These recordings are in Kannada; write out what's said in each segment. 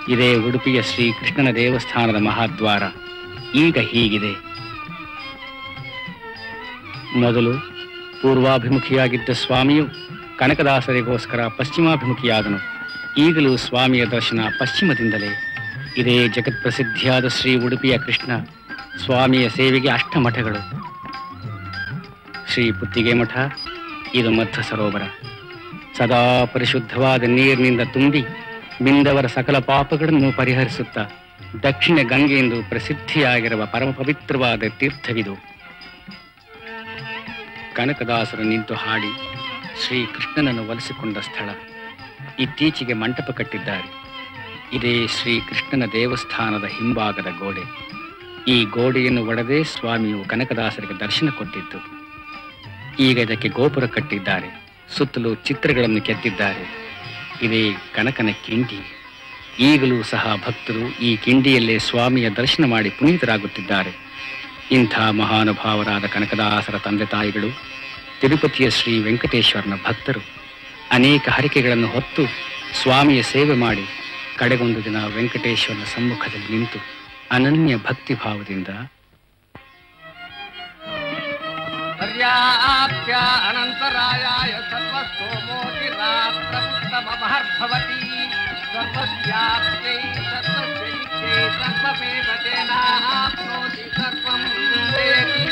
ಇದೇ ಉಡುಪಿಯ ಶ್ರೀ ಕೃಷ್ಣನ ದೇವಸ್ಥಾನದ ಮಹಾದ್ವಾರ. ಈಗ ಹೀಗಿದೆ. ಮೊದಲು ಪೂರ್ವಾಭಿಮುಖಿಯಾಗಿದ್ದ ಸ್ವಾಮಿಯು ಕನಕದಾಸರಿಗೋಸ್ಕರ ಪಶ್ಚಿಮಾಭಿಮುಖಿಯಾದನು. ಈಗಲೂ ಸ್ವಾಮಿಯ ದರ್ಶನ ಪಶ್ಚಿಮದಿಂದಲೇ. ಇದೇ ಜಗತ್ಪ್ರಸಿದ್ಧಿಯಾದ ಶ್ರೀ ಉಡುಪಿಯ ಕೃಷ್ಣ. ಸ್ವಾಮಿಯ ಸೇವೆಗೆ ಅಷ್ಟಮಠಗಳು. ಶ್ರೀ ಪುತ್ತಿಗೆ ಮಠ, ಇದು ಮಧ್ವ ಸರೋವರ. ಸದಾ ಪರಿಶುದ್ಧವಾದ ನೀರಿನಿಂದ ತುಂಬಿ ಮಿಂದವರ ಸಕಲ ಪಾಪಗಳನ್ನು ಪರಿಹರಿಸುತ್ತಾ ದಕ್ಷಿಣ ಗಂಗೆಯೆಂದು ಪ್ರಸಿದ್ಧಿಯಾಗಿರುವ ಪರಮ ಪವಿತ್ರವಾದ ತೀರ್ಥವಿದು. ಕನಕದಾಸರು ನಿಂತು ಹಾಡಿ ಶ್ರೀ ಕೃಷ್ಣನನ್ನು ಒಲಿಸಿಕೊಂಡ ಸ್ಥಳ. ಇತ್ತೀಚೆಗೆ ಮಂಟಪ ಕಟ್ಟಿದ್ದಾರೆ. ಇದೇ ಶ್ರೀ ಕೃಷ್ಣನ ದೇವಸ್ಥಾನದ ಹಿಂಭಾಗದ ಗೋಡೆ. ಈ ಗೋಡೆಯನ್ನು ಒಡೆದೇ ಸ್ವಾಮಿಯು ಕನಕದಾಸರಿಗೆ ದರ್ಶನ ಕೊಟ್ಟಿದ್ದು. ಈಗ ಇದಕ್ಕೆ ಗೋಪುರ ಕಟ್ಟಿದ್ದಾರೆ. ಸುತ್ತಲೂ ಚಿತ್ರಗಳನ್ನು ಕೆತ್ತಿದ್ದಾರೆ. ಇದೇ ಕನಕನ ಕಿಂಡಿ. ಈಗಲೂ ಸಹ ಭಕ್ತರು ಈ ಕಿಂಡಿಯಲ್ಲೇ ಸ್ವಾಮಿಯ ದರ್ಶನ ಮಾಡಿ ಪುನೀತರಾಗುತ್ತಿದ್ದಾರೆ. ಇಂಥ ಮಹಾನುಭಾವರಾದ ಕನಕದಾಸರ ತಂದೆ ತಾಯಿಗಳು ತಿರುಪತಿಯ ಶ್ರೀ ವೆಂಕಟೇಶ್ವರನ ಭಕ್ತರು. ಅನೇಕ ಹರಕೆಗಳನ್ನು ಹೊತ್ತು ಸ್ವಾಮಿಯ ಸೇವೆ ಮಾಡಿ ಕಡೆಗೊಂದು ದಿನ ವೆಂಕಟೇಶ್ವರನ ಸಮ್ಮುಖದಲ್ಲಿ ನಿಂತು ಅನನ್ಯ ಭಕ್ತಿ ಭಾವದಿಂದ ಅನಂತರಾಯ ಸರ್ವಸ್ತೋಮೋತಿರಾಪ್ರಭವತಿ ಸರ್ವಸ್ಯಾಪ್ತೈ ಸರ್ವಸ್ಯೈಕ್ಷೇ ಸರ್ವಮೇವ ಜನಾಪ್ನೋತಿ ಸರ್ವಂ ವೇದಿ.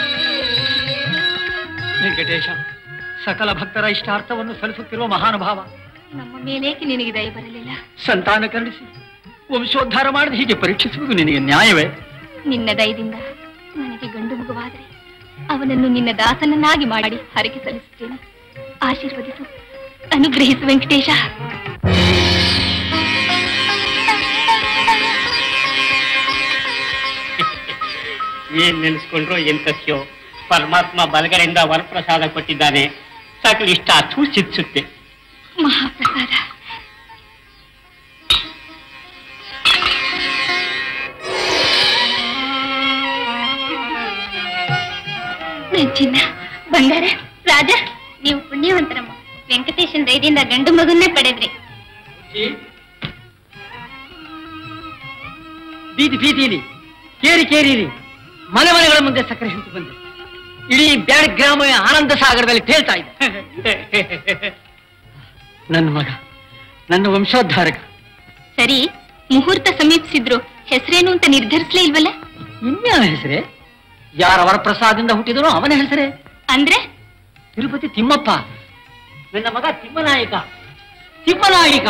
ವೆಂಕಟೇಶ, ಸಕಲ ಭಕ್ತರ ಇಷ್ಟಾರ್ಥವನ್ನು ಸಲ್ಲಿಸುತ್ತಿರುವ ಮಹಾನುಭಾವ, ನಮ್ಮ ಮೇಲೇಕೆ ನಿನಗೆ ದಯ ಬರಲಿಲ್ಲ? ಸಂತಾನ ಕರುಣಿಸಿ ವಂಶೋದ್ಧಾರ ಮಾಡಿದ ಹೀಗೆ ಪರೀಕ್ಷಿಸುವುದು ನಿನಗೆ ನ್ಯಾಯವೇ? ನಿನ್ನ ದಯದಿಂದ ನನಗೆ ಗಂಡು ಮಗುವಾದರೆ ಅವನನ್ನು ನಿನ್ನ ದಾಸನನ್ನಾಗಿ ಮಾಡಿ ಹರಕೆ ಸಲ್ಲಿಸುತ್ತೇನೆ. ಆಶೀರ್ವದಿಸು, ಅನುಗ್ರಹಿಸು ವೆಂಕಟೇಶ. ಏನ್ ನೆನೆಸ್ಕೊಂಡ್ರೋ ಎಂತಸ್ಯೋ, ಪರಮಾತ್ಮ ಬಲಗಡೆಯಿಂದ ವರಪ್ರಸಾದ ಕೊಟ್ಟಿದ್ದಾನೆ. ಸಕಲ ಇಷ್ಟ ಸೂಚಿಸುತ್ತೆ. ಮಹಾಪ್ರಸಾದ. ಚಿನ್ನ, ಬಂಗಾರ, ರಾಜ, ನೀವು ಪುಣ್ಯವಂತರಮ್ಮ. ವೆಂಕಟೇಶನ್ ದಯದಿಂದ ಗಂಡು ಮಗುನ್ನೇ ಪಡೆದ್ರಿ. ಬೀದಿ ಬೀದಿಲಿ, ಕೇರಿ ಕೇರಿಲಿ, ಮನೆ ಮನೆಗಳ ಮುಂದೆ ಸಕ್ಕರೆ ಹಂಚಿ ಬಂದೆ. ಇಡೀ ಬ್ಯಾಡ್ ಗ್ರಾಮ ಆನಂದ ಸಾಗರದಲ್ಲಿ ತೇಲ್ತಾ ಇದೆ. ನನ್ನ ಮಗ, ನನ್ನ ವಂಶೋದ್ಧಾರಕ. ಸರಿ, ಮುಹೂರ್ತ ಸಮೀಪಿಸಿದ್ರು ಹೆಸರೇನು ಅಂತ ನಿರ್ಧರಿಸಲೇ ಇಲ್ವಲ್ಲ? ಇನ್ಯಾವ ಹೆಸರೇ? ಯಾರ ವರಪ್ರಸಾದದಿಂದ ಹುಟ್ಟಿದನೋ ಅವನ ಹೆಸರೇ. ಅಂದ್ರೆ ತಿರುಪತಿ ತಿಮ್ಮಪ್ಪ. ನನ್ನ ಮಗ ತಿಮ್ಮನಾಯಕ. ತಿಮ್ಮನಾಯಕ.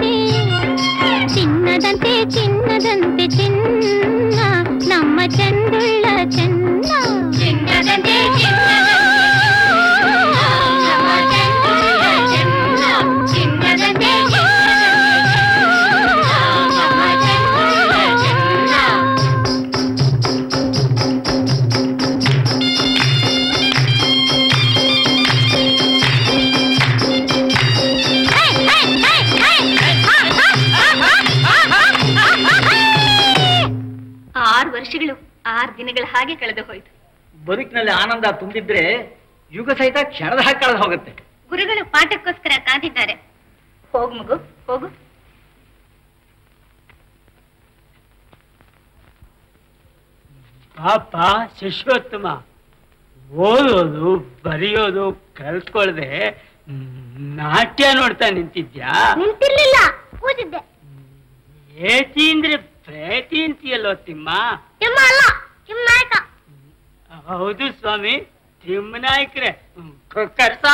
ಚಿನ್ನದಂತೆ ಚಿನ್ನದಂತೆ ಚಿನ್ನ ನಮ್ಮ ಚಂದುಳ್ಳ ಚೆನ್ನ ಚಿನ್ನದಂತೆ ವರ್ಷಗಳು 6 ದಿನಗಳ ಹಾಗೆ ಕಳೆದು ಹೋಯ್ತು. ಬದುಕಿನಲ್ಲಿ ಆನಂದ ತುಂಬಿದ್ರೆ ಯುಗ ಸಹಿತ ಕ್ಷಣದ ಹಾಗೆ ಕಳೆದು ಹೋಗುತ್ತೆ. ಗುರುಗಳು ಪಾಠಕ್ಕೋಸ್ಕರ ಕಾದಿದ್ದಾರೆ. ಹೋಗು ಮಗು, ಹೋಗು. ಪಾಪ ಶಿಷ್ಯೋತ್ತಮ, ಓದೋದು ಬರೆಯೋದು ಕಲ್ತ್ಕೊಳ್ದೆ ನಾಟ್ಯ ನೋಡ್ತಾ ನಿಂತಿದ್ಯಾ? ನಿಂತಿರ್ಲಿಲ್ಲ, ಕೂತಿದ್ದೆ. ಏತಿ ಅಂದ್ರೆ ಪ್ರೇತಿ ಅಂತೀಯಲ್ಲೋ ತಿಮ್ಮ? ತಿಮ್ಮ ಅಲ್ಲ, ತಿಮ್ಮನಾಯಕ. ಹೌದು ಸ್ವಾಮಿ, ತಿಮ್ಮನಾಯಕರೇ. ಕರ್ಸ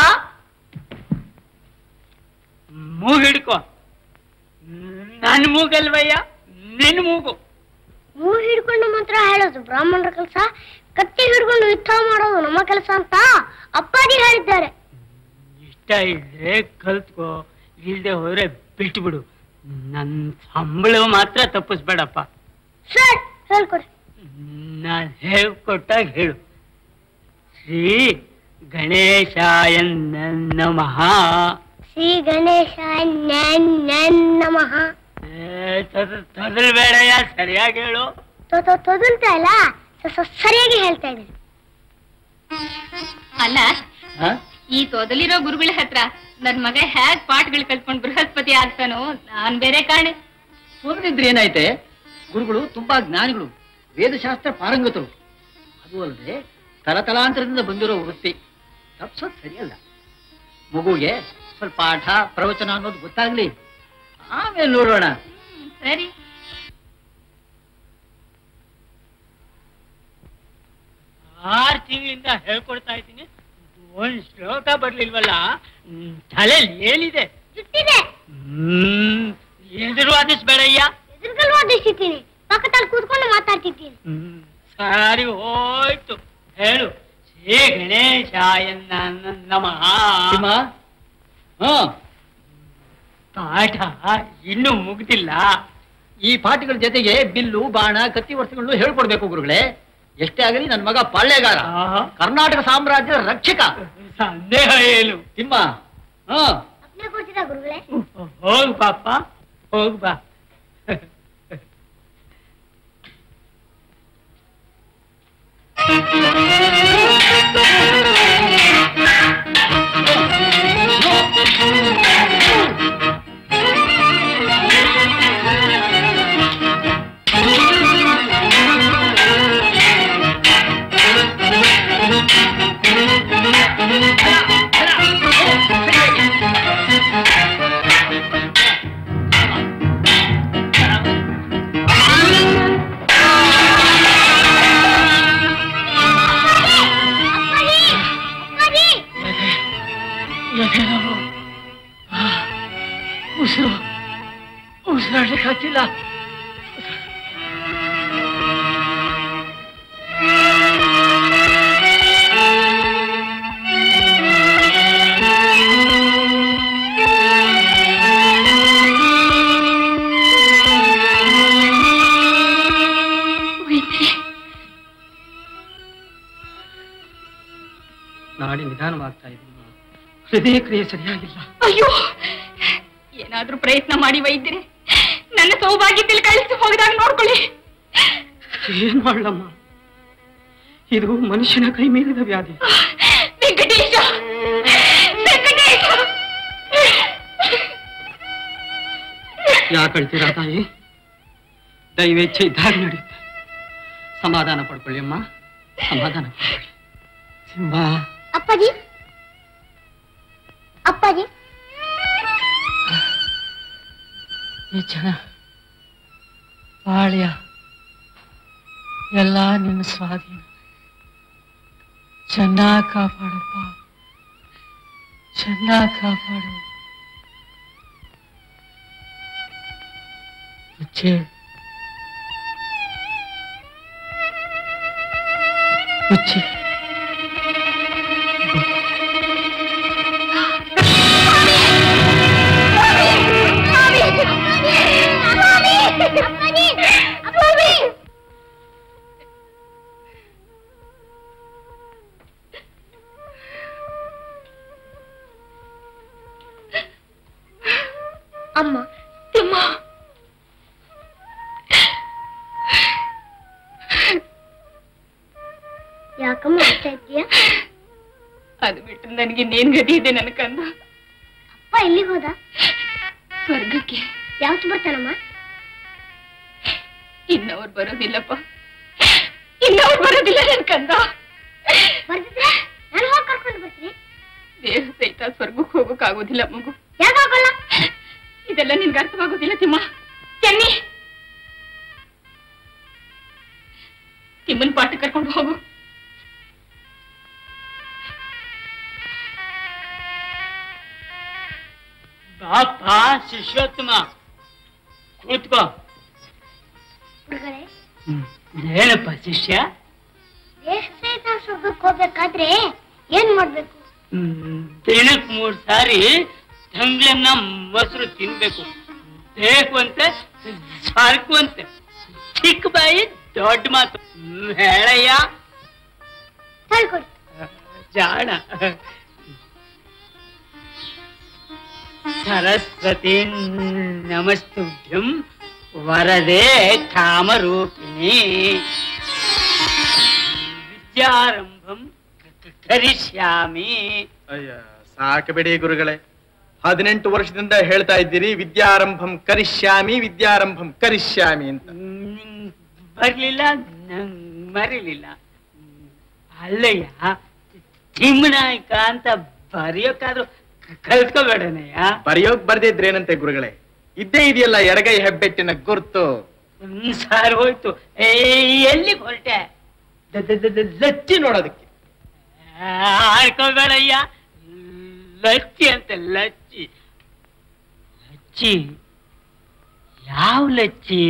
ಮೂಗು ಹಿಡ್ಕೊ. ನನ್ ಮೂಗಲ್ವಯ್ಯ, ನಿನ್ ಮೂಗು. ಮೂಗು ಹಿಡ್ಕೊಂಡು ಮಂತ್ರ ಹೇಳೋದು ಬ್ರಾಹ್ಮಣರ ಕೆಲಸ, ಕತ್ತಿ ಹಿಡ್ಕೊಂಡು ಯುದ್ಧ ಮಾಡೋದು ನಮ್ಮ ಕೆಲಸ ಅಂತ ಅಪ್ಪಾಜಿ ಹೇಳಿದ್ದಾರೆ. ಇಷ್ಟ ಇದ್ರೆ ಕಲ್ತ್ಕೋ, ಇಲ್ದೆ ಹೋದ್ರೆ ಬಿಟ್ಟು ಬಿಡು. ನನ್ ಸಂಬಳ ಮಾತ್ರ ತಪ್ಪಿಸ್ಬೇಡಪ್ಪ. ಸರ್ ಹೇಳ್ಕೊಡಿ. ನಾನ್ ಹೇಳ್ಕೊಟ್ಟಾಗ ಹೇಳು. ಶ್ರೀ ಗಣೇಶಾಯ ನಮಃ. ಶ್ರೀ ಗಣೇಶಾಯ ನಮಃ. ತೊದಲ್ಬೇಡಯ್ಯ, ಸರಿಯಾಗಿ ಹೇಳು. ತೊದಲ್ತಾ ಇಲ್ಲ, ಸರಿಯಾಗಿ ಹೇಳ್ತಾ ಇದ್ದೀನಿ. ಅಲ್ಲ, ಈ ತೊದಲಿರೋ ಗುರುಗಳ ಹತ್ರ ನನ್ ಮಗ ಹೇಗ್ ಪಾಠಗಳು ಕಲ್ತ್ಕೊಂಡು ಬೃಹಸ್ಪತಿ ಆಗ್ತಾನೋ ನಾನ್ ಬೇರೆ ಕಾಣೆ. ಸೋದರಿದ್ರೆ ಏನಾಯ್ತೆ? ಗುರುಗಳು ತುಂಬಾ ಜ್ಞಾನಿಗಳು, ವೇದಶಾಸ್ತ್ರ ಪಾರಂಗತರು. ಅದು ಅಲ್ಲದೆ ತಲತಲಾಂತರದಿಂದ ಬಂದಿರೋ ವೃತ್ತಿ. ತಪ್ಸೋದು ಸರಿಯಲ್ಲ. ಮಗುಗೆ ಸ್ವಲ್ಪ ಪಾಠ ಪ್ರವಚನ ಅನ್ನೋದು ಗೊತ್ತಾಗ್ಲಿ, ಆಮೇಲೆ ನೋಡೋಣ. ಸರಿ. 6 ತಿಂಗಳಿಂದ ಹೇಳ್ಕೊಡ್ತಾ ಇದ್ದೀನಿ, ಒಂದ್ ಶ್ಲೋಕ ಬರ್ಲಿಲ್ವಲ್ಲ. ತಲೆಯಲ್ಲಿ ಏನಿದೆ? ಎದುರು ವಾದಿಸ್ಬೇಡಯ್ಯ. ಎದುರುಗಲ್ ವಾದಿಸ್ತೀನಿ, ಪಕ್ಕದಲ್ಲಿ ಕೂತ್ಕೊಂಡು ಮಾತಾಡ್ತಿದ್ದೀನಿ. ಸರಿ ಹೋಯ್ತು, ಹೇಳು. ಶ್ರೀ ಗಣೇಶಾಯ ನಮಃ. ಪಾಠ ಇನ್ನೂ ಮುಗ್ದಿಲ್ಲ. ಈ ಪಾಠಗಳ ಜೊತೆಗೆ ಬಿಲ್ಲು ಬಾಣ ಕತ್ತಿ ವರ್ಷಗಳು ಹೇಳ್ಕೊಡ್ಬೇಕು ಗುರುಗಳೇ. ಎಷ್ಟೇ ಆಗಲಿ ನನ್ನ ಮಗ ಪಾಳ್ಯಗಾರ, ಕರ್ನಾಟಕ ಸಾಮ್ರಾಜ್ಯದ ರಕ್ಷಕ. ಸಂದೇಹ ಏನು ತಿಮ್ಮ? ಕೊಡ್ತೀರಾ ಗುರುಗಳೇ? ಹೋಗ್ ಪಾಪ, ಹೋಗ್ ಬಾ. ಉಸಿರಾಡ್ಲಿಕ್ಕಾಗ್ತಿಲ್ಲ. ನಾಡಿ ನಿಧಾನವಾಗ್ತಾ ಇದ್ದೀನಿ, ಹೃದಯ ಕ್ರಿಯೆ ಸರಿಯಾಗಿಲ್ಲ. ಅಯ್ಯೋ, ಏನಾದ್ರೂ ಪ್ರಯತ್ನ ಮಾಡಿ ವೈದ್ಯರೇ, ನನ್ನ ಸೌಭಾಗ್ಯದಲ್ಲಿ ಕಳಿಸಿ ಹೋಗದಾಗ ನೋಡ್ಕೊಳ್ಳಿ. ಏನ್ ಮಾಡ್ಲಮ್ಮ, ಇದು ಮನುಷ್ಯನ ಕೈ ಮೀರಿದ ವ್ಯಾಧಿ. ವೆಂಕಟೇಶ, ವೆಂಕಟೇಶ. ಯಾಕೆ ಅಳ್ತೀರಾ ತಾಯಿ? ದೈವೇಚ್ಛೆ ಇದ್ದಾಗ ನಡೆಯುತ್ತೆ. ಸಮಾಧಾನ ಪಡ್ಕೊಳ್ಳಿ ಅಮ್ಮ, ಸಮಾಧಾನ ಪಡ್ಕೊಳ್ಳಿ. ಸಿಂಹ. ಅಪ್ಪಾಜಿ, ಅಪ್ಪಾಜಿ. ಈ ಜನ ಪಾಳ್ಯ ಎಲ್ಲ ನಿನ್ನ ಸ್ವಾಧೀನ. ಚೆನ್ನಾಗಿ ಕಾಪಾಡಪ್ಪ, ಚೆನ್ನಾಗಿ ಕಾಪಾಡು. ಮುಚ್ಚೆ ಮುಚ್ಚೆ ಅಮ್ಮ ತಿಮ್ಮ ಯಾಕಮ್ಮ ಅಳ್ತಾ ಇದ್ದೀಯ? ಅದು ಬಿಟ್ಟು ನನಗೆ ಇನ್ನೇನ್ ಗತಿ ಇದೆ ನನ್ನ ಕಂದ. ಅಪ್ಪ ಎಲ್ಲಿಗೆ ಹೋದ? ಸ್ವರ್ಗಕ್ಕೆ. ಯಾವತ್ತು ಬರ್ತಾನಮ್ಮ? ಇನ್ನವ್ರು ಬರೋದಿಲ್ಲಪ್ಪ, ಇನ್ನವ್ರು ಬರೋದಿಲ್ಲ ನನ್ನ ಕಂದ. ಬರ್ತಿದ್ರೆ ನಾನು ಹೋಗಿ ಕರ್ಕೊಂಡು ಬರ್ತೀನಿ. ದೇಹ ಸಹಿತ ಸ್ವರ್ಗಕ್ಕೆ ಹೋಗೋಕ್ಕಾಗೋದಿಲ್ಲ ಮಗು. ಯಾಕಾಗಲ್ಲ? ಇದೆಲ್ಲ ನಿನ್ಗೆ ಅರ್ಥವಾಗೋದಿಲ್ಲ ತಿಮ್ಮ. ಚೆನ್ನಿ, ತಿಮ್ಮನ್ ಪಾಠ ಕರ್ಕೊಂಡು ಹೋಗು. ಬಾಪ ಶಿಷ್ಯೋತ್ತಮ, ಕೂತ್ಕೋ. ಏನಪ್ಪ ಶಿಷ್ಯ? ದೇಶ ಸಹಿತ ಸ್ವರ್ಗಕ್ಕೆ ಹೋಗ್ಬೇಕಾದ್ರೆ ಏನ್ ಮಾಡ್ಬೇಕು? ದಿನಕ್ಕೆ 3 ಸಾರಿ ತಂಗ್ಳನ್ನ ಮೊಸರು ತಿನ್ಬೇಕು. ಬೇಕುವಂತೆ ಸಾರ್ಕುವಂತೆ. ಚಿಕ್ಕ ಬಾಯಿ ದೊಡ್ಡ ಮಾತು ಹೇಳಯ್ಯ. ಜಾಣ. ಸರಸ್ವತಿ ನಮಸ್ತುಭ್ಯಂ ವರದೆ ಕಾಮರೂಪಿಣಿ ವಿದ್ಯಾರಂಭಂ ಕರಿಷ್ಯಾಮಿ. ಅಯ್ಯ ಸಾಕಬೇಡಿ ಗುರುಗಳೇ, 18 ವರ್ಷದಿಂದ ಹೇಳ್ತಾ ಇದ್ದೀರಿ ವಿದ್ಯಾರಂಭಂ ಕರಿಷ್ಯಾಮಿ ವಿದ್ಯಾರಂಭಂ ಕರಿಷ್ಯಾಮಿ ಅಂತ. ಬರ್ಲಿಲ್ಲ, ಮರಿಲಿಲ್ಲ. ಅಲ್ಲಯ್ಯ, ತಿಮ್ಮನಾಯಕ ಅಂತ ಬರೆಯೋಕ್ಕಾದ್ರೂ ಕಲ್ತ್ಕೋಬೇಡನಯ್ಯ. ಬರೆಯೋಕ್ ಬರ್ದಿದ್ರೇನಂತೆ ಗುರುಗಳೇ? ಇದ್ದೇ ಇದೆಯಲ್ಲ ಎಡಗೈ ಹೆಬ್ಬೆಟ್ಟಿನ ಗುರ್ತು. ಸಾರ್ ಹೋಯ್ತು. ಎಲ್ಲಿಗೆ ಹೊರಟೆ? ಲಚ್ಚಿ ನೋಡೋದಕ್ಕೆ. ಆಡ್ಕೋಬೇಡಯ್ಯ, ಲಚ್ಚಿ ಅಂತ. ಲಚ್ಚಿ ಲಚ್ಚಿ ಯಾವ ಲಚ್ಚಿ?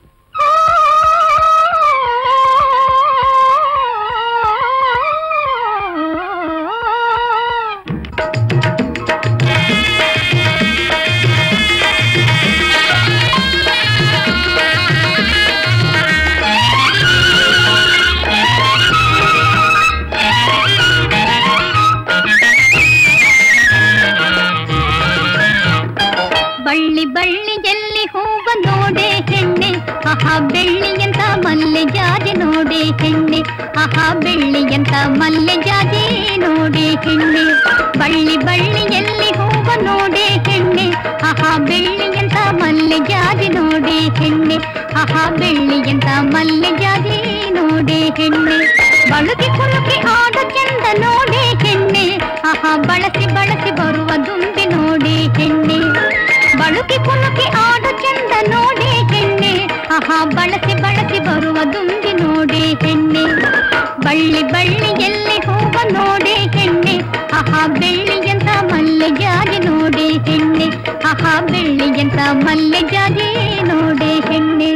ಬಳ್ಳಿ ಬಳ್ಳಿಯಲ್ಲಿ ಹೂವ ನೋಡೆ ಹೆಣ್ಣೆ, ಆಹಾ ಬೆಳ್ಳಿಯಂತ ಮಲ್ಲೆ ಜಾಜಿ ನೋಡೆ ಹೆಣ್ಣೆ, ಆಹಾ ಬೆಳ್ಳಿಯಂತ ಮಲ್ಲೆ ಜಾಜಿ ನೋಡೆ ಹೆಣ್ಣೆ. ಬಳ್ಳಿ ಬಳ್ಳಿಯಲ್ಲಿ ಹೂವ ನೋಡೆ ಹೆಣ್ಣೆ, ಆಹಾ ಬೆಳ್ಳಿಯಂತ ಮಲ್ಲೆ ಜಾಜಿ ನೋಡೆ ಹೆಣ್ಣೆ, ಆಹಾ ಬೆಳ್ಳಿಯಂತ ಮಲ್ಲೆ ಜಾಜಿ ನೋಡೆ ಹೆಣ್ಣೆ. ಬಳುಕಿ ಕುಲುಕಿ ಆಡ ಚಂದ ನೋಡೆ ಹೆಣ್ಣೆ, ಆಹಾ ಬಳಸಿ ಬಳಸಿ ಬರುವ ದುಂಬಿ ನೋಡೆ ಹೆಣ್ಣೆ. ಬಳುಕಿ ಕುಲುಕಿ ಆಡು ಚಂದ ನೋಡೆ ಹೆಣ್ಣೆ, ಆಹಾ ಬಳಸಿ ಬಳಸಿ ಬರುವ ದುಂಬಿ ನೋಡೆ ಹೆಣ್ಣೆ. ಬಳ್ಳಿ ಬಳ್ಳಿಯಲ್ಲಿ ಹೂವ ನೋಡೆ ಹೆಣ್ಣೆ, ಆಹಾ ಬೆಳ್ಳಿಯಂತ ಮಲ್ಲೆ ಜಾಜಿ ನೋಡೆ ಹೆಣ್ಣೆ, ಆಹಾ ಬೆಳ್ಳಿಯಂತ ಮಲ್ಲೆ ಜಾಜಿ ನೋಡೆ ಹೆಣ್ಣೆ.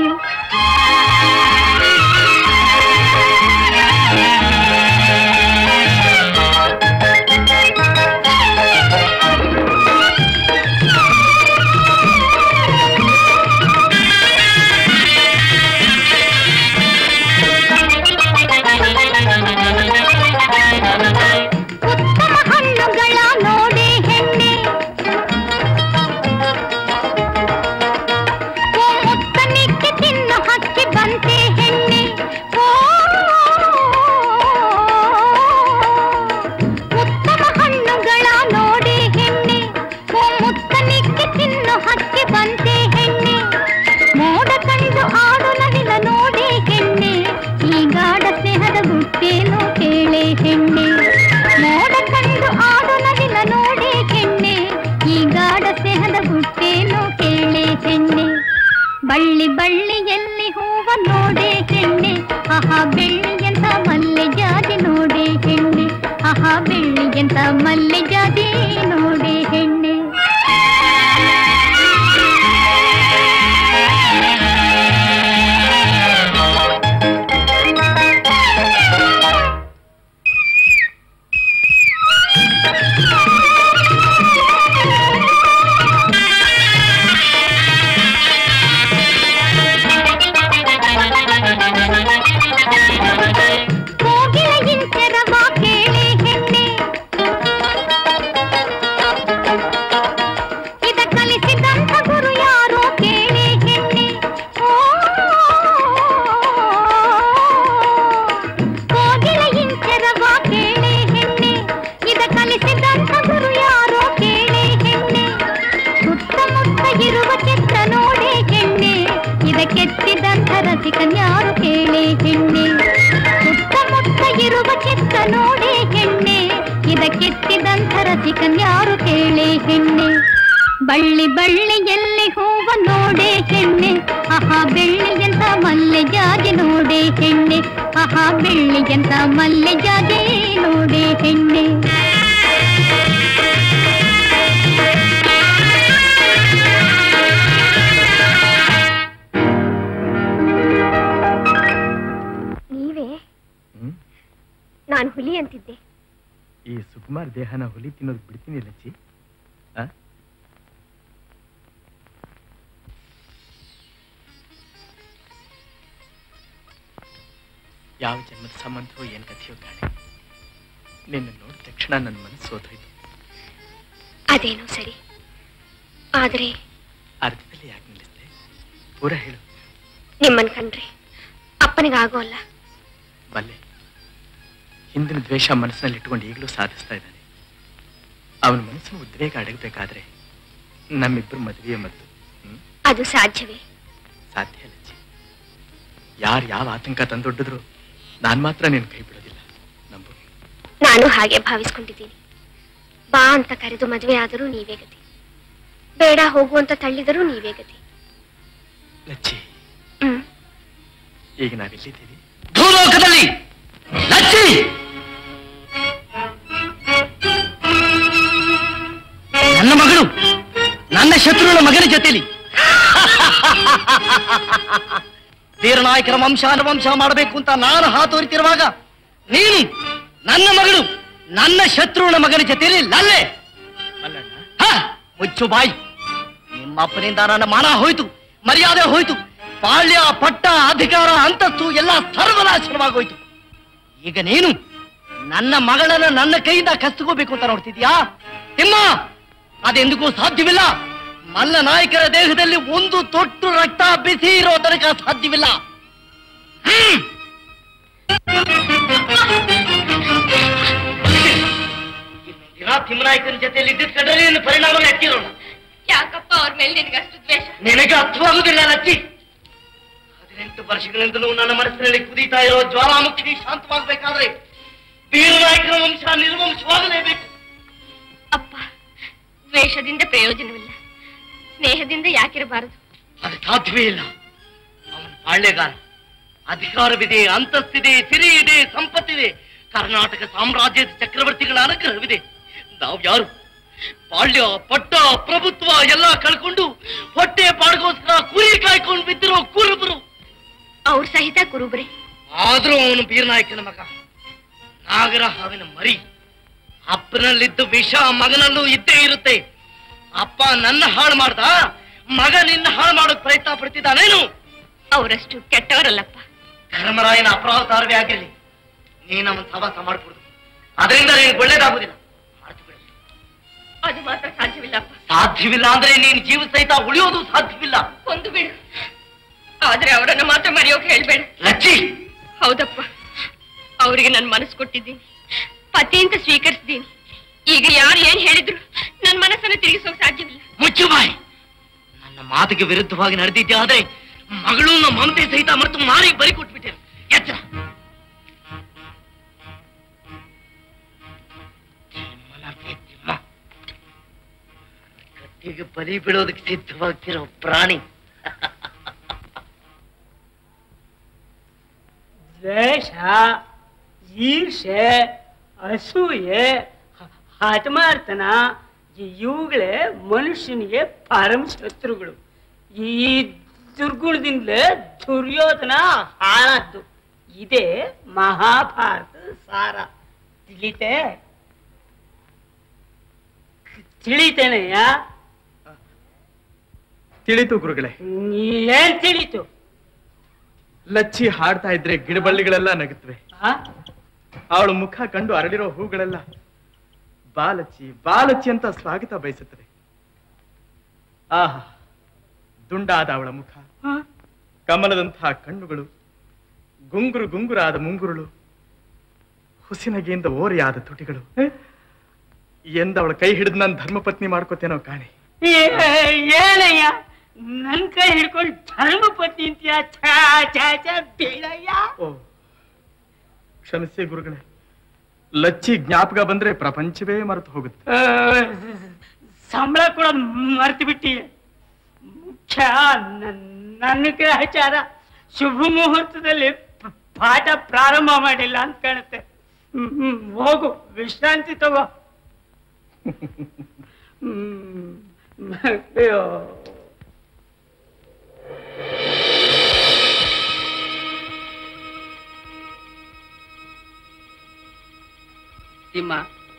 ಉತ್ತಮ ಹಣ್ಣುಗಳ ನೋಡೆ ಹೆಣ್ಣೆ, ಓ ಮುತ್ತನಿಕ್ಕೆ ತಿನ್ನು ಹಕ್ಕಿ ಬಂತೆ ಹೆಣ್ಣೆ, ಓ ಉತ್ತಮ ಹಣ್ಣುಗಳ ನೋಡೆ ಹೆಣ್ಣೆ, ಓ ಮುತ್ತನಿಕ್ಕೆ ತಿನ್ನು ಹಕ್ಕಿ ಬಂತೆ ಹೆಣ್ಣೆ. ಮೋಡ ಕಂಡು ಆಡು ನವಿಲ ನೋಡೆ ಹೆಣ್ಣೆ, ಈ ಗಾಢ ಸ್ನೇಹದ ಗುಟ್ಟೇನು ಕೇಳೆ ಹೆಣ್ಣೆ. ಮೋಡ ಕಂಡು ಆಡು ನವಿಲ ನೋಡೆ ಹೆಣ್ಣೆ, ಈ ಗಾಢ ಸ್ನೇಹದ ಗುಟ್ಟೇನು ಕೇಳೆ ಹೆಣ್ಣೆ. ಬಳ್ಳಿ ಬಳ್ಳಿಯಲ್ಲಿ ಹೂವ ನೋಡೆ ಹೆಣ್ಣೆ, ಆಹಾ ಬೆಳ್ಳಿಯಂತ ಮಲ್ಲೆ ಜಾಜಿ ನೋಡೆ ಹೆಣ್ಣೆ, ಆಹಾ ಬೆಳ್ಳಿಯಂತ ಮಲ್ಲೆ ಜಾಜಿ ನೋಡೆ ಹೆಣ್ಣೆ. ಹೆಣ್ಣೆ ಬಳ್ಳಿ ಬಳ್ಳಿಯಲ್ಲಿ ಹೂವ ನೋಡೆ ಹೆಣ್ಣೆ ಆಹಾ ಬೆಳ್ಳಿಯಂತ ಮಲ್ಲೆ ಜಾಜಿ ನೋಡೆ ಹೆಣ್ಣೆ ಆಹಾ ಬೆಳ್ಳಿಯಂತ ಮಲ್ಲೆ ಜಾಜಿ ನೋಡೆ ಹೆಣ್ಣೆ ನೀವೇ ನಾನು ಹುಲಿ ಅಂತಿದ್ದೆ. ಈ ಸುಕುಮಾರ್ ದೇಹನ ಹುಲಿ ತಿನ್ನೋದು ಬಿಡ್ತೀನಿ ಲಚ್ಚಿ. ಯಾವ ಜನ್ಮದ ಸಂಬಂಧವೋ ಏನ್ ಕಥೆಯೋ ಕಾಣೆ. ನಿನ್ನ ನೋಡಿದ ತಕ್ಷಣ ನನ್ನ ಮನಸ್ಸು ಸೋತೋಯ್ತು. ಅದೇನೋ ಸರಿ, ಆದ್ರೆ ಅರ್ಧದಲ್ಲಿ ಯಾಕೆ ನಿಲ್ಲಿಸ್ದೆ? ಪೂರ ಹೇಳು. ನಿಮ್ಮನ್ ಕಂಡ್ರೆ ಅಪ್ಪನಿಗಾಗೋಲ್ಲ. ಬಲ್ಲೆ, ಹಿಂದಿನ ದ್ವೇಷ ಮನಸ್ಸಿನಲ್ಲಿ ಇಟ್ಕೊಂಡು ಈಗಲೂ ಸಾಧಿಸ್ತಾ ಇದ್ದಾನೆ. ಅವನ ಮನಸ್ಸನ್ನು ಉದ್ವೇಗ ಅಡಗಬೇಕಾದ್ರೆ ನಮ್ಮಿಬ್ಬರು ಮದುವೆಯ ಮದ್ದು. ಅದು ಸಾಧ್ಯವೇ? ಸಾಧ್ಯ ಲಚ್ಚಿ. ಯಾರು ಯಾವ ಆತಂಕ ತಂದೊಡ್ಡಿದ್ರು ನಾನ್ ಮಾತ್ರ ನಿನ್ ಕೈ ಬಿಡೋದಿಲ್ಲ, ನಂಬು. ನಾನು ಹಾಗೆ ಭಾವಿಸ್ಕೊಂಡಿದ್ದೀನಿ. ಬಾ ಅಂತ ಕರೆದು ಮದುವೆ ಆದರೂ ನೀವೇ ಗತಿ, ಬೇಡ ಹೋಗು ಅಂತ ತಳ್ಳಿದರೂ ನೀವೇ ಗತಿ. ಲಚ್ಚಿ, ಈಗ ನಾವೆಲ್ಲಿದ್ದೀವಿ? ಭೂಲೋಕದಲ್ಲಿ. ಲಚ್ಚಿ, ನನ್ನ ಮಗಳು ನನ್ನ ಶತ್ರುಗಳ ಮಗನ ಜೊತೆಲಿ ವೀರನಾಯಕರ ವಂಶ ಮಾಡಬೇಕು ಅಂತ ನಾನು ಹಾತೋರಿತಿರುವಾಗ ನೀನು ನನ್ನ ಮಗಳು ನನ್ನ ಶತ್ರುಗಳ ಮಗನ ಜೊತೆಲಿ ಲಲ್ಲೆ. ಮುಚ್ಚು ಬಾಯಿ. ನಿಮ್ಮಪ್ಪನಿಂದ ನನ್ನ ಮಾನ ಹೋಯ್ತು, ಮರ್ಯಾದೆ ಹೋಯ್ತು, ಪಾಳ್ಯ ಪಟ್ಟ ಅಧಿಕಾರ ಅಂತಸ್ತು ಎಲ್ಲ ಸರ್ವನಾಶನವಾಗೋಯ್ತು. ಈಗ ನೀನು ನನ್ನ ಮಗಳನ್ನ ನನ್ನ ಕೈಯಿಂದ ಕಸ್ದುಕೋಬೇಕು ಅಂತ ನೋಡ್ತಿದ್ಯಾ? ತಿಮ್ಮ, ಅದೆಂದಿಗೂ ಸಾಧ್ಯವಿಲ್ಲ. ಮಲ್ಲ ನಾಯಕರ ದೇಹದಲ್ಲಿ ಒಂದು ತೊಟ್ಟು ರಕ್ತ ಬಿಸಿ ಇರೋ ತನಕ ಸಾಧ್ಯವಿಲ್ಲ. ತಿಮ್ಮನಾಯಕನ ಜೊತೆಯಲ್ಲಿ ಇದ್ದಿದ್ ಕಂಡ್ರೆ ನಿನ್ನ ಪರಿಣಾಮ ಎತ್ತಿರೋಣ. ಯಾಕಪ್ಪ ಅವ್ರ ಮೇಲೆ ನಿನಗಷ್ಟು ದ್ವೇಷ? ನಿನಗೆ ಅರ್ಥವಾಗುದಿಲ್ಲ ಲಚ್ಚಿ. 18 ವರ್ಷಗಳಿಂದಲೂ ನನ್ನ ಮನಸ್ಸಿನಲ್ಲಿ ಕುದೀತಾ ಇರೋ ಜ್ವಾಲಾಮುಖಿ ಶಾಂತವಾಗಬೇಕಾದ್ರೆ ವೀರನಾಯಕನ ವಂಶ ನಿರ್ವಂಶವಾಗಲೇಬೇಕು. ಅಪ್ಪ, ದ್ವೇಷದಿಂದ ಪ್ರಯೋಜನವಿಲ್ಲ, ಸ್ನೇಹದಿಂದ ಯಾಕಿರಬಾರದು? ಅದು ಸಾಧ್ಯವೇ ಇಲ್ಲ. ಅವನ ಪಾಳ್ಯಗಾರ, ಅಧಿಕಾರವಿದೆ, ಅಂತಸ್ತಿದೆ, ಸಿರಿ ಇದೆ, ಸಂಪತ್ತಿದೆ, ಕರ್ನಾಟಕ ಸಾಮ್ರಾಜ್ಯದ ಚಕ್ರವರ್ತಿಗಳ ಅನುಗ್ರಹವಿದೆ. ನಾವು ಯಾರು? ಪಾಳ್ಯ ಪಟ್ಟ ಪ್ರಭುತ್ವ ಎಲ್ಲ ಕಳ್ಕೊಂಡು ಹೊಟ್ಟೆ ಪಾಡ್ಗೋಸ್ಕರ ಕುರಿ ಕಾಯ್ಕೊಂಡು ಬಿದ್ದಿರೋ ಕುರುಬರು. ಅವ್ರ ಸಹಿತ ಕುರುಬ್ರೆ. ಆದ್ರೂ ಅವನು ಬೀರನಾಯಕನ ಮಗ, ನಾಗರ ಹಾವಿನ ಮರಿ. ಅಪ್ಪನಲ್ಲಿದ್ದ ವಿಷ ಮಗನಲ್ಲೂ ಇದ್ದೇ ಇರುತ್ತೆ. ಅಪ್ಪ ನನ್ನ ಹಾಳು ಮಾಡ್ದ, ಮಗ ನಿನ್ನ ಹಾಳು ಮಾಡೋಕ್ ಪ್ರಯತ್ನ ಪಡ್ತಿದ್ದಾನೇನು? ಅವರಷ್ಟು ಕೆಟ್ಟವರಲ್ಲಪ್ಪ. ಧರ್ಮರಾಯನ ಅಪರಾಧಾರವೇ ಆಗಿರಲಿ, ನೀನು ಅವನ ಸವಾಸ ಮಾಡ್ಕೊಡುದು, ಅದರಿಂದ ನಿನಗೆ ಒಳ್ಳೇದಾಗುದಿಲ್ಲ. ಮಾಡ್ತು ಬಿಡು. ಅದು ಮಾತ್ರ ಸಾಧ್ಯವಿಲ್ಲಪ್ಪ. ಸಾಧ್ಯವಿಲ್ಲ ಅಂದ್ರೆ ನೀನು ಜೀವ ಸಹಿತ ಉಳಿಯೋದು ಸಾಧ್ಯವಿಲ್ಲ. ಒಂದು ಬಿಡು, ಆದ್ರೆ ಅವರನ್ನು ಮಾತ್ರ ಮರೆಯೋಕೆ ಹೇಳ್ಬೇಡ. ಲಚ್ಚಿ, ಹೌದಪ್ಪ, ಅವರಿಗೆ ನನ್ನ ಮನಸ್ಸು ಕೊಟ್ಟಿದ್ದೀನಿ, ಪತಿ ಅಂತ ಸ್ವೀಕರಿಸಿದ್ದೀನಿ. ಈಗ ಯಾರು ಏನ್ ಹೇಳಿದ್ರು ನನ್ನ ಮನಸ್ಸನ್ನು ತಿರುಗಿಸೋಕ್ ಸಾಧ್ಯವಿಲ್ಲ. ಮುಚ್ಚು ಬಾಯಿ. ನನ್ನ ಮಾತಿಗೆ ವಿರುದ್ಧವಾಗಿ ನಡೆದಿದ್ದೆ ಆದ್ರೆ ಮಗಳು ಮಮತೆ ಸಹಿತ ಮರೆತು ಮಾರಿ ಬರಿ ಕೊಟ್ಬಿಟ್ಟೆ. ಎಚ್ಚರ. ಕತ್ತಿಗೆ ಬಲಿ ಬಿಡೋದಕ್ಕೆ ಸಿದ್ಧವಾಗ್ತಿರೋ ಪ್ರಾಣಿ. ದ್ವೇಷ, ಈರ್ಷೆ, ಅಸೂಯೆ, ಹಠಮಾರ್ತನ ಇವುಗಳೇ ಮನುಷ್ಯನಿಗೆ ಪರಮ ಶತ್ರುಗಳು. ಈ ದುರ್ಗುಣದಿಂದಲೇ ದುರ್ಯೋಧನ ಹಾಳಾದ್ದು. ಇದೇ ಮಹಾಭಾರತದ ಸಾರ. ತಿಳಿತೇನೆಯ? ತಿಳಿತು ಗುರುಗಳೇ. ಏನ್ ತಿಳಿತು? ಲಚ್ಚಿ ಹಾಡ್ತಾ ಇದ್ರೆ ಗಿಡಬಳ್ಳಿಗಳೆಲ್ಲ ನಗುತ್ತವೆ. ಅವಳ ಮುಖ ಕಂಡು ಅರಳಿರೋ ಹೂಗಳೆಲ್ಲ ಬಾಲಚ್ಚಿ ಬಾಲಚ್ಚಿ ಅಂತ ಸ್ವಾಗತ ಬಯಸುತ್ತದೆ. ಆಹಾ, ದುಂಡಾದ ಅವಳ ಮುಖ, ಕಮಲದಂತಹ ಕಣ್ಣುಗಳು, ಗುಂಗುರು ಗುಂಗುರಾದ ಮುಂಗುರುಳು, ಹುಸಿನಗೆಯಿಂದ ಓರೆಯಾದ ತುಟಿಗಳು. ಎಂದವಳ ಕೈ ಹಿಡಿದು ನಾನು ಧರ್ಮಪತ್ನಿ ಮಾಡ್ಕೋತೇನೋ ಕಾಣೆ. ಏನಯ್ಯ ನನ್ ಕೈ ಹಿಡ್ಕೊಂಡು ಧರ್ಮಪತ್ನಿ ಅಂತೀಯ? ಬೀಳಯ್ಯ. ಓ, ಕ್ಷಮಿಸಿ ಗುರುಗಳೇ. ಲಚ್ಚಿ ಜ್ಞಾಪಕ ಬಂದ್ರೆ ಪ್ರಪಂಚವೇ ಮರೆತು ಹೋಗುತ್ತೆ. ಸಂಬಳ ಕೂಡ ಮರ್ತು ಬಿಟ್ಟಿ. ಮುಖ್ಯ ನನ್ನ ಗ್ರಹಚಾರ ಶುಭ ಮುಹೂರ್ತದಲ್ಲಿ ಪಾಠ ಪ್ರಾರಂಭ ಮಾಡಿಲ್ಲ ಅಂತ ಕಾಣುತ್ತೆ. ಹೋಗು, ವಿಶ್ರಾಂತಿ ತಗೋ. ಅಯ್ಯೋ, ತಿಮ್ಮ,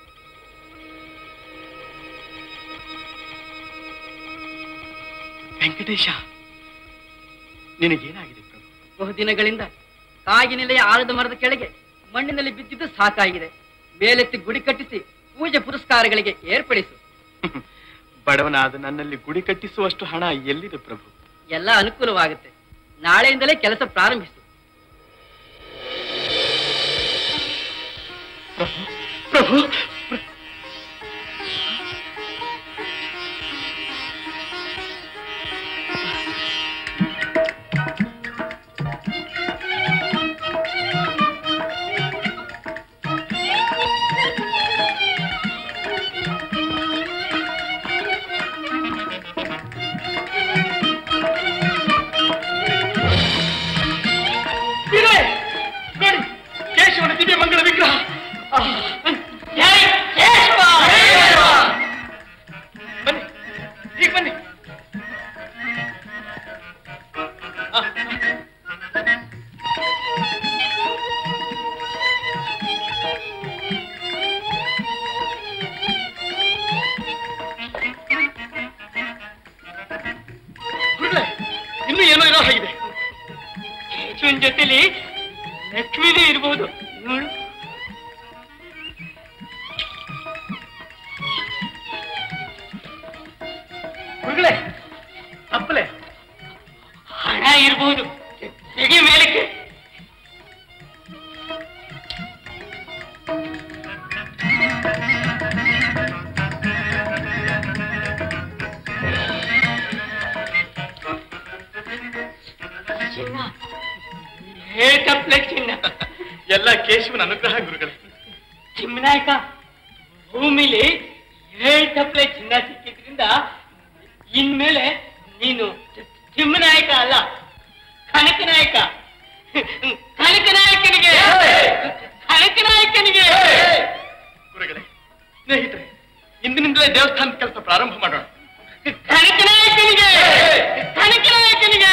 ವೆಂಕಟೇಶ, ನಿನಗೇನಾಗಿದೆ ಪ್ರಭು? ಬಹುದಿನಗಳಿಂದ ಕಾಗಿನೆಲೆಯ ಆಲದ ಮರದ ಕೆಳಗೆ ಮಣ್ಣಿನಲ್ಲಿ ಬಿದ್ದಿದ್ದು ಸಾಕಾಗಿದೆ. ಮೇಲೆತ್ತಿ ಗುಡಿ ಕಟ್ಟಿಸಿ ಪೂಜೆ ಪುರಸ್ಕಾರಗಳಿಗೆ ಏರ್ಪಡಿಸು. ಬಡವನಾದ ನನ್ನಲ್ಲಿ ಗುಡಿ ಕಟ್ಟಿಸುವಷ್ಟು ಹಣ ಎಲ್ಲಿದೆ ಪ್ರಭು? ಎಲ್ಲ ಅನುಕೂಲವಾಗುತ್ತೆ. ನಾಳೆಯಿಂದಲೇ ಕೆಲಸ ಪ್ರಾರಂಭಿಸು. ಪ್ರಭು, ಕೇಶವನ ದಿವ್ಯ ಮಂಗಳ ವಿಗ್ರಹ. ಬನ್ನಿ, ಈಗ ಬನ್ನಿ. ಇನ್ನೂ ಏನೋ ಇರೋ ಹಾಗಿದೆ. ಕೇಶವನ್ ಜೊತೆಲಿ ಲಕ್ಷ್ಮೀನೂ ಇರ್ಬೋದು ನೋಡು. ಗುರುಗಳೇ, ಅಪ್ಪಲೆ ಹಣ ಇರ್ಬೋದು, ತೆಗೆ ಮೇಲಕ್ಕೆ. ಚಿನ್ನ ಎಲ್ಲ ಕೇಶವನ ಅನುಗ್ರಹ ಗುರುಗಳೇ. ಚಿಮ್ಮನಾಯಕ, ಭೂಮಿಲಿ 7 ತಪ್ಪಲೆ ಚಿನ್ನ ಸಿಕ್ಕಿದ್ರಿಂದ ಇನ್ಮೇಲೆ ನೀನು ಚಿಮ್ಮನಾಯಕ ಅಲ್ಲ, ಕನಕನಾಯಕ. ಕನಕನಾಯಕನಿಗೆ ಕನಕನಾಯಕನಿಗೆ. ಗುರುಗಳೇ, ಸ್ನೇಹಿತರೆ, ಇಂದಿನಿಂದಲೇ ದೇವಸ್ಥಾನದ ಕೆಲಸ ಪ್ರಾರಂಭ ಮಾಡೋಣ. ಕನಕನಾಯಕನಿಗೆ ಕನಕನಾಯಕನಿಗೆ.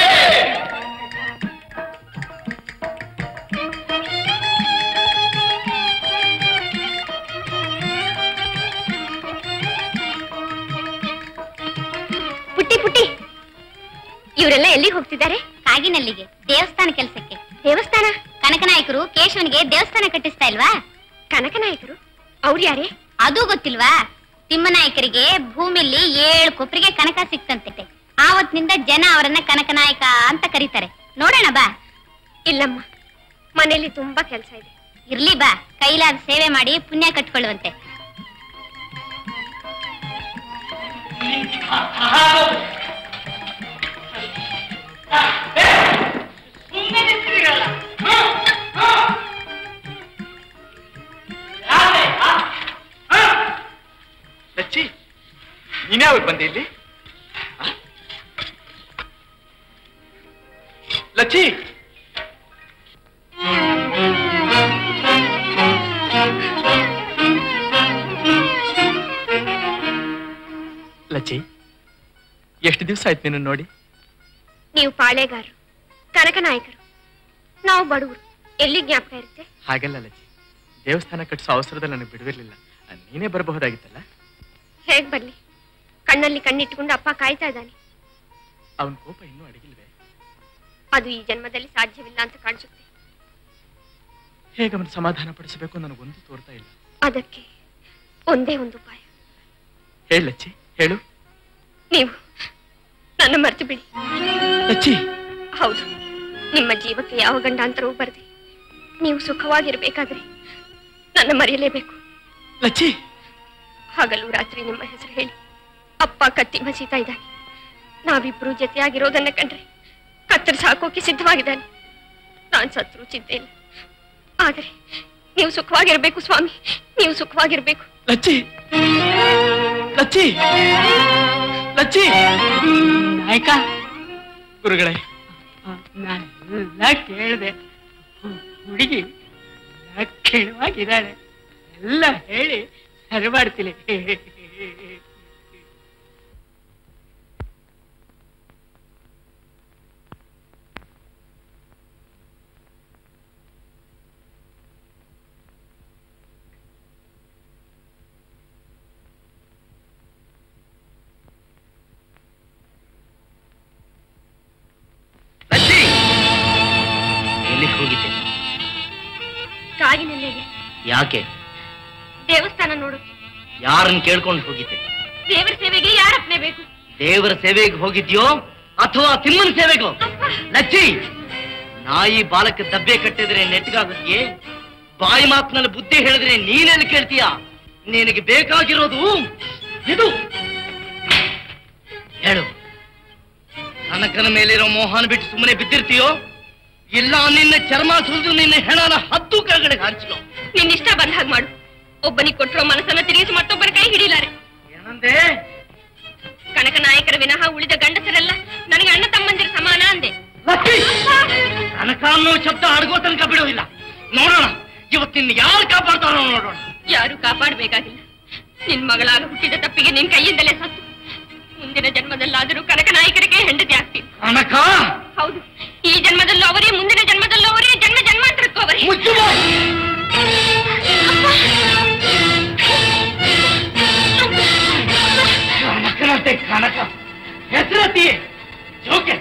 ಪುಟ್ಟಿ ಪುಟ್ಟಿ, ಇವರೆಲ್ಲ ಎಲ್ಲಿಗೆ ಹೋಗ್ತಿದ್ದಾರೆ? ಕಾಗಿನಲ್ಲಿಗೆ, ದೇವಸ್ಥಾನ ಕೆಲಸಕ್ಕೆ. ದೇವಸ್ಥಾನ? ಕನಕನಾಯಕರು ಕೇಶವನಿಗೆ ದೇವಸ್ಥಾನ ಕಟ್ಟಿಸ್ತಾ ಇಲ್ವಾ? ಕನಕನಾಯಕರು? ಅವ್ರು ಯಾರೇ? ಅದು ಗೊತ್ತಿಲ್ವಾ? ತಿಮ್ಮನಾಯಕರಿಗೆ ಭೂಮಿಲಿ 7 ಕೊಪ್ಪರಿಗೆ ಕನಕ ಸಿಕ್ತಂತೆ. ಆವತ್ತಿನಿಂದ ಜನ ಅವರನ್ನ ಕನಕನಾಯಕ ಅಂತ ಕರೀತಾರೆ. ನೋಡೋಣ ಬಾ. ಇಲ್ಲಮ್ಮ, ಮನೆಯಲ್ಲಿ ತುಂಬಾ ಕೆಲಸ ಇದೆ. ಇರ್ಲಿ ಬಾ, ಕೈಲಾದ ಸೇವೆ ಮಾಡಿ ಪುಣ್ಯ ಕಟ್ಕೊಳ್ಳುವಂತೆ. ಲಚ್ಚಿ, ನೀನ್ಯಾವಾಗ ಬಂದೆ ಇಲ್ಲಿ? ಲಚ್ಚಿ, ಲಚ್ಚಿ, ಎಷ್ಟು ದಿವಸ ಆಯ್ತು ನಿನ್ನ ನೋಡಿ? ನೀವು ಪಾಳೆಗಾರರು, ಕನಕನಾಯಕರು, ನಾವು ಬಡವರು, ಎಲ್ಲಿ ಜ್ಞಾಪಕ ಇರುತ್ತೆ? ಹಾಗೆಲ್ಲ ಲಚ್ಚಿ, ದೇವಸ್ಥಾನ ಕಟ್ಟಿಸೋ ಅವಸರದಲ್ಲಿ ನನಗೆ ಬಿಡುವಿರ್ಲಿಲ್ಲ. ನೀನೇ ಬರಬಹುದಾಗಿತ್ತಲ್ಲ. ಹೇಗ್ ಬರ್ಲಿ? ಕಣ್ಣಲ್ಲಿ ಕಣ್ಣಿಟ್ಟುಕೊಂಡು ಅಪ್ಪ ಕಾಯ್ತಾ ಇದ್ದಾನೆ. ಅವನ ಕೋಪ ಇನ್ನೂ ಅಡಗಿಲ್ವೇ? ಅದು ಈ ಜನ್ಮದಲ್ಲಿ ಸಾಧ್ಯವಿಲ್ಲ ಅಂತ ಕಾಣಿಸುತ್ತೆ. ಹೇಗೆ ಅವನು ಸಮಾಧಾನ ಪಡಿಸಬೇಕು ನನಗೊಂದು ತೋರ್ತಾ ಇಲ್ಲ. ಅದಕ್ಕೆ ಒಂದೇ ಒಂದು ಉಪಾಯ. ಹೇಳಚ್ಚಿ, ಹೇಳು. ನೀವು ನನ್ನ ಮರ್ತು ಬಿಡಿ. ಲಚ್ಚಿ, ಹೌದು, ನಿಮ್ಮ ಜೀವಕ್ಕೆ ಯಾವ ಗಂಡಾಂತರವೂ ಬರದೆ ನೀವು ಸುಖವಾಗಿರ್ಬೇಕಾದ್ರೆ ನನ್ನ ಮರೆಯಲೇಬೇಕು. ಲಚ್ಚಿ, ಹಗಲು ರಾತ್ರಿ ನಿಮ್ಮ ಹೆಸರು ಹೇಳಿ ಅಪ್ಪ ಕತ್ತಿ ಮಸೀತಾ ಇದ್ದಾನೆ. ನಾವಿಬ್ರು ಜೊತೆಯಾಗಿರೋದನ್ನ ಕಂಡ್ರೆ ಕತ್ತರಿಸಿ ಹಾಕೋಕೆ ಸಿದ್ಧವಾಗಿದ್ದಾನೆ. ನಾನ್ ಸತ್ರು ಚಿಂತೆ ಇಲ್ಲ, ಆದರೆ ನೀವು ಸುಖವಾಗಿರ್ಬೇಕು ಸ್ವಾಮಿ, ನೀವು ಸುಖವಾಗಿರ್ಬೇಕು. ಲಚ್ಚಿ, ಲಚ್ಚಿ ಲಚ್ಚಿ ನಾಯಕ ಗುರುಗಳೇ, ನಾನೆಲ್ಲ ಕೇಳಿದೆ. ಹುಡುಗಿ ಲಕ್ಷಣವಾಗಿದ್ದಾಳೆ. ಎಲ್ಲ ಹೇಳಿ ಸರಿ ಮಾಡ್ತೀನಿ. ಎಲ್ಲಿಗೆ ಹೋಗಿದ್ದೆ? ಕಾಗಿನೆಲ್ಲೆಗೆ. ಯಾಕೆ? ದೇವಸ್ಥಾನ ನೋಡು. ಯಾರನ್ನು ಕೇಳ್ಕೊಂಡು ಹೋಗಿದ್ದೆ? ದೇವರ ಸೇವೆಗೆ ಯಾರಪ್ಪನೆ ಬೇಕು? ದೇವರ ಸೇವೆಗೆ ಹೋಗಿದ್ಯೋ ಅಥವಾ ತಿಮ್ಮನ ಸೇವೆಗೋ? ಲಚ್ಚಿ, ನಾಯಿ ಬಾಲಕ್ಕೆ ದಬ್ಬೆ ಕಟ್ಟಿದ್ರೆ ನೆಟ್ಗಾಗುತ್ತೀಯೇ? ಬಾಯಿ ಮಾತಿನಲ್ಲಿ ಬುದ್ಧಿ ಹೇಳಿದ್ರೆ ನೀನೆಲ್ಲಿ ಕೇಳ್ತೀಯ? ನಿನಗೆ ಬೇಕಾಗಿರೋದು ಇದು. ಹೇಳು, ಕನಕನ ಮೇಲಿರೋ ಮೋಹನ ಬಿಟ್ಟು ಸುಮ್ಮನೆ ಬಿದ್ದಿರ್ತೀಯೋ ಇಲ್ಲ ನಿನ್ನ ಚರ್ಮ ಸುರಿದು ನಿನ್ನ ಹೆಣನ 10 ಕಡೆಗೆ ಹಂಚಲು? ನಿನ್ನಿಷ್ಟ ಬಂದ ಹಾಗೆ ಮಾಡು. ಒಬ್ಬನಿಗೆ ಕೊಟ್ಟಿರೋ ಮನಸ್ಸನ್ನ ತಿರುಗಿಸಿ ಮತ್ತೊಬ್ಬರ ಕೈ ಹಿಡಿಲಾರೆ. ಏನಂದೆ? ಕನಕ ನಾಯಕರ ವಿನಃ ಉಳಿದ ಗಂಡಸರೆಲ್ಲ ನನಗೆ ಅಣ್ಣ ತಮ್ಮಂದಿರ ಸಮಾನ ಅಂದೆ. ಕನಕ ಅನ್ನೋ ಶಬ್ದ ಅಡಗೋ ತನಕ ಬಿಡೋದಿಲ್ಲ. ನೋಡೋಣ ಇವತ್ತಿನ ಯಾರು ಕಾಪಾಡ್ತಾರೋ ನೋಡೋಣ. ಯಾರು ಕಾಪಾಡಬೇಕಾಗಿಲ್ಲ. ನಿನ್ ಮಗಳಾಗ ಹುಟ್ಟಿದ ತಪ್ಪಿಗೆ ನಿನ್ ಕೈಯಿಂದಲೇ ಸತ್ತು. ಮುಂದಿನ ಜನ್ಮದಲ್ಲಾದರೂ ಕನಕ ನಾಯಕರಿಗೆ ಹೆಂಡತಿ ಆಗ್ತೀನಿ. ಕನಕ? ಹೌದು, ಈ ಜನ್ಮದಲ್ಲೂ ಅವರೇ, ಮುಂದಿನ ಜನ್ಮದಲ್ಲೂ ಅವರೇ, ಜನ್ಮ ಜನ್ಮಾಂತರಕ್ಕೂ ಅವರೇ. ಕನಕನಂತೆ ಕನಕ ಹೆಸರತಿ ಜೋಕೆ.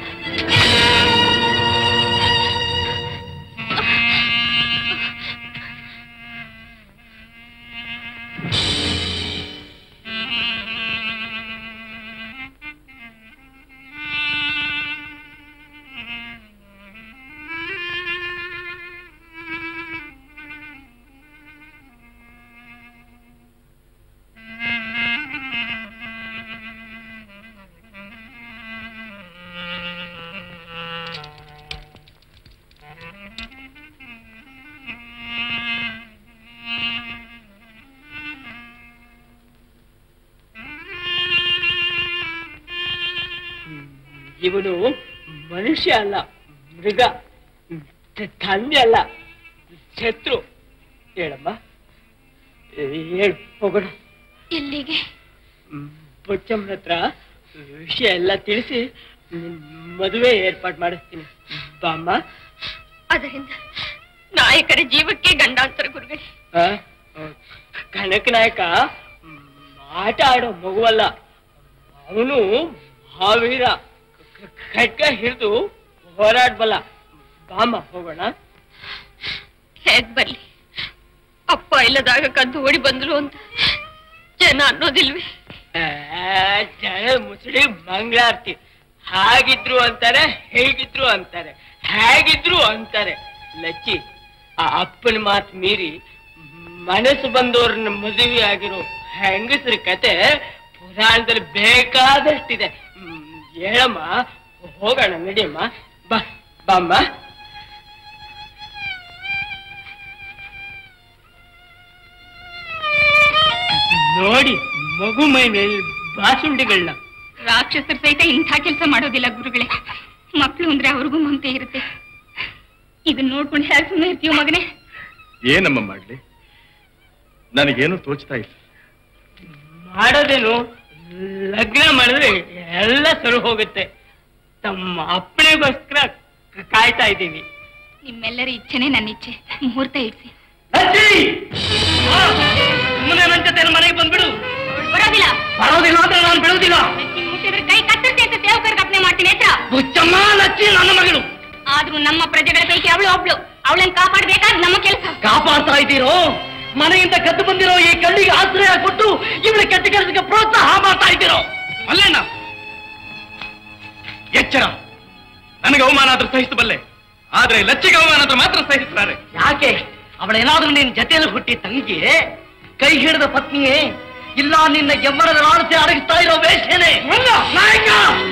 ಇವನು ಮನುಷ್ಯ ಅಲ್ಲ, ಮೃಗ. ತಂದೆ ಅಲ್ಲ, ಶತ್ರು. ಹೇಳಮ್ಮ, ಹೇಳು, ಹೋಗೋಣ. ಎಲ್ಲಿಗೆ? ಪುಚ್ಚಮ್ಮನ ಹತ್ರ ವಿಷಯ ಎಲ್ಲ ತಿಳಿಸಿ ಮದುವೆ ಏರ್ಪಾಡು ಮಾಡಿಸ್ತೀನಿ. ಬಾಮ್ಮ. ಅದರಿಂದ ನಾಯಕರ ಜೀವಕ್ಕೆ ಗಂಡಾಂತರ ಗುರುಗಳೇ. ಕನಕ ನಾಯಕ ಆಟ ಆಡೋ ಮಗುವಲ್ಲ, ಅವನು ಮಹಾವೀರ. ಖಡ್ಗ ಹಿಡಿದು ಹೋರಾಡ್ಬಲ್ಲ. ಬಾಮ್ಮ, ಹೋಗೋಣ. ಹೇಗ್ ಬರ್ಲಿ? ಅಪ್ಪ ಇಲ್ಲದಾಗ ಕದ್ದು ಓಡಿ ಬಂದ್ರು ಅಂತ ಜನ ಅನ್ನೋದಿಲ್ವೇ? ಜನ ಮುಸುಳಿ ಮಂಗಳಾರ್ತಿ. ಹಾಗಿದ್ರು ಅಂತಾರೆ, ಹೇಗಿದ್ರು ಅಂತಾರೆ, ಹೇಗಿದ್ರು ಅಂತಾರೆ. ಲಚ್ಚಿ, ಆ ಅಪ್ಪನ ಮಾತು ಮೀರಿ ಮನಸ್ಸು ಬಂದವ್ರನ್ನ ಮದುವೆ ಆಗಿರೋ ಹೆಂಗಸ್ರ ಕತೆ ಪುರಾಣದಲ್ಲಿ ಬೇಕಾದಷ್ಟಿದೆ. ಹೇಳಮ್ಮ, ಹೋಗೋಣ, ನಡಿಯಮ್ಮ. ಬಾ ಬಾಮ್ಮ. ನೋಡಿ ಮಗು ಮೈ ಮೇಲೆ ಬಾಸುಂಡಿಗಳನ್ನ. ರಾಕ್ಷಸರು ಸಹಿತ ಇಂಥ ಕೆಲಸ ಮಾಡೋದಿಲ್ಲ ಗುರುಗಳೇ. ಮಕ್ಕಳು ಅಂದ್ರೆ ಅವ್ರಿಗೂ ಮಮತೆ ಇರುತ್ತೆ. ಇದನ್ನ ನೋಡ್ಕೊಂಡು ಹೇಗೆ ಸುಮ್ಮನೆ ಇರ್ತೀವ ಮಗನೇ? ಏನಮ್ಮ ಮಾಡ್ಲಿ, ನನಗೇನು ತೋಚ್ತಾ ಇಲ್ಲ. ಮಾಡೋದೇನು, ಲಗ್ನ ಮಾಡಿದ್ರೆ ಎಲ್ಲ ಸರಿ ಹೋಗುತ್ತೆ. ತಮ್ಮ ಅಪ್ಪಣೆಗೋಸ್ಕರ ಕಾಯ್ತಾ ಇದ್ದೀವಿ. ನಿಮ್ಮೆಲ್ಲರ ಇಚ್ಛೆನೆ ನನ್ನ ಇಚ್ಛೆ. ಮುಹೂರ್ತ ಇಡ್ಸಿ. ನನ್ನ ಜೊತೆ ಮನೆಗೆ ಬಂದ್ಬಿಡು. ಬರೋದಿಲ್ಲ. ಬರೋದಿಲ್ಲ ಅಂದ್ರೆ ನಾನು ಬಿಡುವುದಿಲ್ಲ. ಮುಟ್ಟಿದ್ರೆ ಕೈ ಕತ್ತರಿಸಿ ಅಂತ ಸೇವಕರಿಗೆ ಅಪ್ಪಣೆ ಮಾಡ್ತೀನಿ ಹತ್ರ. ಬುಚ್ಚಮ್ಮ, ಲಚ್ಚಿ ನನ್ನ ಮಗಳು. ಆದ್ರೂ ನಮ್ಮ ಪ್ರಜೆಗಳ ಪೈಕಿ ಅವಳು ಒಬ್ಳು. ಅವಳನ್ನು ಕಾಪಾಡಬೇಕಾದ ನಮ್ಮ ಕೆಲಸ. ಕಾಪಾಡ್ತಾ ಇದ್ದೀರೋ? ಮನೆಯಿಂದ ಕದ್ದು ಬಂದಿರೋ ಈ ಕಣ್ಣಿಗೆ ಆಶ್ರಯ ಕೊಟ್ಟು ಇವಳ ಕೆಟ್ಟ ಕೆಲಸಕ್ಕೆ ಪ್ರೋತ್ಸಾಹ ಮಾಡ್ತಾ ಇದ್ದೀರೋ? ಅಲ್ಲೇನ ಎಚ್ಚರ. ನನಗೆ ಅವಮಾನ ಆದ್ರೂ ಸಹಿಸಬಲ್ಲೆ, ಆದ್ರೆ ಲಚ್ಚಿಗೆ ಅವಮಾನ ಆದ್ರೂ ಮಾತ್ರ ಸಹಿಸ್ತಾರೆ. ಯಾಕೆ? ಅವಳೇನಾದ್ರೂ ನಿನ್ನ ಜೊತೆಯಲ್ಲಿ ಹುಟ್ಟಿ ತಂಗಿ, ಕೈ ಹಿಡಿದ ಪತ್ನಿಯೇ, ಇಲ್ಲ ನಿನ್ನ ಗೆಮ್ಮರದ ಆಡತೆ ಅಡಗಿಸ್ತಾ ಇರೋ ವೇಷನೆ? ನಾಯಕ,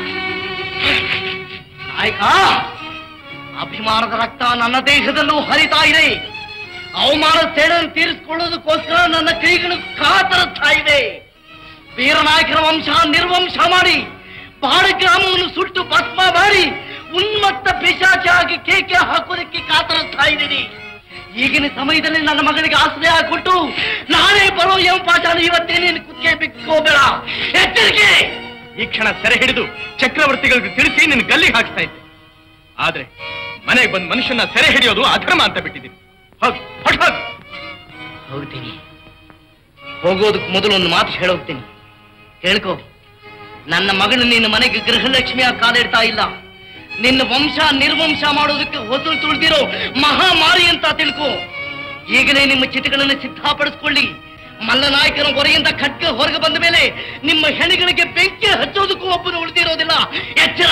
ನಾಯಕ, ಅಭಿಮಾನದ ರಕ್ತ ನನ್ನ ದೇಹದಲ್ಲೂ ಹರಿತಾ ಇದೆ. ಅವಮಾನ ಸೇಡನ್ನು ತೀರಿಸಿಕೊಳ್ಳೋದಕ್ಕೋಸ್ಕರ ನನ್ನ ಕೈಗಳು ಕಾತರಿಸ್ತಾ ಇವೆ. ವೀರನಾಯಕನ ವಂಶ ನಿರ್ವಂಶ ಮಾಡಿ ಬಾಡ ಗ್ರಾಮವನ್ನು ಸುಟ್ಟು ಭಸ್ಮ ಮಾಡಿ ಉನ್ಮತ್ತ ಪಿಶಾಚಾಗಿ ಕೇಕೆ ಹಾಕೋದಕ್ಕೆ ಕಾತರಿಸ್ತಾ ಇದ್ದೀನಿ. ಈಗಿನ ಸಮಯದಲ್ಲಿ ನನ್ನ ಮಗನಿಗೆ ಆಶ್ರಯ ಕೊಟ್ಟು ನಾನೇ ಬರೋ ಯಮಪಾಚಾನ ಇವತ್ತೇ ನೀನು ಕುತ್ತಿಗೆ ಬಿಕ್ಕೋಬೇಡ. ಎಚ್ಚರಿಕೆ! ಈ ಕ್ಷಣ ಸೆರೆ ಹಿಡಿದು ಚಕ್ರವರ್ತಿಗಳಿಗೆ ತಿಳಿಸಿ ನಿನ್ನ ಗಲ್ಲಿಗೆ ಹಾಕ್ತಾ ಇದ್ದೆ. ಆದ್ರೆ ಮನೆಗೆ ಬಂದ್ ಮನುಷ್ಯನ ಸೆರೆ ಹಿಡಿಯೋದು ಅಧರ್ಮ ಅಂತ ಬಿಟ್ಟಿದ್ದೀನಿ. ಹೋಗ್ತೀನಿ. ಹೋಗೋದಕ್ಕೆ ಮೊದಲು ಒಂದು ಮಾತು ಹೇಳೋಗ್ತೀನಿ, ಕೇಳ್ಕೋ. ನನ್ನ ಮಗನ ನಿನ್ನ ಮನೆಗೆ ಗೃಹಲಕ್ಷ್ಮಿಯ ಕಾಲಿಡ್ತಾ ಇಲ್ಲ. ನಿನ್ನ ವಂಶ ನಿರ್ವಂಶ ಮಾಡೋದಕ್ಕೆ ಹೊಸಲು ತುಳಿದಿರೋ ಮಹಾಮಾರಿ ಅಂತ ತಿಳ್ಕೋ. ಈಗಲೇ ನಿಮ್ಮ ಚಿತೆಗಳನ್ನು ಸಿದ್ಧಪಡಿಸ್ಕೊಳ್ಳಿ. ಮಲ್ಲನಾಯಕನ ಹೊರೆಯಿಂದ ಖಡ್ಗ ಹೊರಗೆ ಬಂದ ಮೇಲೆ ನಿಮ್ಮ ಹೆಣಗಳಿಗೆ ಬೆಂಕಿ ಹಚ್ಚೋದಕ್ಕೂ ಒಬ್ಬನು ಉಳಿದಿರೋದಿಲ್ಲ. ಎಚ್ಚರ!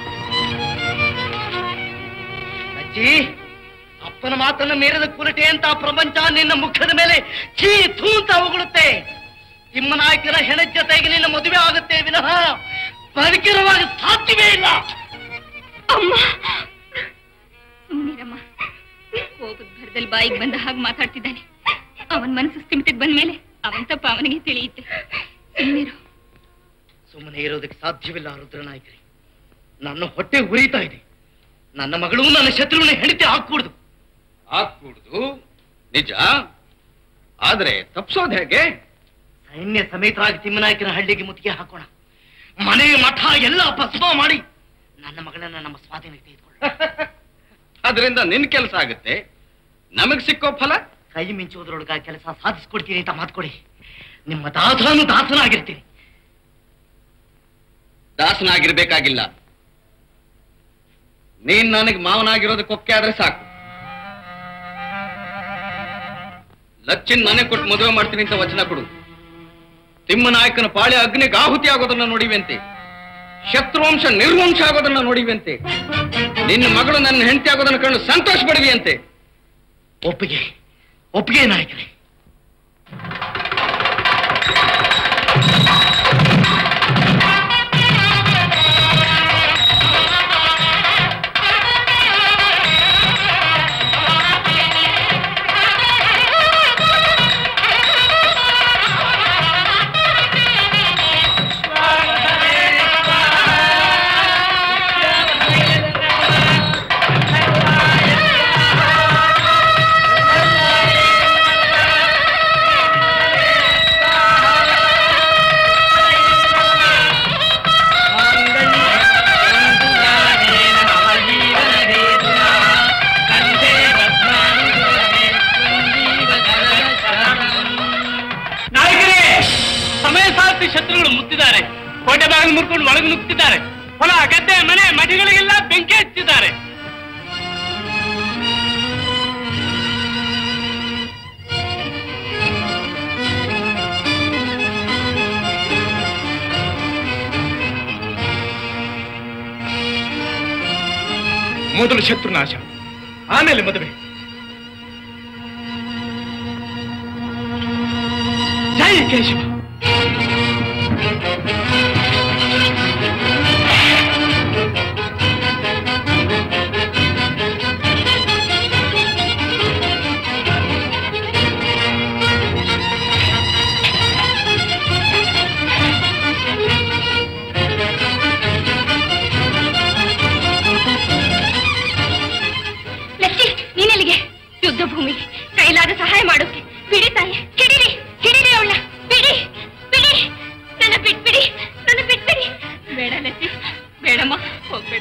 ಅಜ್ಜಿ, ಅಪ್ಪನ ಮಾತನ್ನು ಮೀರಿದ ಕುರಟೆ ಅಂತ ಪ್ರಪಂಚ ನಿನ್ನ ಮುಖದ ಮೇಲೆ ಛೀ ಥೂ ಅಂತ ಉಗುಳುತ್ತೆ. ತಿಮ್ಮನಾಯಕನ ಹೆಣ ಜೊತೆಗೆ ನಿನ್ನ ಮದುವೆ ಆಗುತ್ತೆ ವಿನಃ ಬದುಕಿರುವಾಗ ಸಾಧ್ಯವೇ ಇಲ್ಲ. ಅಮ್ಮ ಸುಮ್ಮನಿರಮ್ಮ. ಕೋಪದ ಭರದಲ್ಲಿ ಬಾಯಿಗೆ ಬಂದ ಹಾಗೆ ಮಾತಾಡ್ತಿದ್ದಾನೆ. ಅವನ ಮನಸ್ಸು ಸ್ಥಿಮಿತಕ್ಕೆ ಬಂದ ಮೇಲೆ ಅವನ ತಪ್ಪ ಅವನಿಗೆ ತಿಳಿಯುತ್ತೆ. ಸುಮ್ಮನೆ ಇರೋದಕ್ಕೆ ಸಾಧ್ಯವಿಲ್ಲ ರುದ್ರನಾಯಕರೇ. ನನ್ನ ಹೊಟ್ಟೆ ಉರಿತಾ ಇದೆ. ನನ್ನ ಮಗಳು ನನ್ನ ಶತ್ರುವಿನ ಹೆಂಡತಿ ಹಾಕೂಡ್ದು. ನಿಜ. ಆದ್ರೆ ತಪ್ಸೋದು ಹೇಗೆ? ಸೈನ್ಯ ಸಮೇತರಾಗಿ ತಿಮ್ಮನಾಯಕನ ಹಳ್ಳಿಗೆ ಮುತ್ತಿಗೆ ಹಾಕೋಣ. ಮನೆ ಮಠ ಎಲ್ಲ ಭಸ್ಮ ಮಾಡಿ ನನ್ನ ಮಗಳನ್ನ ನಮ್ಮ ಸ್ವಾಧೀನಕ್ಕೆ ತೆಗೆದುಕೊಳ್ಳ. ಅದರಿಂದ ನಿನ್ ಕೆಲಸ ಆಗುತ್ತೆ, ನಮಗ್ ಸಿಕ್ಕೋ ಫಲ? ಕೈ ಮಿಂಚುವುದರೊಳಗ ಕೆಲಸ ಸಾಧಿಸ್ಕೊಡ್ತೀನಿ ಅಂತ ಮಾತ್ಕೊಡಿ. ನಿಮ್ಮ ದಾಸನಾಗಿರ್ತೀನಿ. ದಾಸನಾಗಿರ್ಬೇಕಾಗಿಲ್ಲ. ನೀನ್ ನನಗೆ ಮಾವನಾಗಿರೋದಕ್ಕೆ ಒಕ್ಕೆ ಆದ್ರೆ ಸಾಕು. ಲಚ್ಚಿನ್ ಮನೆ ಕೊಟ್ಟು ಮದುವೆ ಮಾಡ್ತೀನಿ ಅಂತ ವಚನ ಕೊಡು. ತಿಮ್ಮನಾಯಕನ ಪಾಳೆ ಅಗ್ನಿಗೆ ಆಹುತಿ ಆಗೋದನ್ನ ನೋಡಿವೆಂತೆ, ಶತ್ರುವಂಶ ನಿರ್ವಂಶ ಆಗೋದನ್ನ ನೋಡಿವೆಂತೆ, ನಿನ್ನ ಮಗಳು ನನ್ನ ಹೆಂಡತಿ ಆಗೋದನ್ನ ಕಂಡು ಸಂತೋಷ ಪಡುವಿಯಂತೆ. ಒಪ್ಪಿಗೆ ನಾಯಕರೇ. ಶತ್ರುಗಳು ಮುತ್ತಿದ್ದಾರೆ. ಕೋಟೆ ಬಾಗಿಲು ಮುರ್ಕೊಂಡು ಒಳಗೆ ನುಗ್ತಿದ್ದಾರೆ. ಹೊಲ ಗದ್ದೆ ಮನೆ ಮಠಗಳಿಗೆಲ್ಲ ಬೆಂಕಿ ಹಚ್ಚಿದ್ದಾರೆ. ಮೊದಲು ಶತ್ರುನಾಶ, ಆಮೇಲೆ ಮದುವೆ. ಜೈ ಕೇಶವ. ಯುದ್ಧ ಭೂಮಿಗೆ ಕೈಲಾದ ಸಹಾಯ ಮಾಡೋಕೆ ಬಿಡಿ ತಾಯಿ. ಹಿಡಿರಿ ಹಿಡಿರಿ ಅವಳ. ಬಿಡಿ ಬಿಡಿ, ನನ್ನ ಬಿಟ್ಬಿಡಿ, ನನ್ನ ಬಿಟ್ಬಿಡಿ. ಬೇಡ ಲಚ್ಚಿ, ಬೇಡಮ್ಮ, ಹೋಗ್ಬೇಡ.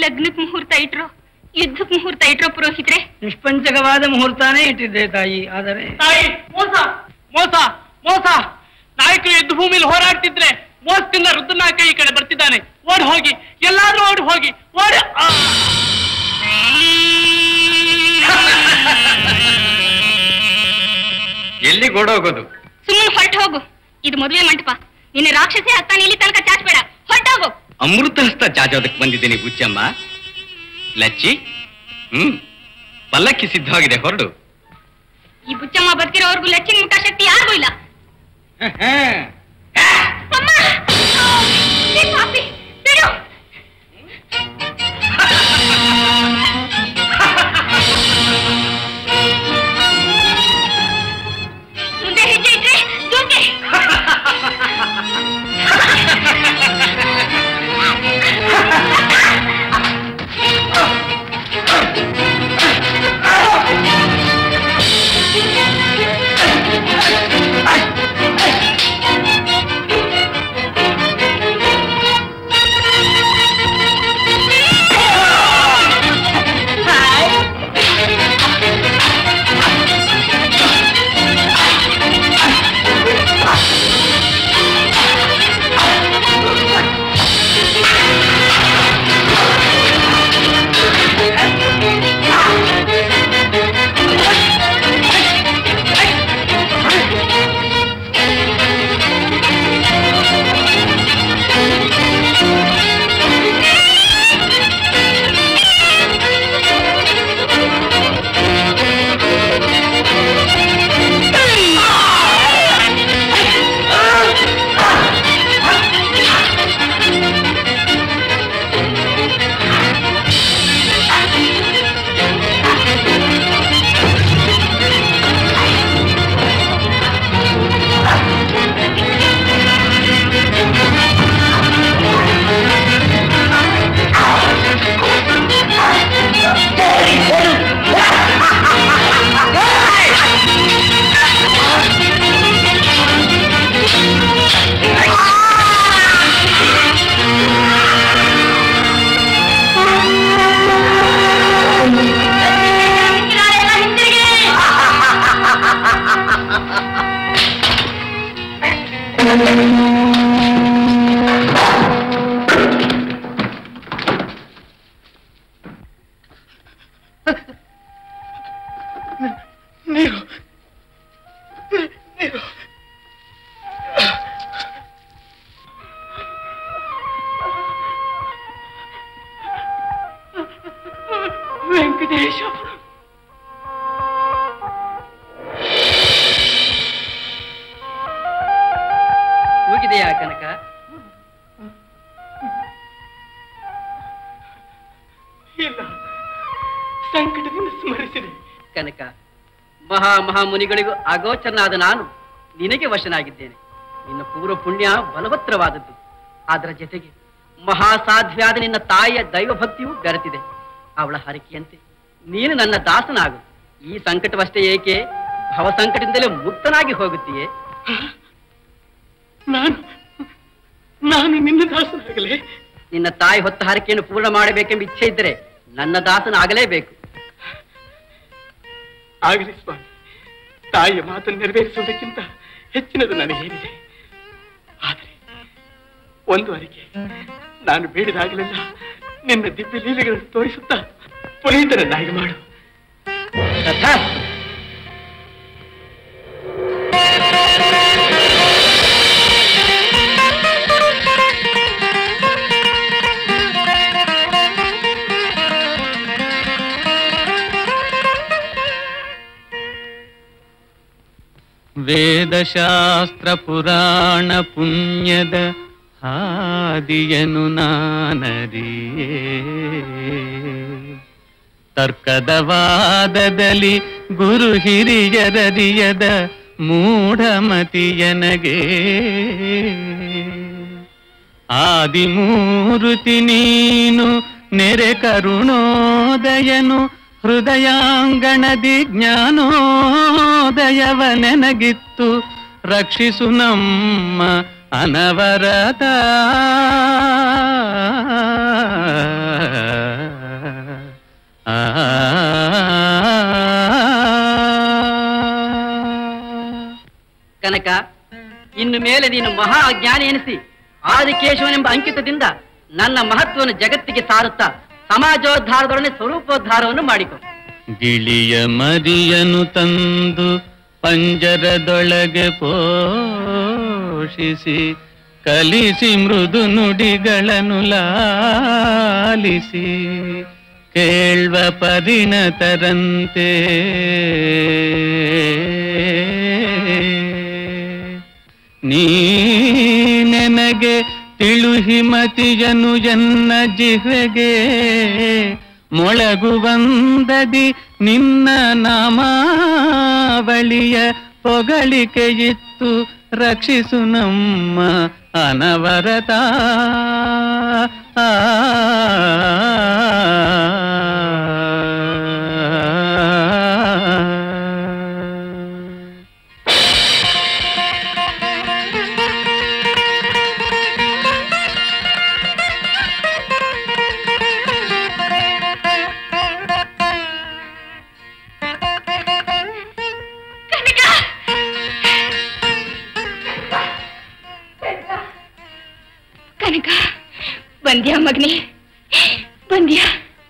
ಲಗ್ನಕ್ ಮುಹೂರ್ತ ಇಟ್ರೋ ಯುದ್ಧಕ್ ಮುಹೂರ್ತ ಇಟ್ರೋ ಪುರೋಹಿತ್ರೆ? ನಿಷ್ಪಂಚಕವಾದ ಮುಹೂರ್ತಾನೇ ಇಟ್ಟಿದ್ದೆ ತಾಯಿ. ಆದರೆ ತಾಯಿ ಮೋಸ ಮೋಸ ಮೋಸ. ನಾಯಕರು ಯುದ್ಧ ಭೂಮಿಲಿ ಹೋರಾಡ್ತಿದ್ರೆ ಮೋಸದಿಂದ ರುದ್ರನಾಯಕ ಈ ಕಡೆ ಬರ್ತಿದ್ದಾನೆ. ಓಡಿ ಹೋಗಿ, ಎಲ್ಲಾದ್ರೂ ಓಡಿ ಹೋಗಿ, ಓಡಿ. ಎಲ್ಲಿ ಓಡೋಗೋದು? ಸುಮ್ಮನೆ ಹೊರಟು ಹೋಗು. ಇದು ಮದುವೆ ಮಂಟಪ. ನಿನ್ನ ರಾಕ್ಷಸಿ ಹತ್ತಾನೆ ಇಲ್ಲಿ ತನಕ ಚಾಚಬೇಡ. ಹೊರಟೋಗು. ಅಮೃತ ಹಸ್ತ ಚಾಚೋದಕ್ಕೆ ಬಂದಿದ್ದೀನಿ ಬುಚ್ಚಮ್ಮ. ಲಚ್ಚಿ, ಪಲ್ಲಕ್ಕಿ ಸಿದ್ಧವಾಗಿದೆ, ಹೊರಡು. ಈ ಬುಚ್ಚಮ್ಮ ಬದುಕಿರೋವರೆಗೂ ಲಚ್ಚಿನ ಮುಖ ಶಕ್ತಿ ಯಾರಿಗೂ ಇಲ್ಲ. ಅಮ್ಮ! ಏ ಪಾಪಿ, ಬಿಡು. ಮುಂದೆ ಹೆಜ್ಜೆ ಇಟ್ರೆ ಜೋಕೆ. ವೆಂಕಟೇಶ, ಹೋಗಿದೆಯಾ ಕನಕ? ಇಲ್ಲ, ಸಂಕಟದಿಂದ ಸ್ಮರಿಸಿದೆ. ಕನಕ, ಮಹಾಮುನಿಗಳಿಗೂ ಅಗೋಚರನಾದ ನಾನು ನಿನಗೆ ವಶನಾಗಿದ್ದೇನೆ. ನಿನ್ನ ಪೂರ್ವ ಪುಣ್ಯ ಬಲವತ್ತರವಾದದ್ದು. ಅದರ ಜೊತೆಗೆ ಮಹಾಸಾಧ್ವಿಯಾದ ನಿನ್ನ ತಾಯಿಯ ದೈವಭಕ್ತಿಯೂ ಬೆರೆತಿದೆ. ಅವಳ ಹರಕೆಯಂತೆ ನೀನು ನನ್ನ ದಾಸನಾಗು. ಈ ಸಂಕಟವಷ್ಟೇ ಏಕೆ, ಭವ ಸಂಕಟದಿಂದಲೇ ಮುಕ್ತನಾಗಿ ಹೋಗುತ್ತೀಯೇ. ನಾನು ನಿನ್ನ ದಾಸನಾಗಲೇ? ನಿನ್ನ ತಾಯಿ ಹೊತ್ತ ಹರಕೆಯನ್ನು ಪೂರ್ಣ ಮಾಡಬೇಕೆಂಬ ಇಚ್ಛೆ ಇದ್ದರೆ ನನ್ನ ದಾಸನಾಗಲೇಬೇಕು. ಆಗಲಿ ಸ್ವಾಮಿ, ತಾಯಿಯ ಮಾತನ್ನು ನೆರವೇರಿಸುವುದಕ್ಕಿಂತ ಹೆಚ್ಚಿನದು ನನಗೇನಿದೆ. ಆದರೆ ಒಂದು ಅರಿಕೆ, ನಾನು ಬೇಡಿದಾಗಲೆಲ್ಲ ನಿನ್ನ ದಿವ್ಯ ಲೀಲೆಗಳನ್ನು ತೋರಿಸುತ್ತಾ ಪುನೀತನನ್ನಾಗಿ ಮಾಡು. ವೇದಶಾಸ್ತ್ರ ಪುರಾಣ ಪುಣ್ಯದ ಹಾದಿಯನು ನಾನರಿಯೇ, ತರ್ಕದ ವಾದದಲ್ಲಿ ಗುರು ಹಿರಿಯರರಿಯದ ಮೂಢಮತಿಯನಗೆ, ಆದಿಮೂರುತಿ ನೀನು ನೆರೆ ಕರುಣೋದಯನು, ಹೃದಯಾಂಗಣದಿ ಜ್ಞಾನೋದಯವ ನೆನಗಿತ್ತು, ರಕ್ಷಿಸು ನಮ್ಮ ಅನವರತ. ಕನಕ, ಇನ್ನು ಮೇಲೆ ನೀನು ಮಹಾ ಅಜ್ಞಾನಿ ಎನಿಸಿ ಆದಿಕೇಶವನೆಂಬ ಅಂಕಿತದಿಂದ ನನ್ನ ಮಹತ್ವವನ್ನು ಜಗತ್ತಿಗೆ ಸಾರುತ್ತಾ ಸಮಾಜೋದ್ಧಾರದೊಡನೆ ಸ್ವರೂಪೋದ್ಧಾರವನ್ನು ಮಾಡಿಕೊ. ಗಿಳಿಯ ಮರಿಯನು ತಂದು ಪಂಜರದೊಳಗೆ ಪೋಷಿಸಿ ಕಲಿಸಿ ಮೃದು ನುಡಿಗಳನ್ನು ಲಾಲಿಸಿ ಕೇಳ್ವ ಪರಿಣತರಂತೆ ನೀ ನನಗೆ ತಿಳುಹಿಮತಿಯನು ಎನ್ನ ಜಿಹ್ವೆಗೆ ಮೊಳಗುವಂದದಿ ನಿನ್ನ ನಾಮಾವಳಿಯ ಪೊಗಳಿಕೆಯಿತ್ತು ರಕ್ಷಿಸು ನಮ್ಮ ಅನವರತ. ಬಂದ್ಯಾ ಮಗನೇ, ಬಂದ್ಯಾ?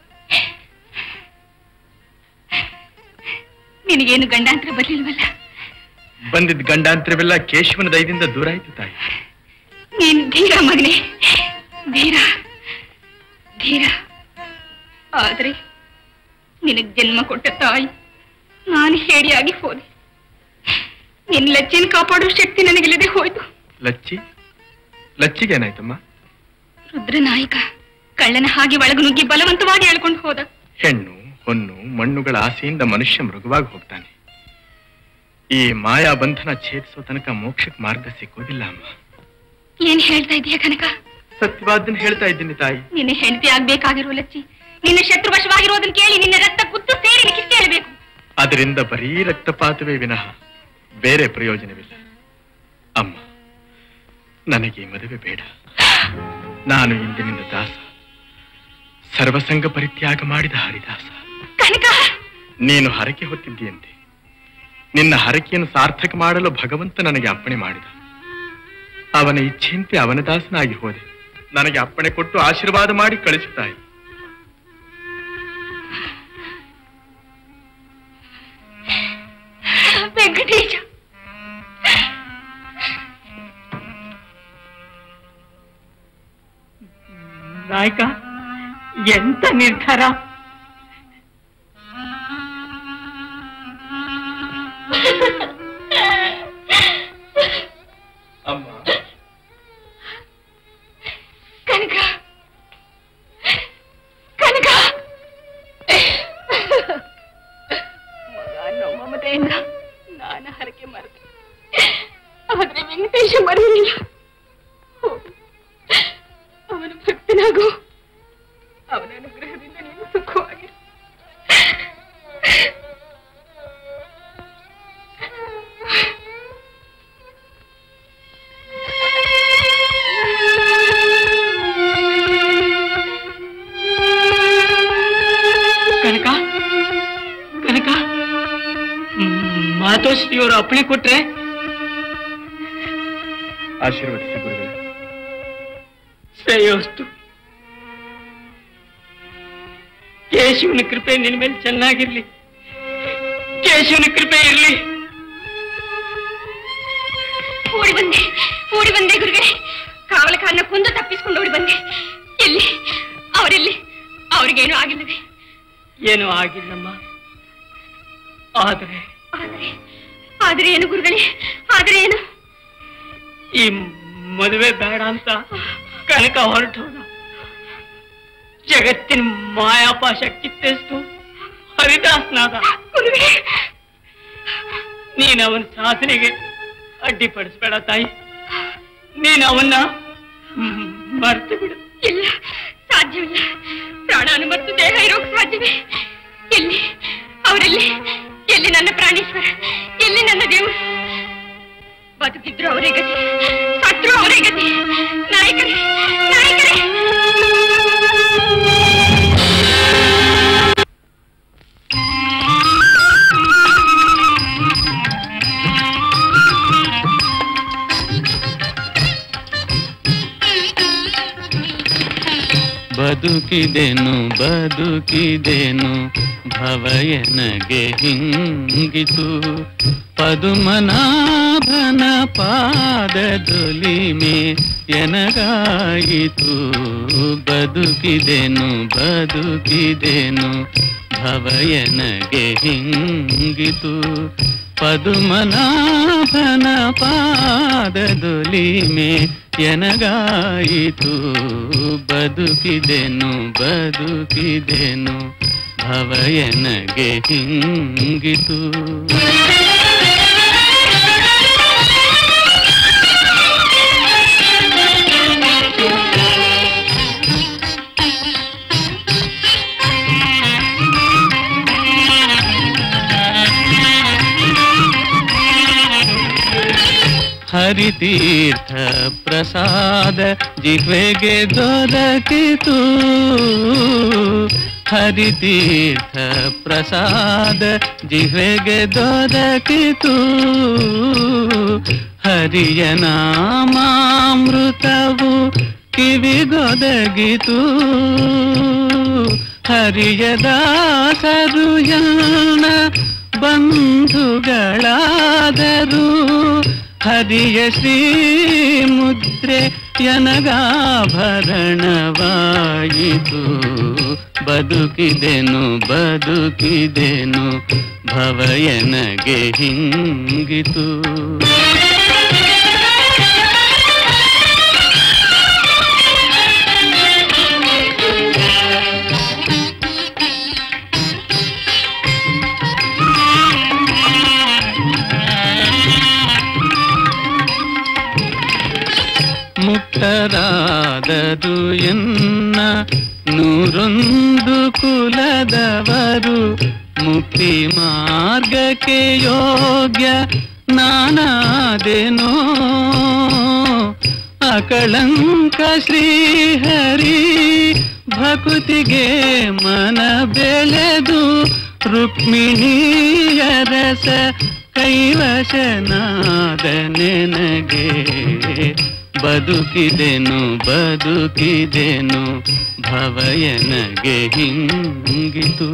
ನಿನಗೇನು ಗಂಡಾಂತರ ಬರ್ಲಿಲ್ವಲ್ಲ? ಬಂದಿದ್ದ ಗಂಡಾಂತರವೆಲ್ಲ ಕೇಶವನ ದಯದಿಂದ ದೂರ ಆಯ್ತು ತಾಯಿ. ನೀನ್ ಧೀರ ಮಗನೇ, ಧೀರ ಧೀರ. ಆದ್ರೆ ನಿನಗ್ ಜನ್ಮ ಕೊಟ್ಟ ತಾಯಿ ನಾನು ಹೇಡಿಯಾಗಿ ಹೋದೆ. ನಿನ್ ಲಚ್ಚಿನ ಕಾಪಾಡೋ ಶಕ್ತಿ ನನಗಿಲ್ಲದೆ ಹೋಯ್ತು. ಲಚ್ಚಿಗೇನಾಯ್ತಮ್ಮ? ರುದ್ರನಾಯಕ ಕಳ್ಳನ ಹಾಗೆ ಒಳಗು ನುಗ್ಗಿ ಬಲವಂತವಾಗಿ ಎಳ್ಕೊಂಡು ಹೋದ. ಹೆಣ್ಣು ಹೊನ್ನು ಮಣ್ಣುಗಳ ಆಸೆಯಿಂದ ಮನುಷ್ಯ ಮೃಗವಾಗಿ ಹೋಗ್ತಾನೆ. ಈ ಮಾಯಾ ಬಂಧನ ಛೇದಿಸೋ ತನಕ ಮೋಕ್ಷಕ್ಕೆ ಮಾರ್ಗ ಸಿಕ್ಕೋದಿಲ್ಲ ಅಮ್ಮ. ಏನ್ ಹೇಳ್ತಾ ಇದೀಯ ಕನಕ? ಸತ್ಯವಾದನ್ನ ಹೇಳ್ತಾ ಇದ್ದೀನಿ ತಾಯಿ. ನಿನ್ನ ಹೆಂಡತಿ ಆಗ್ಬೇಕಾಗಿರೋ ಲಚ್ಚಿ ನಿನ್ನ ಶತ್ರುವಶವಾಗಿರೋದನ್ನ ಕೇಳಿ ನಿನ್ನ ರಕ್ತ ಕುತ್ತು ಸೇರಿ ಕಿತ್ತು ಹೇಳಬೇಕು. ಅದರಿಂದ ಬರೀ ರಕ್ತಪಾತವೇ ವಿನಃ ಬೇರೆ ಪ್ರಯೋಜನವಿಲ್ಲ. ಅಮ್ಮ, ನನಗೆ ಮದುವೆ ಬೇಡ. ನಾನು ಇಂದಿನಿಂದ ದಾಸ, ಸರ್ವಸಂಗ ಪರಿತ್ಯಾಗ ಮಾಡಿದ ಹರಿದಾಸ. ನೀನು ಹರಕೆ ಹೊತ್ತಿದ್ದೀಯಂತೆ. ನಿನ್ನ ಹರಕೆಯನ್ನು ಸಾರ್ಥಕ ಮಾಡಲು ಭಗವಂತ ನನಗೆ ಅಪ್ಪಣೆ ಮಾಡಿದ. ಅವನ ಇಚ್ಛೆಯಂತೆ ಅವನ ದಾಸನಾಗಿ ಹೋದೆ. ನನಗೆ ಅಪ್ಪಣೆ ಕೊಟ್ಟು ಆಶೀರ್ವಾದ ಮಾಡಿ ಕಳಿಸುತ್ತಾಯಿ. ವೆಂಕಟೇಶ, ನಾಯಕ, ಎಂತ ನಿರ್ಧಾರ! ಅಮ್ಮ, ಕನಕ ಕನಕ ಮಗ ನಮ್ಮ ಮಮತೆಯಿಂದ ನಾನು ಹರಕೆ ಮರೆತೆ. ಆದ್ರೆ ವೆಂಕಟೇಶ ಮರೆಯಲಿಲ್ಲ. ಅವನು ಭಕ್ತನಾಗು. ಅವನ ಅನುಗ್ರಹದಿಂದ ನೀನು ಸುಖವಾಗಿ. ಕನಕ ಕನಕ, ಮಾತೋಶ್ರೀಯವರು ಅಪ್ಪಣೆ ಕೊಟ್ರೆ ಆಶೀರ್ವದಿಸಿ ಗುರುಗಳೇ. ಶ್ರೇಯೋಸ್ತು. ಕೇಶವನ ಕೃಪೆ ನಿನ್ನ ಮೇಲೆ ಚೆನ್ನಾಗಿರ್ಲಿ. ಕೇಶವನ ಕೃಪೆ ಇರ್ಲಿ. ಓಡಿ ಬಂದೆ ಗುರುಗಳೇ. ಕಾವಲಕಾರನ ಕೊಂದು ತಪ್ಪಿಸ್ಕೊಂಡು ಓಡಿ ಬಂದೆ. ಎಲ್ಲಿ ಅವರೆಲ್ಲಿ? ಅವ್ರಿಗೇನು ಆಗಿಲ್ಲವೇ? ಏನೂ ಆಗಿಲ್ಲಮ್ಮ. ಆದ್ರೆ ಆದ್ರೆ ಏನು ಗುರುಗಳೇ? ಆದ್ರೆ ಏನು? ಈ ಮದುವೆ ಬೇಡ ಅಂತ ಕನಕ ಹೊರಟೋದ. ಜಗತ್ತಿನ ಮಾಯಾಪಾಶ ಕಿತ್ತೆಷ್ಟು ಹರಿದಾಸನಾದ. ನೀನು ಅವನ ಸಾಧನೆಗೆ ಅಡ್ಡಿಪಡಿಸ್ಬೇಡ ತಾಯಿ. ನೀನು ಅವನ್ನ ಮರ್ತು ಬಿಡು. ಇಲ್ಲ, ಸಾಧ್ಯವಿಲ್ಲ. ಪ್ರಾಣಾನು ಮತ್ತು ದೇಹ ಇರೋಕ್ ಸಾಧ್ಯವೇ? ಎಲ್ಲಿ ಅವರೆಲ್ಲಿ? ಎಲ್ಲಿ ನನ್ನ ಪ್ರಾಣೇಶ್ವರ? ಎಲ್ಲಿ ನನ್ನ ದೇವರು? ಬದುಕಿದ್ರು ಅವರೇ ಗತಿ, ಸತ್ರು ಅವರೇ ಗತಿ. ನಾಯಕರೇ, ನಾಯಕರೇ! ಬದುಕಿದೆನು ಬದುಕಿದೆನು ಭವಯನಗೆ ಹಿಂಗಿತು ಪದುಮನಾಭನ ಪಾದದೊಲಿಮೆ ಎನಗಾಯಿತು ಬದುಕಿದೆನು ಬದುಕಿದೆನು ಭವಯನಗೆ ಹಿಂಗಿತು ಪದುಮನಾಭನ ಪಾದದೊಲಿಮೆ ಎನಗಾಯಿತು ಬದುಕಿದೆನು ಬದುಕಿದೆನು ಭವಯನಗೆ ಹಿಂಗಿತು ಹರಿತೀರ್ಥ ಪ್ರಸಾದ ಜಿಹ್ವೆಗೆ ದೊರಕಿತು ಹರಿತೀರ್ಥ ಪ್ರಸಾದ ಜಿಹ್ವೆಗೆ ದೊರಕಿತು ಹರಿಯ ನಾಮಾಮೃತವು ಕಿವಿಗೊದಗಿತು ಹರಿಯ ದಾಸರು ಯಾನ ಬಂಧುಗಳಾದರು ಹರಿಯ ಶ್ರೀ ಮುದ್ರೆ ಯನಗಾಭರಣವಾಯಿತು ಬದುಕಿದೆನು ಬದುಕಿದೆನು ಭವಯನಗೆ ಹಿಂಗಿತು ಮುಕ್ತರಾದದು ಎನ್ನ ನೂರೊಂದು ಕುಲದವರು ಮುಕ್ತಿ ಮಾರ್ಗಕ್ಕೆ ಯೋಗ್ಯ ನಾನಾದೆನೋ ಅಕಳಂಕ ಶ್ರೀಹರಿ ಭಕುತಿಗೆ ಮನ ಬೆಳೆದು ರುಕ್ಮಿಣಿಯ ರಸ ಕೈವಶನಾದ ನೆನಗೆ ಬದುಕಿದೆನು ಬದುಕಿದೆನು ಭವಯನಗೆ ಹಿಂಗಿತು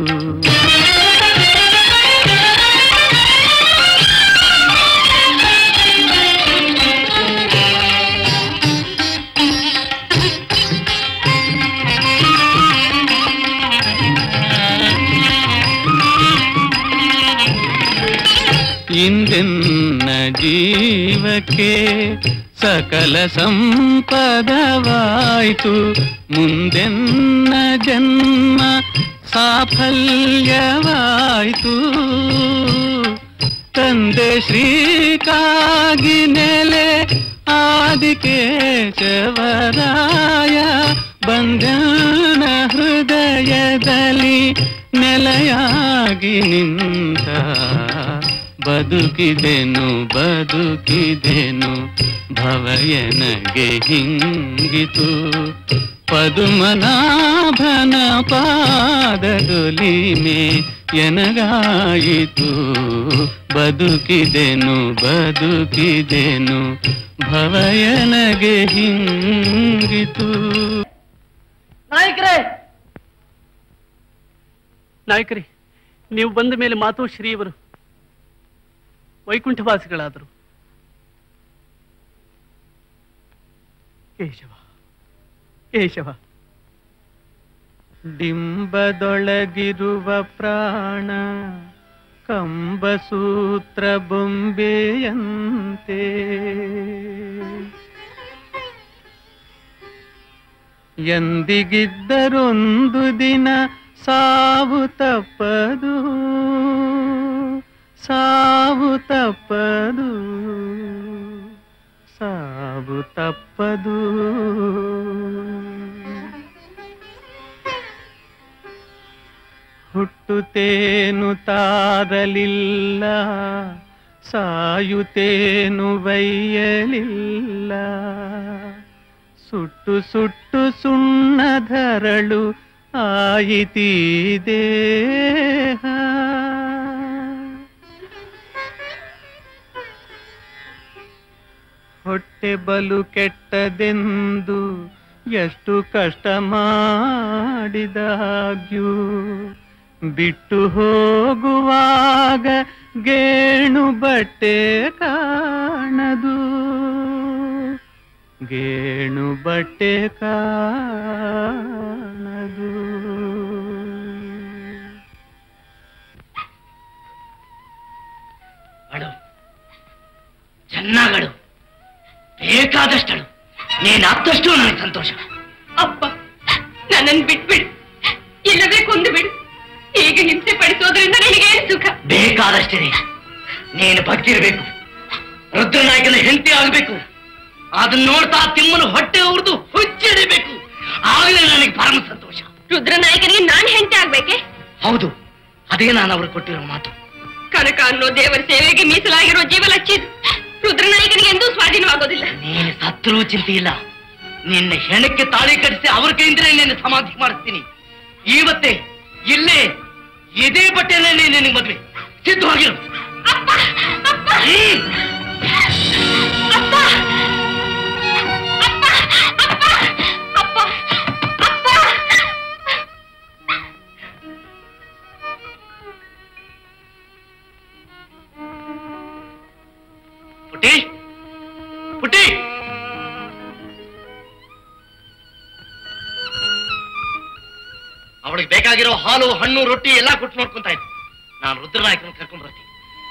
ಇಂದೆನ್ನ ಜೀವಕ್ಕೆ ಸಕಲ ಸಂಪದವಾಯಿತು ಮುಂದೆನ್ನ ಜನ್ಮ ಸಾಫಲ್ಯವಾಯಿತು ತಂದೆ ಶ್ರೀಕಾಗಿ ನೆಲೆ ಆದಿಕೇಶವರಾಯ ಬಂಧನ ಹೃದಯದಲ್ಲಿ ನೆಲೆಯಾಗಿ ನಿಂತ ಬದುಕಿದೆನು ಬದುಕಿದೆನು ಭವಯನಗೆ ಹಿಂಗಿತು ಪದುಮನಾಭನ ಪಾದದೊಲಿಮೆ ಎನಗಾಯಿತು ಬದುಕಿದೆನು ಬದುಕಿದೆನು ಭವಯನಗೆ ಹಿಂಗಿತು ನಾಯಕರೇ ನೀವು ಬಂದ ಮೇಲೆ ಮಾತು ಶ್ರೀಯವರು ವೈಕುಂಠವಾಸಿಗಳಾದರು. ಕೇಶವ ಕೇಶವ ಡಿಂಬದೊಳಗಿರುವ ಪ್ರಾಣ ಕಂಬಸೂತ್ರ ಬೊಂಬೆಯಂತೆ ಎಂದಿಗಿದ್ದರೊಂದು ದಿನ ಸಾವು ತಪ್ಪದು ಸಾವು ತಪ್ಪದು ಸಾವು ತಪ್ಪದು ಹುಟ್ಟುತ್ತೇನು ತಾರಲಿಲ್ಲ ಸಾಯುತ್ತೇನು ಬೈಯಲಿಲ್ಲ ಸುಟ್ಟು ಸುಟ್ಟು ಸುಣ್ಣಧರಳು ಆಯಿತೀ ದೇಹ ಹೊಟ್ಟೆ ಬಲು ಕೆಟ್ಟದೆಂದು ಎಷ್ಟು ಕಷ್ಟ ಮಾಡಿದಾಗ್ಯೂ ಬಿಟ್ಟು ಹೋಗುವಾಗ ಗೇಣು ಬಟ್ಟೆ ಕಾಣದು, ಗೇಣು ಬಟ್ಟೆ ಕಾಣದು. ಅಳು, ಚೆನ್ನಾಗಳು, ಬೇಕಾದಷ್ಟಳು. ನೀನಾದಷ್ಟು ನನಗೆ ಸಂತೋಷ. ಅಪ್ಪ, ನನ್ನನ್ನು ಬಿಟ್ಬಿಡು, ಇಲ್ಲವೇ ಕೊಂದು ಬಿಡು. ಹೀಗೆ ಹಿಂಸೆ ಪಡಿಸೋದ್ರಿಂದ ನಿನಗೇನು ಸುಖ? ಬೇಕಾದಷ್ಟಿದೆ. ನೀನು ಬಗ್ಗಿರಬೇಕು, ರುದ್ರನಾಯಕನ ಹೆಂಡತಿ ಆಗಬೇಕು. ಅದನ್ನ ನೋಡ್ತಾ ತಿಮ್ಮನ ಹೊಟ್ಟೆ ಉರಿದು ಹುಚ್ಚಿಡಬೇಕು. ಆಗಲೇ ನನಗೆ ಪರಮ ಸಂತೋಷ. ರುದ್ರನಾಯಕನಿಗೆ ನಾನು ಹೆಂಡತಿ ಆಗ್ಬೇಕೆ? ಹೌದು, ಅದೇ ನಾನು ಅವ್ರಿಗೆ ಕೊಟ್ಟಿರೋ ಮಾತು. ಕನಕ ಅನ್ನೋ ದೇವರ ಸೇವೆಗೆ ಮೀಸಲಾಗಿರೋ ಜೀವಲಚ್ಚಿದು ರುದ್ರನಾಯಕನಿಗೆ ಎಂದೂ ಸ್ವಾಧೀನವಾಗೋದಿಲ್ಲ. ನೀನು ಸತ್ರೂ ಚಿಂತೆ ಇಲ್ಲ. ನಿನ್ನ ಹೆಣಕ್ಕೆ ತಾಳಿ ಕಟ್ಟಿಸಿ ಅವ್ರ ಕೈಯಿಂದಲೇ ನಿನ್ನ ಸಮಾಧಿ ಮಾಡಿಸ್ತೀನಿ. ಇವತ್ತೇ ಇಲ್ಲೇ ಇದೇ ಬಟ್ಟೆಯಲ್ಲೇ ನಿನಗೆ ಮದುವೆ. ಸಿದ್ಧವಾಗಿರು. ಪುಟ್ಟಿ, ಪುಟ್ಟಿ, ಅವಳಿಗೆ ಬೇಕಾಗಿರೋ ಹಾಲು, ಹಣ್ಣು, ರೊಟ್ಟಿ ಎಲ್ಲಾ ಕೊಟ್ಟು ನೋಡ್ಕೊಂತ ಇದ್ದೆ. ನಾನು ರುದ್ರನಾಯಕನ ಕರ್ಕೊಂಡು ಬರ್ತೀನಿ.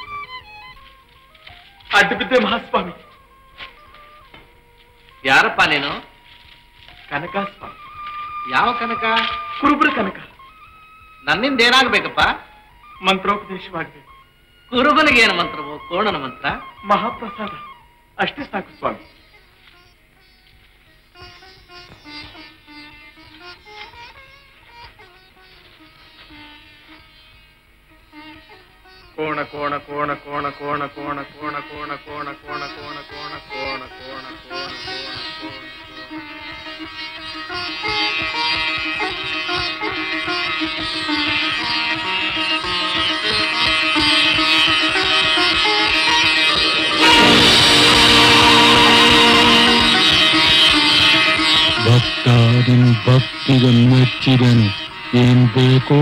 ಅಡ್ಡು ಬಿದ್ದೆ ಮಹಾಸ್ವಾಮಿ. ಯಾರಪ್ಪ ನೀನು? ಕನಕ ಸ್ವಾಮಿ. ಯಾವ ಕನಕ? ಕುರುಬ್ರ ಕನಕ. ನನ್ನಿಂದ ಏನಾಗ್ಬೇಕಪ್ಪ? ಮಂತ್ರೋಪದೇಶವಾಗಬೇಕು. ಕುರುಬನಿಗೆ ಏನು ಮಂತ್ರವೋ? ಕೋಣನ ಮಂತ್ರ? ಮಹಾಪ್ರಸಾದ ಅಷ್ಟೇ ಸಾಕು ಸ್ವಾಮಿ. ಕೋಣ ಕೋಣ ಕೋಣ ಕೋಣ ಕೋಣ ಕೋಣ ಕೋಣ ಕೋಣ ಕೋಣ ಕೋಣ ಕೋಣ ಕೋಣ ಕೋಣ ಕೋಣ ಕೋಣ ಭಕ್ತಾದಿನ ಭಕ್ತಿಗೆ ಮೆಚ್ಚಿದನು. ಏನ್ ಬೇಕು?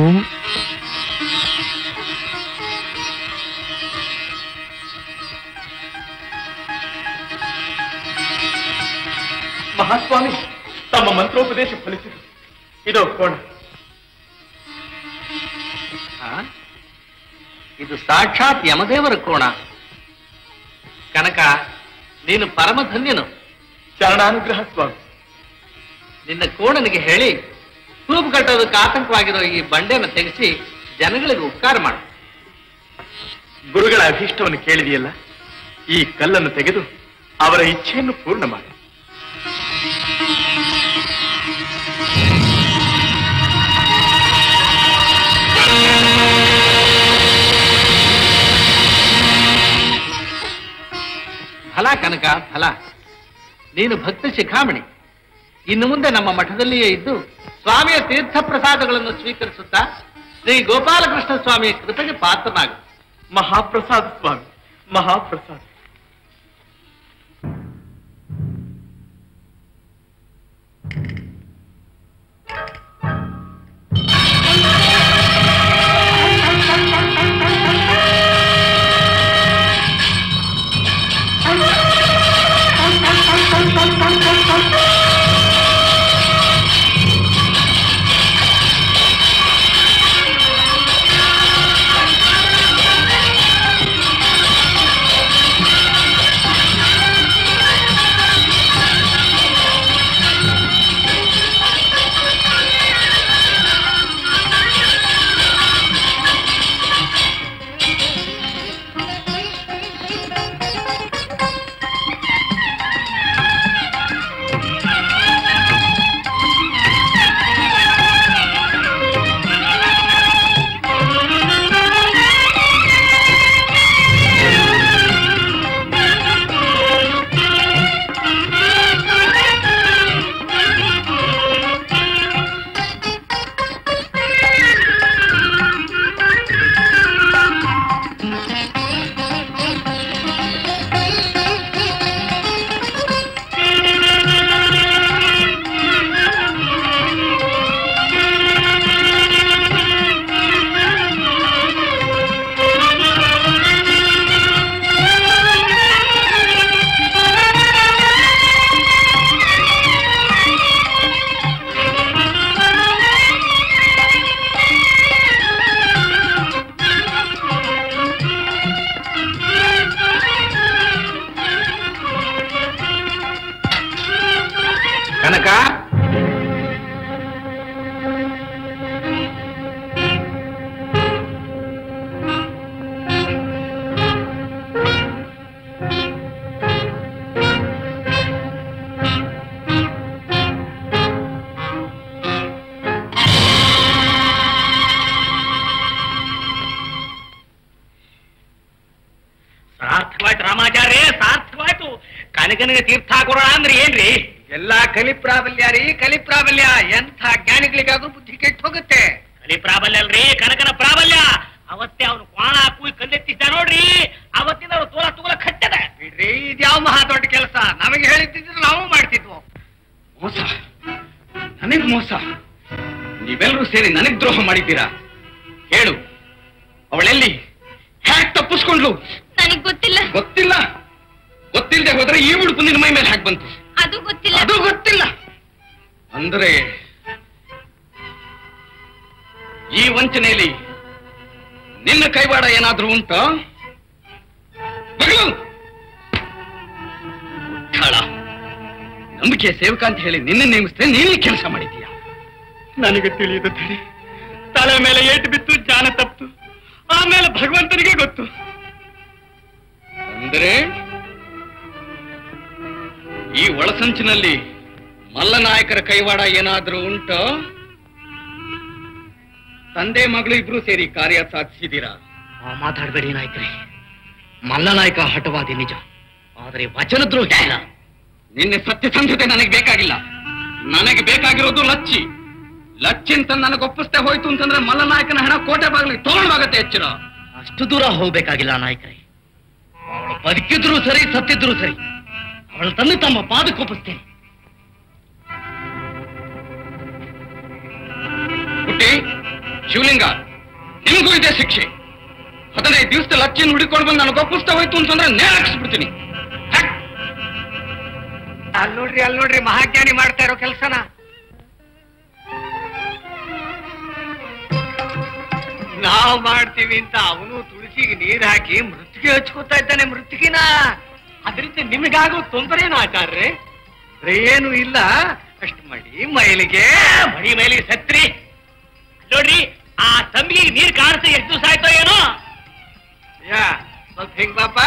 ಮಹಾಸ್ವಾಮಿ, ತಮ್ಮ ಮಂತ್ರೋಪದೇಶ ಫಲಿಸಿತು. ಇದೋ ಕೋಣ. ಇದು ಸಾಕ್ಷಾತ್ ಯಮದೇವರ ಕೋಣ. ಕನಕ, ನೀನು ಪರಮಧನ್ಯನು. ಶರಣಾನುಗ್ರಹ ಸ್ವಾಮಿ. ನಿನ್ನ ಕೋಣನಿಗೆ ಹೇಳಿ ತೂಪು ಕಟ್ಟೋದಕ್ಕೆ ಆತಂಕವಾಗಿರೋ ಈ ಬಂಡೆಯನ್ನು ತೆಗೆಸಿ ಜನಗಳಿಗೆ ಉಪಕಾರ ಮಾಡು. ಗುರುಗಳ ಅಭೀಷ್ಟವನ್ನು ಕೇಳಿದೆಯಲ್ಲ, ಈ ಕಲ್ಲನ್ನು ತೆಗೆದು ಅವರ ಇಚ್ಛೆಯನ್ನು ಪೂರ್ಣ ಮಾಡಿ. ಫಲ ಕನಕ, ಫಲ. ನೀನು ಭಕ್ತ ಶಿಖಾಮಣಿ. ಇನ್ನು ಮುಂದೆ ನಮ್ಮ ಮಠದಲ್ಲಿಯೇ ಇದ್ದು ಸ್ವಾಮಿಯ ತೀರ್ಥ ಪ್ರಸಾದಗಳನ್ನು ಸ್ವೀಕರಿಸುತ್ತಾ ಶ್ರೀ ಗೋಪಾಲಕೃಷ್ಣ ಸ್ವಾಮಿಯ ಕೃಪೆಗೆ ಪಾತ್ರನಾಗು. ಮಹಾಪ್ರಸಾದ ಸ್ವಾಮಿ, ಮಹಾಪ್ರಸಾದ. ಸಾರ್ಥಕವಾಯ್ತು ರಾಮಾಚಾರ್ಯ, ಸಾರ್ಥಕವಾಯ್ತು. ಕನಕನಿಗೆ ತೀರ್ಥ ಕೊಡೋಣ ಅಂದ್ರೆ ಏನ್ರಿ? ಎಲ್ಲಾ ಕಲಿಪ್ರಾಬಲ್ಯ ರೀ, ಕಲಿಪ್ರಾಬಲ್ಯ. ಎಂಥ ಜ್ಞಾನಿಗಳಿಗಾದ್ರೂ ಬುದ್ಧಿ ಕೆಟ್ಟು ಹೋಗುತ್ತೆ. ಕಲಿಪ್ರಾಬಲ್ಯ ಅಲ್ರಿ, ಕನಕನ ಪ್ರಾಬಲ್ಯ. ಅವತ್ತೇ ಅವನು ಕ್ವಾಣ ಕೂಯಿ ಕಲ್ಲೆತ್ತಿದ್ದ ನೋಡ್ರಿ, ಅವತ್ತಿಂದ ಅವ್ರು ತೋಲ ಕಟ್ಟದ. ಬಿಡ್ರಿ, ಇದ್ಯಾವ ಮಹಾ ದೊಡ್ಡ ಕೆಲಸ. ನಮಗೆ ಹೇಳಿದ್ರೆ ನಾವು ಮಾಡ್ತಿದ್ವು. ಮೋಸ, ನನಗ್ ಮೋಸ. ನೀವೆಲ್ಲರೂ ಸೇರಿ ನನಗ್ ದ್ರೋಹ ಮಾಡಿದ್ದೀರಾ. ಹೇಳು, ಅವಳೆಲ್ಲಿ? ಹ್ಯಾಕ್ ತಪ್ಪಿಸ್ಕೊಂಡ್ಲು? ನನಗ್ ಗೊತ್ತಿಲ್ಲ. ಗೊತ್ತಿಲ್ಲ? ಗೊತ್ತಿಲ್ಲದೆ ಹೋದ್ರೆ ಈ ಉಡುಪು ನಿನ್ನ ಮೈ ಮೇಲೆ ಹ್ಯಾಕ್ ಬಂತು? ಅದು ಗೊತ್ತಿಲ್ಲ. ಅದು ಗೊತ್ತಿಲ್ಲ ಅಂದ್ರೆ ಈ ವಂಚನೆಯಲ್ಲಿ ನಿನ್ನ ಕೈವಾಡ ಏನಾದ್ರೂ ಉಂಟಾ? ನಂಬಿಕೆ ಸೇವಕ ಅಂತ ಹೇಳಿ ನಿನ್ನ ನೇಮಿಸ್ತೇ ನೀನೇ ಕೆಲಸ ಮಾಡಿದ್ದೀಯ. ನನಗೆ ತಿಳಿಯದು ತಡಿ. ತಲೆ ಮೇಲೆ ಏಟು ಬಿತ್ತು, ಜ್ಞಾನ ತಪ್ಪಿತು. ಆಮೇಲೆ ಭಗವಂತನಿಗೆ ಗೊತ್ತು. ಅಂದರೆ ಈ ಒಳಸಂಚಿನಲ್ಲಿ ಮಲ್ಲನಾಯಕರ ಕೈವಾಡ ಏನಾದ್ರೂ ಉಂಟೋ? ತಂದೆ ಮಗಳು ಇಬ್ರು ಸೇರಿ ಕಾರ್ಯ ಸಾಧಿಸಿದ್ದೀರಾ? ಮಾತಾಡಬೇಡಿ ನಾಯಕರೇ. ಮಲ್ಲನಾಯಕ ಹಠವಾದಿ ನಿಜ, ಆದರೆ ವಚನದ್ರೋಹಿ ಇಲ್ಲ. ನಿನ್ನೆ ಸತ್ಯಸಂಧತೆ ನನಗೆ ಬೇಕಾಗಿಲ್ಲ. ನನಗೆ ಬೇಕಾಗಿರೋದು ಲಚ್ಚಿ. ಲಚ್ಚಿ ಅಂತ ನನಗೊಪ್ಪಿಸ್ತೇ ಹೋಯ್ತು ಅಂತಂದ್ರೆ ಮಲ್ಲನಾಯಕನ ಹಣ ಕೋಟೆ ಬಾಗಿಲಿಗೆ ತಗೊಂಡಾಗತ್ತೆ. ಎಚ್ಚರ. ಅಷ್ಟು ದೂರ ಹೋಗ್ಬೇಕಾಗಿಲ್ಲ ನಾಯಕರೇ. ಅವಳು ಬದುಕಿದ್ರು ಸರಿ, ಸತ್ತಿದ್ರು ಸರಿ, ಅವಳು ತಂದು ತಮ್ಮ ಪಾದಕ್ಕೊಪ್ಪಿಸ್ತೇನೆ. ಹುಟ್ಟಿ, ಶಿವಲಿಂಗ, ನಿಮಗೂ ಇದೆ ಶಿಕ್ಷೆ. 15 ದಿವಸದ ಲಚ್ಚಿಯನ್ನು ಹುಡುಕೊಂಡು ಬಂದು ನನಗೊಪ್ಪಿಸ್ತಾ ಹೋಯ್ತು ಅಂತಂದ್ರೆ ನೇರಾಕ್ಸ್ಬಿಡ್ತೀನಿ. ಅಲ್ಲಿ ನೋಡ್ರಿ ಮಹಾಜ್ಞಾನಿ ಮಾಡ್ತಾ ಇರೋ ಕೆಲಸನ. ನಾವು ಮಾಡ್ತೀವಿ ಅಂತ ಅವನು ತುಳಸಿಗೆ ನೀರು ಹಾಕಿ ಮೃತ್ತಿಗೆ ಹಚ್ಕೋತಾ ಇದ್ದಾನೆ. ಮೃತ್ತಿಗೆನ ಅದರಿಂದ ನಿಮಗಾಗೋ ತೊಂದರೆನೂ ಆಚಾರ್ರೆ? ಏನು ಇಲ್ಲ, ಅಷ್ಟು ಮೈಲಿಗೆ ಸತ್ರಿ. ನೋಡ್ರಿ, ಆ ತಂಬಿಗೆ ನೀರ್ ಕಾಣಿಸಿ ಎಷ್ಟು ದಿವಸ ಆಯ್ತೋ ಏನೋ. ಸ್ವಲ್ಪ ಹೆಂಗ್ ಬಾಪ.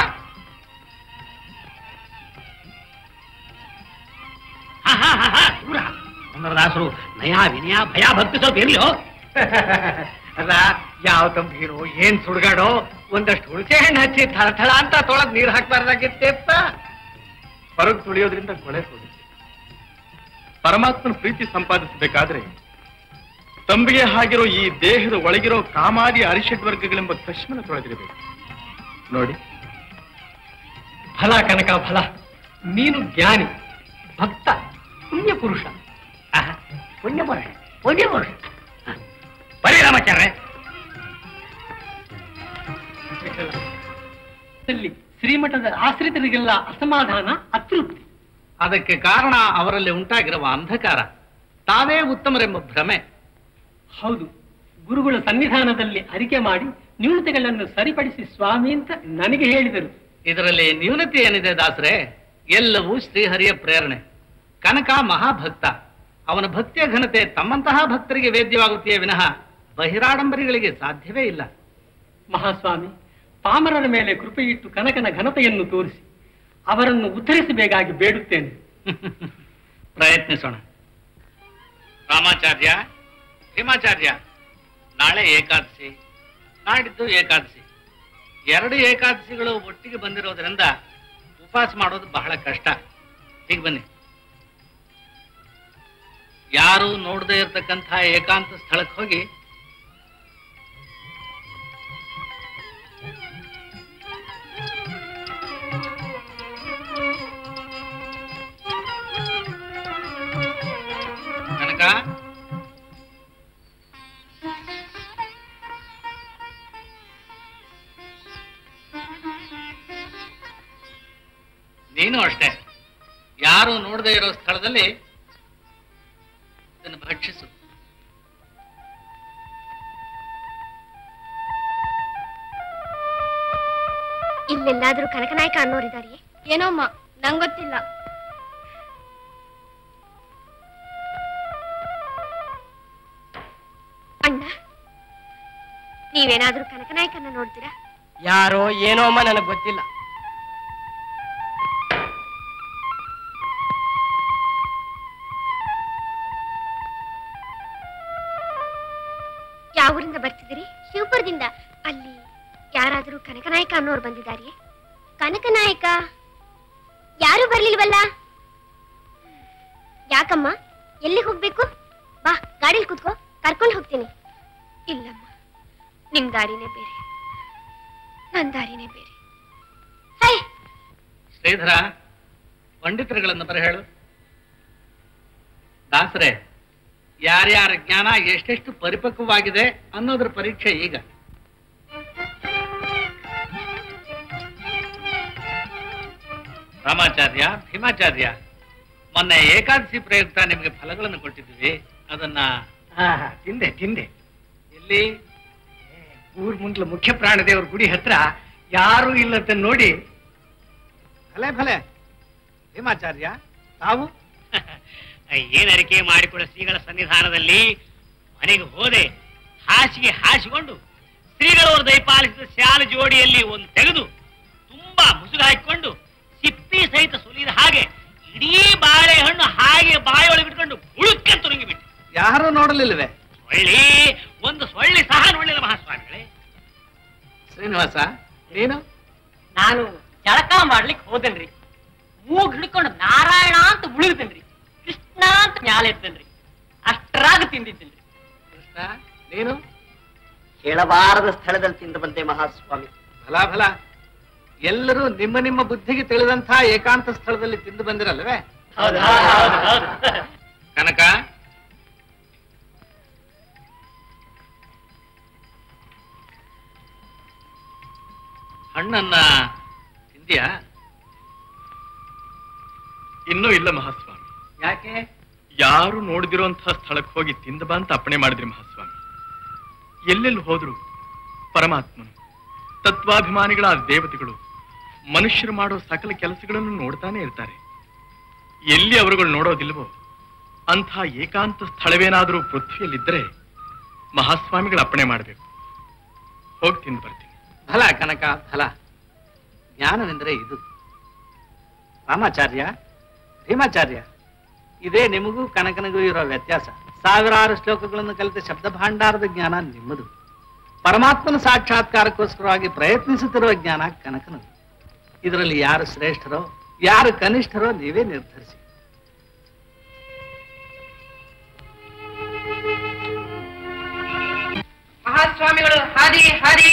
ದಾಸರು ನಯ ವಿನಯ ಭಯ ಭಕ್ತಿ ಸ್ವಲ್ಪ ಇರ್ಲಿಯೋ. ಅಲ್ಲ, ಯಾವ ತಂಬಿರೋ ಏನ್ ಸುಡ್ಗಾಡೋ. ಒಂದಷ್ಟು ಹುಣಸೆ ಹಣ್ಣು ಹಚ್ಚಿ ಥಳ ಅಂತ ತೊಳಗ್ ನೀರ್ ಹಾಕ್ಬಾರ್ದಾಗಿತ್ತೇಪ್ಪ. ಹೊರಗೆ ತುಳಿಯೋದ್ರಿಂದ ಕೊಳೆ ಹೋಗುತ್ತೆ. ಪರಮಾತ್ಮನ ಪ್ರೀತಿ ಸಂಪಾದಿಸಬೇಕಾದ್ರೆ ತಂಬಿಗೆ ಆಗಿರೋ ಈ ದೇಹದ ಒಳಗಿರೋ ಕಾಮಾದಿ ಅರಿಷಡ್ ವರ್ಗಗಳೆಂಬ ಕಶ್ಮನ ತೊಳೆದಿರಬೇಕು. ನೋಡಿ, ಫಲ ಕನಕ ಫಲ. ನೀನು ಜ್ಞಾನಿ, ಭಕ್ತ, ಪುಣ್ಯ ಪುರುಷ. ಪುಣ್ಯ ಪುರುಷ ಬರೀ ರಾಮಾಚಾರ್ಯ. ಶ್ರೀಮಠದ ಆಶ್ರಿತರಿಗೆಲ್ಲ ಅಸಮಾಧಾನ, ಅತೃಪ್ತಿ. ಅದಕ್ಕೆ ಕಾರಣ ಅವರಲ್ಲಿ ಉಂಟಾಗಿರುವ ಅಂಧಕಾರ, ತಾವೇ ಉತ್ತಮರೆಂಬ ಭ್ರಮೆ. ಹೌದು, ಗುರುಗಳ ಸನ್ನಿಧಾನದಲ್ಲಿ ಅರಿಕೆ ಮಾಡಿ ನ್ಯೂನತೆಗಳನ್ನು ಸರಿಪಡಿಸಿ ಸ್ವಾಮಿ ಅಂತ ನನಗೆ ಹೇಳಿದರು. ಇದರಲ್ಲಿ ನ್ಯೂನತೆ ಏನಿದೆ ದಾಸರೇ? ಎಲ್ಲವೂ ಶ್ರೀಹರಿಯ ಪ್ರೇರಣೆ. ಕನಕ ಮಹಾಭಕ್ತ. ಅವನ ಭಕ್ತಿಯ ಘನತೆ ತಮ್ಮಂತಹ ಭಕ್ತರಿಗೆ ವೇದ್ಯವಾಗುತ್ತೆಯೇ ವಿನಃ ಬಹಿರಾಡಂಬರಿಗಳಿಗೆ ಸಾಧ್ಯವೇ ಇಲ್ಲ. ಮಹಾಸ್ವಾಮಿ, ಪಾಮರರ ಮೇಲೆ ಕೃಪೆಯಿಟ್ಟು ಕನಕನ ಘನತೆಯನ್ನು ತೋರಿಸಿ ಅವರನ್ನು ಉದ್ಧರಿಸಬೇಕಾಗಿ ಬೇಡುತ್ತೇನೆ. ಪ್ರಯತ್ನಿಸೋಣ. ರಾಮಾಚಾರ್ಯ, ಭೀಮಾಚಾರ್ಯ, ನಾಳೆ ಏಕಾದಶಿ, ನಾಡಿದ್ದು ಏಕಾದಶಿ. 2 ಏಕಾದಶಿಗಳು ಒಟ್ಟಿಗೆ ಬಂದಿರೋದ್ರಿಂದ ಉಪವಾಸ ಮಾಡೋದು ಬಹಳ ಕಷ್ಟ. ಹೀಗೆ ಬನ್ನಿ. ಯಾರು ನೋಡದೇ ಇರತಕ್ಕಂಥ ಏಕಾಂತ ಸ್ಥಳಕ್ಕೆ ಹೋಗಿ ಕನಕ, ನೀನು ಅಷ್ಟೇ. ಯಾರು ನೋಡದೇ ಇರೋ ಸ್ಥಳದಲ್ಲಿ ಇದನ್ನು ಭಕ್ಷಿಸು. ಇಲ್ಲೆಲ್ಲಾದ್ರೂ ಕನಕನಾಯಕ ಅನ್ನೋರಿದ್ದಾರೆ? ಏನೋಮ್ಮ, ನಂಗೊತ್ತಿಲ್ಲ. ಅಣ್ಣ, ನೀವೇನಾದ್ರೂ ಕನಕನಾಯಕನ್ನ ನೋಡ್ತೀರಾ? ಯಾರೋ ಏನೋ ಅಮ್ಮ, ನನಗೆ ಗೊತ್ತಿಲ್ಲ. ಯಾವ ಊರಿಂದ ಬರ್ತಿದ್ದೀರಿ? ಶಿವಪುರದಿಂದ. ಅಲ್ಲಿ ಯಾರಾದರೂ ಕನಕನಾಯಕ ಅನ್ನೋರು ಬಂದಿದ್ದಾರೆಯೇ? ಕನಕನಾಯಕ ಯಾರು ಬರ್ಲಿಲ್ವಲ್ಲ? ಯಾಕಮ್ಮ, ಎಲ್ಲಿ ಹೋಗ್ಬೇಕು? ಬಾ, ಗಾಡಿಲಿ ಕೂತ್ಕೋ, ಕರ್ಕೊಂಡು ಹೋಗ್ತೀನಿ. ಇಲ್ಲಮ್ಮ, ನಿಮ್ ದಾರಿನೇ ಬೇರೆ, ನನ್ ದಾರಿನೇ ಬೇರೆ. ಶ್ರೀಧರ, ಪಂಡಿತರುಗಳನ್ನು ಬರ ಹೇಳು. ದಾಸರೇ, ಯಾರ್ಯಾರ ಜ್ಞಾನ ಎಷ್ಟೆಷ್ಟು ಪರಿಪಕ್ವವಾಗಿದೆ ಅನ್ನೋದ್ರ ಪರೀಕ್ಷೆ ಈಗ. ರಾಮಾಚಾರ್ಯ, ಭೀಮಾಚಾರ್ಯ, ಮೊನ್ನೆ ಏಕಾದಶಿ ಪ್ರಯುಕ್ತ ನಿಮಗೆ ಫಲಗಳನ್ನು ಕೊಟ್ಟಿದ್ವಿ. ಅದನ್ನ ತಿಂದೆ. ಎಲ್ಲಿ? ಊರ್ ಮುಂದ್ಲ ಮುಖ್ಯ ಪ್ರಾಣದೇವ್ರ ಗುಡಿ ಹತ್ರ ಯಾರು ಇಲ್ಲಂತ ನೋಡಿ. ಭಲೆ ಭೀಮಾಚಾರ್ಯ, ತಾವು ಏನ್ ಅರಿಕೆ ಮಾಡಿಕೊಡ ಶ್ರೀಗಳ ಸನ್ನಿಧಾನದಲ್ಲಿ ಮನೆಗೆ ಹೋದೆ. ಹಾಸಿಗೆ ಹಾಸಿಕೊಂಡು ಶ್ರೀಗಳವರು ದಯಪಾಲಿಸಿದ ಶಾಲ ಜೋಡಿಯಲ್ಲಿ ಒಂದು ತೆಗೆದು ತುಂಬಾ ಮುಸುಗು ಹಾಕಿಕೊಂಡು ಸಿಪ್ಪಿ ಸಹಿತ ಸುಲಿದ ಹಾಗೆ ಇಡೀ ಬಾಳೆಹಣ್ಣು ಹಾಗೆ ಬಾಯೊಳಗೆ ಬಿಟ್ಕೊಂಡು ಉಳುಕ್ಕೆ ತುರುಂಗಿ ಬಿಟ್ಟು. ಯಾರು ನೋಡಲಿಲ್ವೇ? ಒಂದು ಸೊಳ್ಳಿ ಸಹ ನೋಡಲಿಲ್ಲ ಮಹಾಸ್ವಾಮಿಗಳೇ. ಶ್ರೀನಿವಾಸ, ನೀನು? ನಾನು ಜಳಕ ಮಾಡ್ಲಿಕ್ಕೆ ಹೋದನ್ರಿ. ಮೂಗ್ ಹಿಡ್ಕೊಂಡು ನಾರಾಯಣ ಅಂತ ಮುಳುಗ್ತೇನ್ರಿ, ಕೃಷ್ಣ ಅಂತ ಮ್ಯಾಲೆ ಇರ್ತೇನ್ರಿ. ಅಷ್ಟರಾಗ ತಿಂದಿದ್ದೇನ್ರಿ. ಕೃಷ್ಣ, ನೀನು? ಹೇಳಬಾರದ ಸ್ಥಳದಲ್ಲಿ ತಿಂದು ಬಂದೆ ಮಹಾಸ್ವಾಮಿ. ಭಲ ಎಲ್ಲರೂ ನಿಮ್ಮ ನಿಮ್ಮ ಬುದ್ಧಿಗೆ ತಿಳಿದಂತಹ ಏಕಾಂತ ಸ್ಥಳದಲ್ಲಿ ತಿಂದು ಬಂದಿರಲ್ವೇ? ಕನಕ, ಹಣ್ಣನ್ನ ತಿಂದ್ಯಾ? ಇನ್ನೂ ಇಲ್ಲ ಮಹಾಸ್ವಾಮಿ. ಯಾಕೆ? ಯಾರು ನೋಡಿದಿರುವಂತಹ ಸ್ಥಳಕ್ಕೆ ಹೋಗಿ ತಿಂದ ಬಾ ಅಂತ ಅಪ್ಪಣೆ ಮಾಡಿದ್ರಿ ಮಹಾಸ್ವಾಮಿ. ಎಲ್ಲೆಲ್ಲಿ ಹೋದ್ರು ಪರಮಾತ್ಮನು, ತತ್ವಾಭಿಮಾನಿಗಳಾದ ದೇವತೆಗಳು ಮನುಷ್ಯರು ಮಾಡೋ ಸಕಲ ಕೆಲಸಗಳನ್ನು ನೋಡ್ತಾನೆ ಇರ್ತಾರೆ. ಎಲ್ಲಿ ಅವರುಗಳು ನೋಡೋದಿಲ್ವೋ ಅಂಥ ಏಕಾಂತ ಸ್ಥಳವೇನಾದರೂ ಪೃಥ್ವಿಯಲ್ಲಿದ್ದರೆ ಮಹಾಸ್ವಾಮಿಗಳ ಅಪ್ಪಣೆ ಮಾಡಬೇಕು. ಹೋಗಿ ತಿಂದು ಬರ್ತೀನಿ. ಫಲ ಕನಕ, ಫಲ. ಜ್ಞಾನವೆಂದರೆ ಇದು. ರಾಮಾಚಾರ್ಯ, ಭೀಮಾಚಾರ್ಯ, ಇದೇ ನಿಮಗೂ ಕನಕನಿಗೂ ಇರೋ ವ್ಯತ್ಯಾಸ. ಸಾವಿರಾರು ಶ್ಲೋಕಗಳನ್ನು ಕಲಿತ ಶಬ್ದ ಭಾಂಡಾರದ ಜ್ಞಾನ ನಿಮ್ಮದು. ಪರಮಾತ್ಮನ ಸಾಕ್ಷಾತ್ಕಾರಕ್ಕೋಸ್ಕರವಾಗಿ ಪ್ರಯತ್ನಿಸುತ್ತಿರುವ ಜ್ಞಾನ ಕನಕನದು. ಇದರಲ್ಲಿ ಯಾರು ಶ್ರೇಷ್ಠರೋ ಯಾರು ಕನಿಷ್ಠರೋ ನೀವೇ ನಿರ್ಧರಿಸಿ. ಮಹಾಸ್ವಾಮಿಗಳು ಹಾದಿ ಹಾದಿ.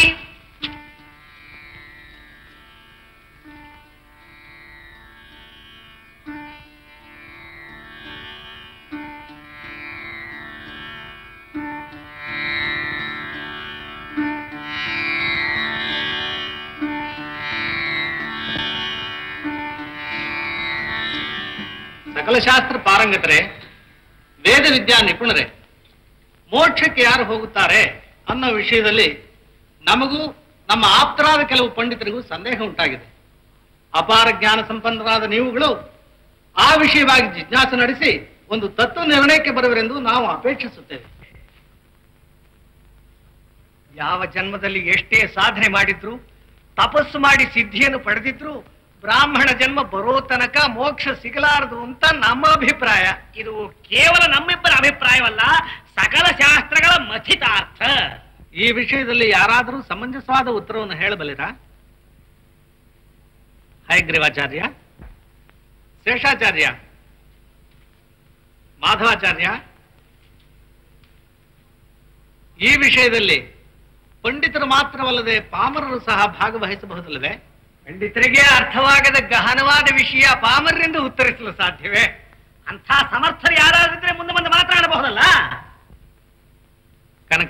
ಸಕಲ ಶಾಸ್ತ್ರ ಪಾರಂಗತರೆ, ವೇದ ವಿದ್ಯಾ ನಿಪುಣರೇ, ಮೋಕ್ಷಕ್ಕೆ ಯಾರು ಹೋಗುತ್ತಾರೆ ಅನ್ನೋ ವಿಷಯದಲ್ಲಿ ನಮಗೂ ನಮ್ಮ ಆಪ್ತರಾದ ಕೆಲವು ಪಂಡಿತರಿಗೂ ಸಂದೇಹ ಉಂಟಾಗಿದೆ. ಅಪಾರ ಜ್ಞಾನ ಸಂಪನ್ನರಾದ ನೀವುಗಳು ಆ ವಿಷಯವಾಗಿ ಜಿಜ್ಞಾಸೆ ನಡೆಸಿ ಒಂದು ತತ್ವ ನಿರ್ಣಯಕ್ಕೆ ಬರುವರೆಂದು ನಾವು ಅಪೇಕ್ಷಿಸುತ್ತೇವೆ. ಯಾವ ಜನ್ಮದಲ್ಲಿ ಎಷ್ಟೇ ಸಾಧನೆ ಮಾಡಿದ್ರು, ತಪಸ್ಸು ಮಾಡಿ ಸಿದ್ಧಿಯನ್ನು ಪಡೆದಿದ್ರು, ಬ್ರಾಹ್ಮಣ ಜನ್ಮ ಬರೋ ತನಕ ಮೋಕ್ಷ ಸಿಗಲಾರದು ಅಂತ ನಮ್ಮ ಅಭಿಪ್ರಾಯ. ಇದು ಕೇವಲ ನಮ್ಮಿಬ್ಬರ ಅಭಿಪ್ರಾಯವಲ್ಲ, ಸಕಲ ಶಾಸ್ತ್ರಗಳ ಮಥಿತಾರ್ಥ. ಈ ವಿಷಯದಲ್ಲಿ ಯಾರಾದರೂ ಸಮಂಜಸವಾದ ಉತ್ತರವನ್ನು ಹೇಳಬಲ್ಲಿರಾ? ಹಯಗ್ರೀವಾಚಾರ್ಯ, ಶೇಷಾಚಾರ್ಯ, ಮಾಧವಾಚಾರ್ಯ, ಈ ವಿಷಯದಲ್ಲಿ ಪಂಡಿತರು ಮಾತ್ರವಲ್ಲದೆ ಪಾಮರರು ಸಹ ಭಾಗವಹಿಸಬಹುದಲ್ಲವೇ? ಪಂಡಿತರಿಗೆ ಅರ್ಥವಾಗದ ಗಹನವಾದ ವಿಷಯ ಪಾಮರರಿಂದ ಉತ್ತರಿಸಲು ಸಾಧ್ಯವೇ? ಅಂಥ ಸಮರ್ಥರು ಯಾರಾದಿದ್ರೆ ಮುಂದೆ ಮುಂದೆ ಮಾತನಾಡಬಹುದಲ್ಲ. ಕನಕ,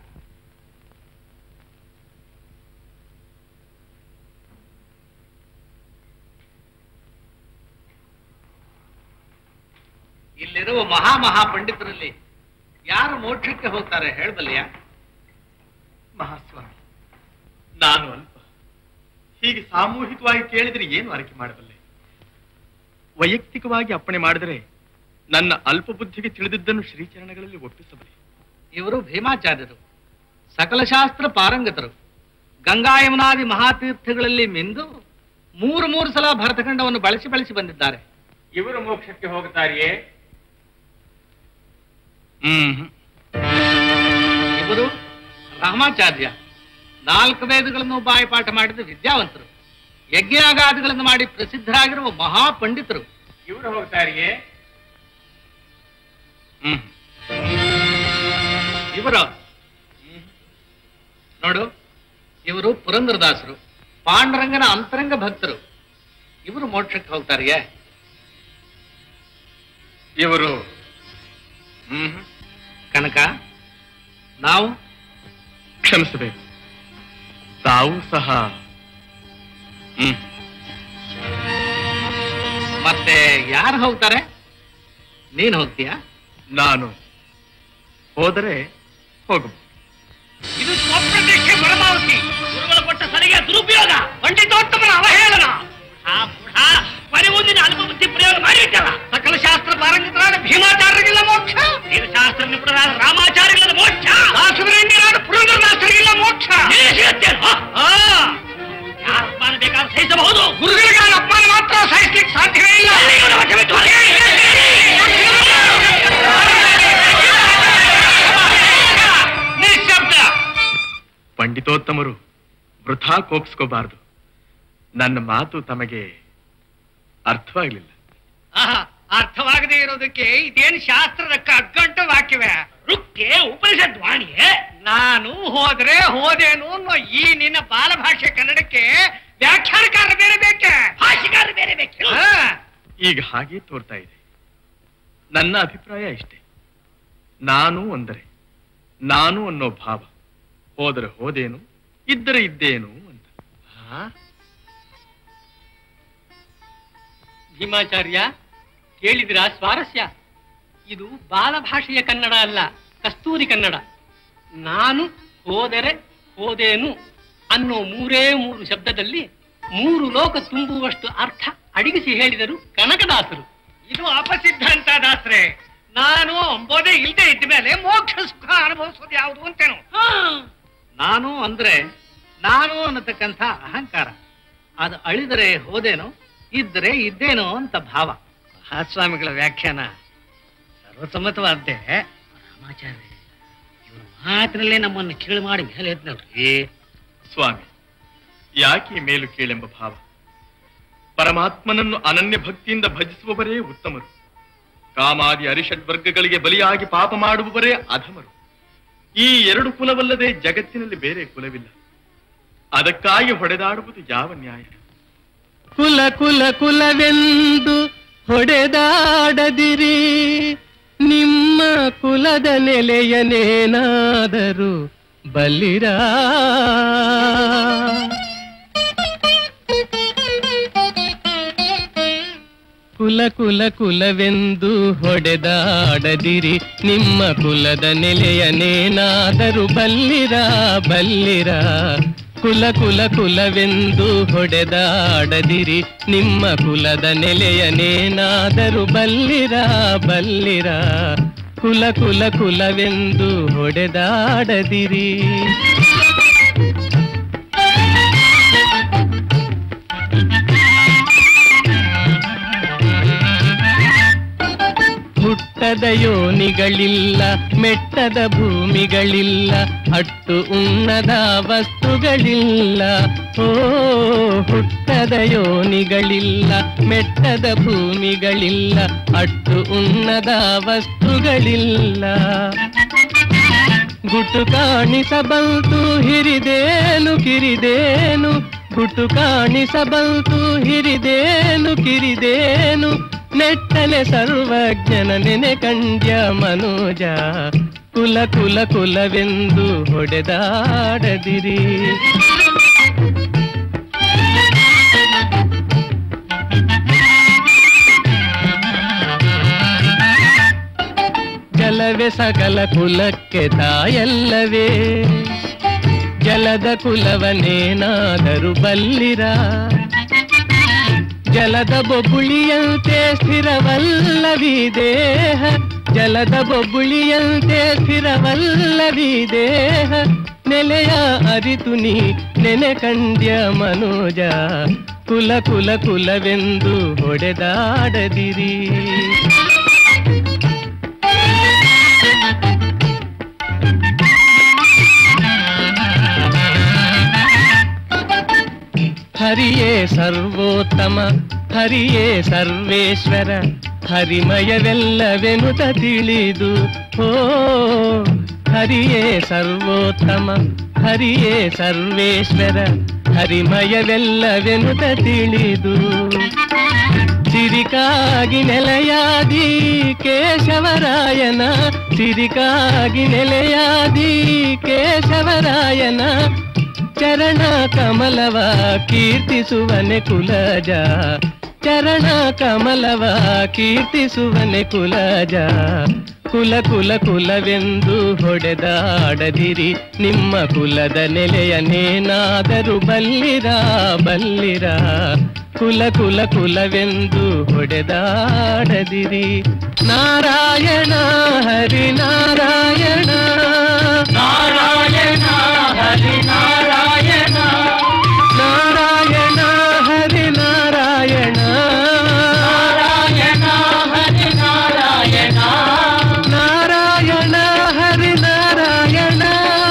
ಇಲ್ಲಿರುವ ಮಹಾ ಪಂಡಿತರಲ್ಲಿ ಯಾರು ಮೋಕ್ಷಕ್ಕೆ ಹೋಗ್ತಾರೆ ಹೇಳಬಲ್ಲಿಯಾ? ಮಹಾಸ್ವಾಮಿ, ನಾನು ಅಲ್ಪ. ಹೀಗೆ ಸಾಮೂಹಿಕವಾಗಿ ಕೇಳಿದರೆ ಏನು ಅರಿಕೆ ಮಾಡಬಲ್ಲೆ? ವೈಯಕ್ತಿಕವಾಗಿ ಅಪ್ಪಣೆ ಮಾಡಿದರೆ ನನ್ನ ಅಲ್ಪ ಬುದ್ಧಿಗೆ ತಿಳಿದಿದ್ದನ್ನು ಶ್ರೀಚರಣಗಳಲ್ಲಿ ಒಪ್ಪಿಸಬಲ್ಲೆ. ಇವರು ಭೀಮಾಚಾರ್ಯರು, ಸಕಲ ಶಾಸ್ತ್ರ ಪಾರಂಗತರು. ಗಂಗಾ ಯಮುನಾದಿ ಮಹಾತೀರ್ಥಗಳಲ್ಲಿ ಮಿಂದು ಮೂರು ಸಲ ಭರತಖಂಡವನ್ನು ಬಳಸಿ ಬಂದಿದ್ದಾರೆ. ಇವರು ಮೋಕ್ಷಕ್ಕೆ ಹೋಗುತ್ತಾರೆಯೇ? ಇವರು ರಾಮಾಚಾರ್ಯ, 4 ವೇದಗಳನ್ನು ಬಾಯಿಪಾಠ ಮಾಡಿದ ವಿದ್ಯಾವಂತರು. ಯಜ್ಞಾಗಾದಿಗಳನ್ನು ಮಾಡಿ ಪ್ರಸಿದ್ಧರಾಗಿರುವ ಮಹಾಪಂಡಿತರು. ಇವರು ಹೋಗ್ತಾರಿಗೆ. ಇವರು ನೋಡು, ಇವರು ಪುರಂದರದಾಸರು, ಪಾಂಡುರಂಗನ ಅಂತರಂಗ ಭಕ್ತರು. ಇವರು ಮೋಕ್ಷಕ್ಕೆ ಹೋಗ್ತಾರಿಗೆ. ಇವರು ಕನಕ, ನಾವು ಕ್ಷಮಿಸಬೇಕು, ತಾವು ಸಹ. ಮತ್ತೆ ಯಾರು ಹೋಗ್ತಾರೆ? ನೀನು ಹೋಗ್ತೀಯಾ? ನಾನು ಹೋದರೆ ಹೋಗಬಹುದು. ಇದು ಸ್ವಪ್ರತಿಷ್ಠೆ ಪರಮಾವಧಿ. ಗುರುಗಳ ಕೊಟ್ಟ ಸರಿಗೆ ದುರುಪಯೋಗ, ಪಂಡಿತೋತ್ತಮನ ಅವಹೇಳನ. ಮುಂದಿನ ಅನುಭವತಿ ಪ್ರಯೋಗ ಮಾಡಿದ್ದಲ್ಲ. ಸಕಲ ಶಾಸ್ತ್ರ ಪಾರಂಗತರಾದ ಭೀಮಾಚಾರ್ಯರಿಗಿಲ್ಲ ಮೋಕ್ಷ, ಶಾಸ್ತ್ರ ನಿಪುಣರಾದ ರಾಮಾಚಾರ್ಯರಿಗಿಲ್ಲ ಮೋಕ್ಷ, ದಾಸವರೇಣ್ಯರಾದ ಪುರಂದರದಾಸರಿಗಿಲ್ಲ ಮೋಕ್ಷ. ಯಾರ ಅಪಮಾನ ಬೇಕಾದ್ರೆ ಸಹಿಸಬಹುದು, ಗುರುಗಳಿಗಾದ ಅಪಮಾನ ಮಾತ್ರ ಸಹಿಸ್ಲಿಕ್ಕೆ ಸಾಧ್ಯವೇ ಇಲ್ಲ. ನಿಶ್ಶಬ್ದ. ಪಂಡಿತೋತ್ತಮರು ವೃಥಾ ಕೋಪಿಸ್ಕೋಬಾರದು. ನನ್ನ ಮಾತು ತಮಗೆ ಅರ್ಥವಾಗಲಿಲ್ಲ. ಅರ್ಥವಾಗದೇ ಇರೋದಕ್ಕೆ ಇದೇನು ಶಾಸ್ತ್ರದ ಕಗ್ಗಂಟ ವಾಕ್ಯವೇ? ರುಕ್ಕೆ ಉಪನಿಷತ್ ವಾಣಿಯೇ. ನಾನು ಹೋದ್ರೆ ಹೋದೇನು ಅನ್ನೋ ಈ ನಿನ್ನ ಬಾಲಭಾಷೆ ಕನ್ನಡಕ್ಕೆ ವ್ಯಾಖ್ಯಾನಕಾರ ಬೇರೆ ಬೇಕೆ, ಭಾಷೆಕಾರ ಬೇರೆ ಬೇಕೆ. ಈಗ ಹಾಗೆ ತೋರ್ತಾ ಇದೆ. ನನ್ನ ಅಭಿಪ್ರಾಯ ಇಷ್ಟೇ. ನಾನು ಅಂದರೆ ನಾನು ಅನ್ನೋ ಭಾವ, ಹೋದರೆ ಹೋದೇನು, ಇದ್ದರೆ ಇದ್ದೇನು ಅಂತ. ಭೀಮಾಚಾರ್ಯ, ಕೇಳಿದಿರ ಸ್ವಾರಸ್ಯ? ಇದು ಬಾಲಭಾಷೆಯ ಕನ್ನಡ ಅಲ್ಲ, ಕಸ್ತೂರಿ ಕನ್ನಡ. ನಾನು ಹೋದರೆ ಹೋದೇನು ಅನ್ನೋ ಮೂರೇ ಮೂರು ಶಬ್ದದಲ್ಲಿ 3 ಲೋಕ ತುಂಬುವಷ್ಟು ಅರ್ಥ ಅಡಗಿಸಿ ಹೇಳಿದರು ಕನಕದಾಸರು. ಇದು ಅಪಸಿದ್ಧಾಂತ ದಾಸ್ರೆ. ನಾನು ಅಂಬೋದೇ ಇಲ್ಲದೆ ಇದ್ದ ಮೇಲೆ ಮೋಕ್ಷ ಸುಖ ಅನುಭವಿಸೋದು ಯಾವುದು ಅಂತೇನು? ನಾನು ಅಂದ್ರೆ ನಾನು ಅನ್ನತಕ್ಕಂಥ ಅಹಂಕಾರ, ಅದು ಅಳಿದರೆ ಹೋದೇನೋ, ಇದ್ರೆ ಇದ್ದೇನೋ ಅಂತ ಭಾವ. ಮಹಾಸ್ವಾಮಿಗಳ ವ್ಯಾಖ್ಯಾನ ಸರ್ವಸಮ್ಮತವಾದ್ದೆ. ರಾಮಾಚಾರ್ಯ ಇವರ ಮಾತಿನಲ್ಲೇ ನಮ್ಮನ್ನು ಕೀಳು ಮಾಡಿ ಮೇಲೆ ಎದ್ನಲ್ರಿ. ಸ್ವಾಮಿ, ಯಾಕೆ ಮೇಲು ಕೀಳೆಂಬ ಭಾವ? ಪರಮಾತ್ಮನನ್ನು ಅನನ್ಯ ಭಕ್ತಿಯಿಂದ ಭಜಿಸುವವರೇ ಉತ್ತಮರು. ಕಾಮಾದಿ ಅರಿಷಡ್ವರ್ಗಗಳಿಗೆ ಬಲಿಯಾಗಿ ಪಾಪ ಮಾಡುವವರೇ ಅಧಮರು. ಈ 2 ಕುಲವಲ್ಲದೆ ಜಗತ್ತಿನಲ್ಲಿ ಬೇರೆ ಕುಲವಿಲ್ಲ. ಅದಕ್ಕಾಗಿ ಹೊಡೆದಾಡುವುದು ಯಾವ ನ್ಯಾಯ? ಕುಲ ಕುಲ ಕುಲವೆಂದು ಹೊಡೆದಾಡದಿರಿ, ನಿಮ್ಮ ಕುಲದ ನೆಲೆಯನೇನಾದರೂ ಬಲ್ಲಿರ. ಕುಲ ಕುಲ ಕುಲವೆಂದು ಹೊಡೆದಾಡದಿರಿ, ನಿಮ್ಮ ಕುಲದ ನೆಲೆಯನೇನಾದರೂ ಬಲ್ಲಿರ ಬಲ್ಲಿರ. ಕುಲ ಕುಲ ಕುಲವೆಂದು ಹೊಡೆದಾಡದಿರಿ, ನಿಮ್ಮ ಕುಲದ ನೆಲೆಯನೇನಾದರೂ ಬಲ್ಲಿರ ಬಲ್ಲಿರ. ಕುಲ ಕುಲ ಕುಲವೆಂದು ಹೊಡೆದಾಡದಿರಿ. ಹುಟ್ಟದ ಯೋನಿಗಳಿಲ್ಲ, ಮೆಟ್ಟದ ಭೂಮಿಗಳಿಲ್ಲ, ಅಟ್ಟು ಉಣ್ಣದ ವಸ್ತುಗಳಿಲ್ಲ. ಓ ಹುಟ್ಟದ ಯೋನಿಗಳಿಲ್ಲ, ಮೆಟ್ಟದ ಭೂಮಿಗಳಿಲ್ಲ, ಅಟ್ಟು ಉಣ್ಣದ ವಸ್ತುಗಳಿಲ್ಲ. ಗುಟ್ಟು ಕಾಣಿಸಬಲ್ತು ಹಿರಿದೇನು ಕಿರಿದೇನು, ಗುಟ್ಟು ಕಾಣಿಸಬಲ್ತು ಹಿರಿದೇನು ಕಿರಿದೇನು. ನೆಟ್ಟಲೆ ಸರ್ವಜ್ಞನ ನೆನೆ ಕಂಡ್ಯ ಮನೋಜ, ಕುಲ ಕುಲ ಕುಲವೆಂದು ಹೊಡೆದಾಡದಿರಿ. ಜಲವೇ ಸಕಲ ಕುಲಕ್ಕೆ ತಾಯಲ್ಲವೇ, ಜಲದ ಕುಲವನೇನಾದರೂ ಬಲ್ಲಿರ. ಜಲದ ಬೊಬ್ಬುಳಿಯಂತೆ ಸ್ಥಿರವಲ್ಲವಿ ದೇಹ, ಜಲದ ಬೊಬ್ಬುಳಿಯಂತೆ ಸ್ಥಿರವಲ್ಲವಿ ದೇಹ. ನೆಲೆಯ ಅರಿತು ನೀ ನೆನೆ ಕಂಡ್ಯ ಮನೋಜ, ಕುಲ ಕುಲ ಕುಲವೆಂದು ಹೊಡೆದಾಡದಿರಿ. ಹರಿಯೇ ಸರ್ವೋತ್ತಮ ಹರಿಯೇ ಸರ್ವೇಶ್ವರ ಹರಿಮಯವೆಲ್ಲವೆನುತ ತಿಳಿದು ಓ ಹರಿಯೇ ಸರ್ವೋತ್ತಮ ಹರಿಯೇ ಸರ್ವೇಶ್ವರ ಹರಿಮಯವೆಲ್ಲವೆನುತ ತಿಳಿದು ಸಿರಿಕಾಗಿ ನೆಲೆಯಾದಿ ಕೇಶವರಾಯನ ಸಿರಿಕಾಗಿ ನೆಲೆಯಾದಿ ಕೇಶವರಾಯನ ಚರಣ ಕಮಲವ ಕೀರ್ತಿಸುವನೆ ಕುಲಜ ಚರಣ ಕಮಲವ ಕೀರ್ತಿಸುವನೆ ಕುಲಜ ಕುಲ ಕುಲ ಕುಲವೆಂದು ಹೊಡೆದಾಡದಿರಿ ನಿಮ್ಮ ಕುಲದ ನೆಲೆಯನೇನಾದರೂ ಬಲ್ಲಿರ ಬಲ್ಲಿರ ಕುಲ ಕುಲ ಕುಲವೆಂದು ಹೊಡೆದಾಡದಿರಿ ನಾರಾಯಣ ಹರಿ ನಾರಾಯಣ ನಾರಾಯಣ ಹರಿ ನಾರಾಯಣ ನಾರಾಯಣ ಹರಿ ನಾರಾಯಣ ನಾರಾಯಣ ಹರಿ ನಾರಾಯಣ ನಾರಾಯಣ ಹರಿ ನಾರಾಯಣ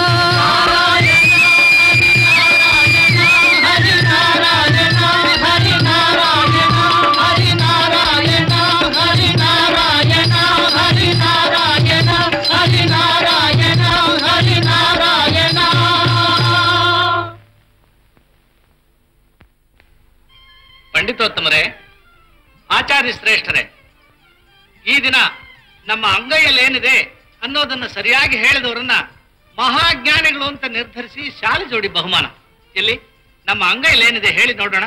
ಪಂಡಿತೋತ್ತಮರೇ, ಆಚಾರ್ಯ ಶ್ರೇಷ್ಠರೇ, ಈ ದಿನ ನಮ್ಮ ಅಂಗೈಯಲ್ಲಿ ಏನಿದೆ ಅನ್ನೋದನ್ನ ಸರಿಯಾಗಿ ಹೇಳಿದವರನ್ನ ಮಹಾಜ್ಞಾನಿಗಳು ಅಂತ ನಿರ್ಧರಿಸಿ ಶಾಲೆ ಜೋಡಿ ಬಹುಮಾನ. ಇಲ್ಲಿ ನಮ್ಮ ಅಂಗೈಯಲ್ಲಿ ಏನಿದೆ ಹೇಳಿ ನೋಡೋಣ.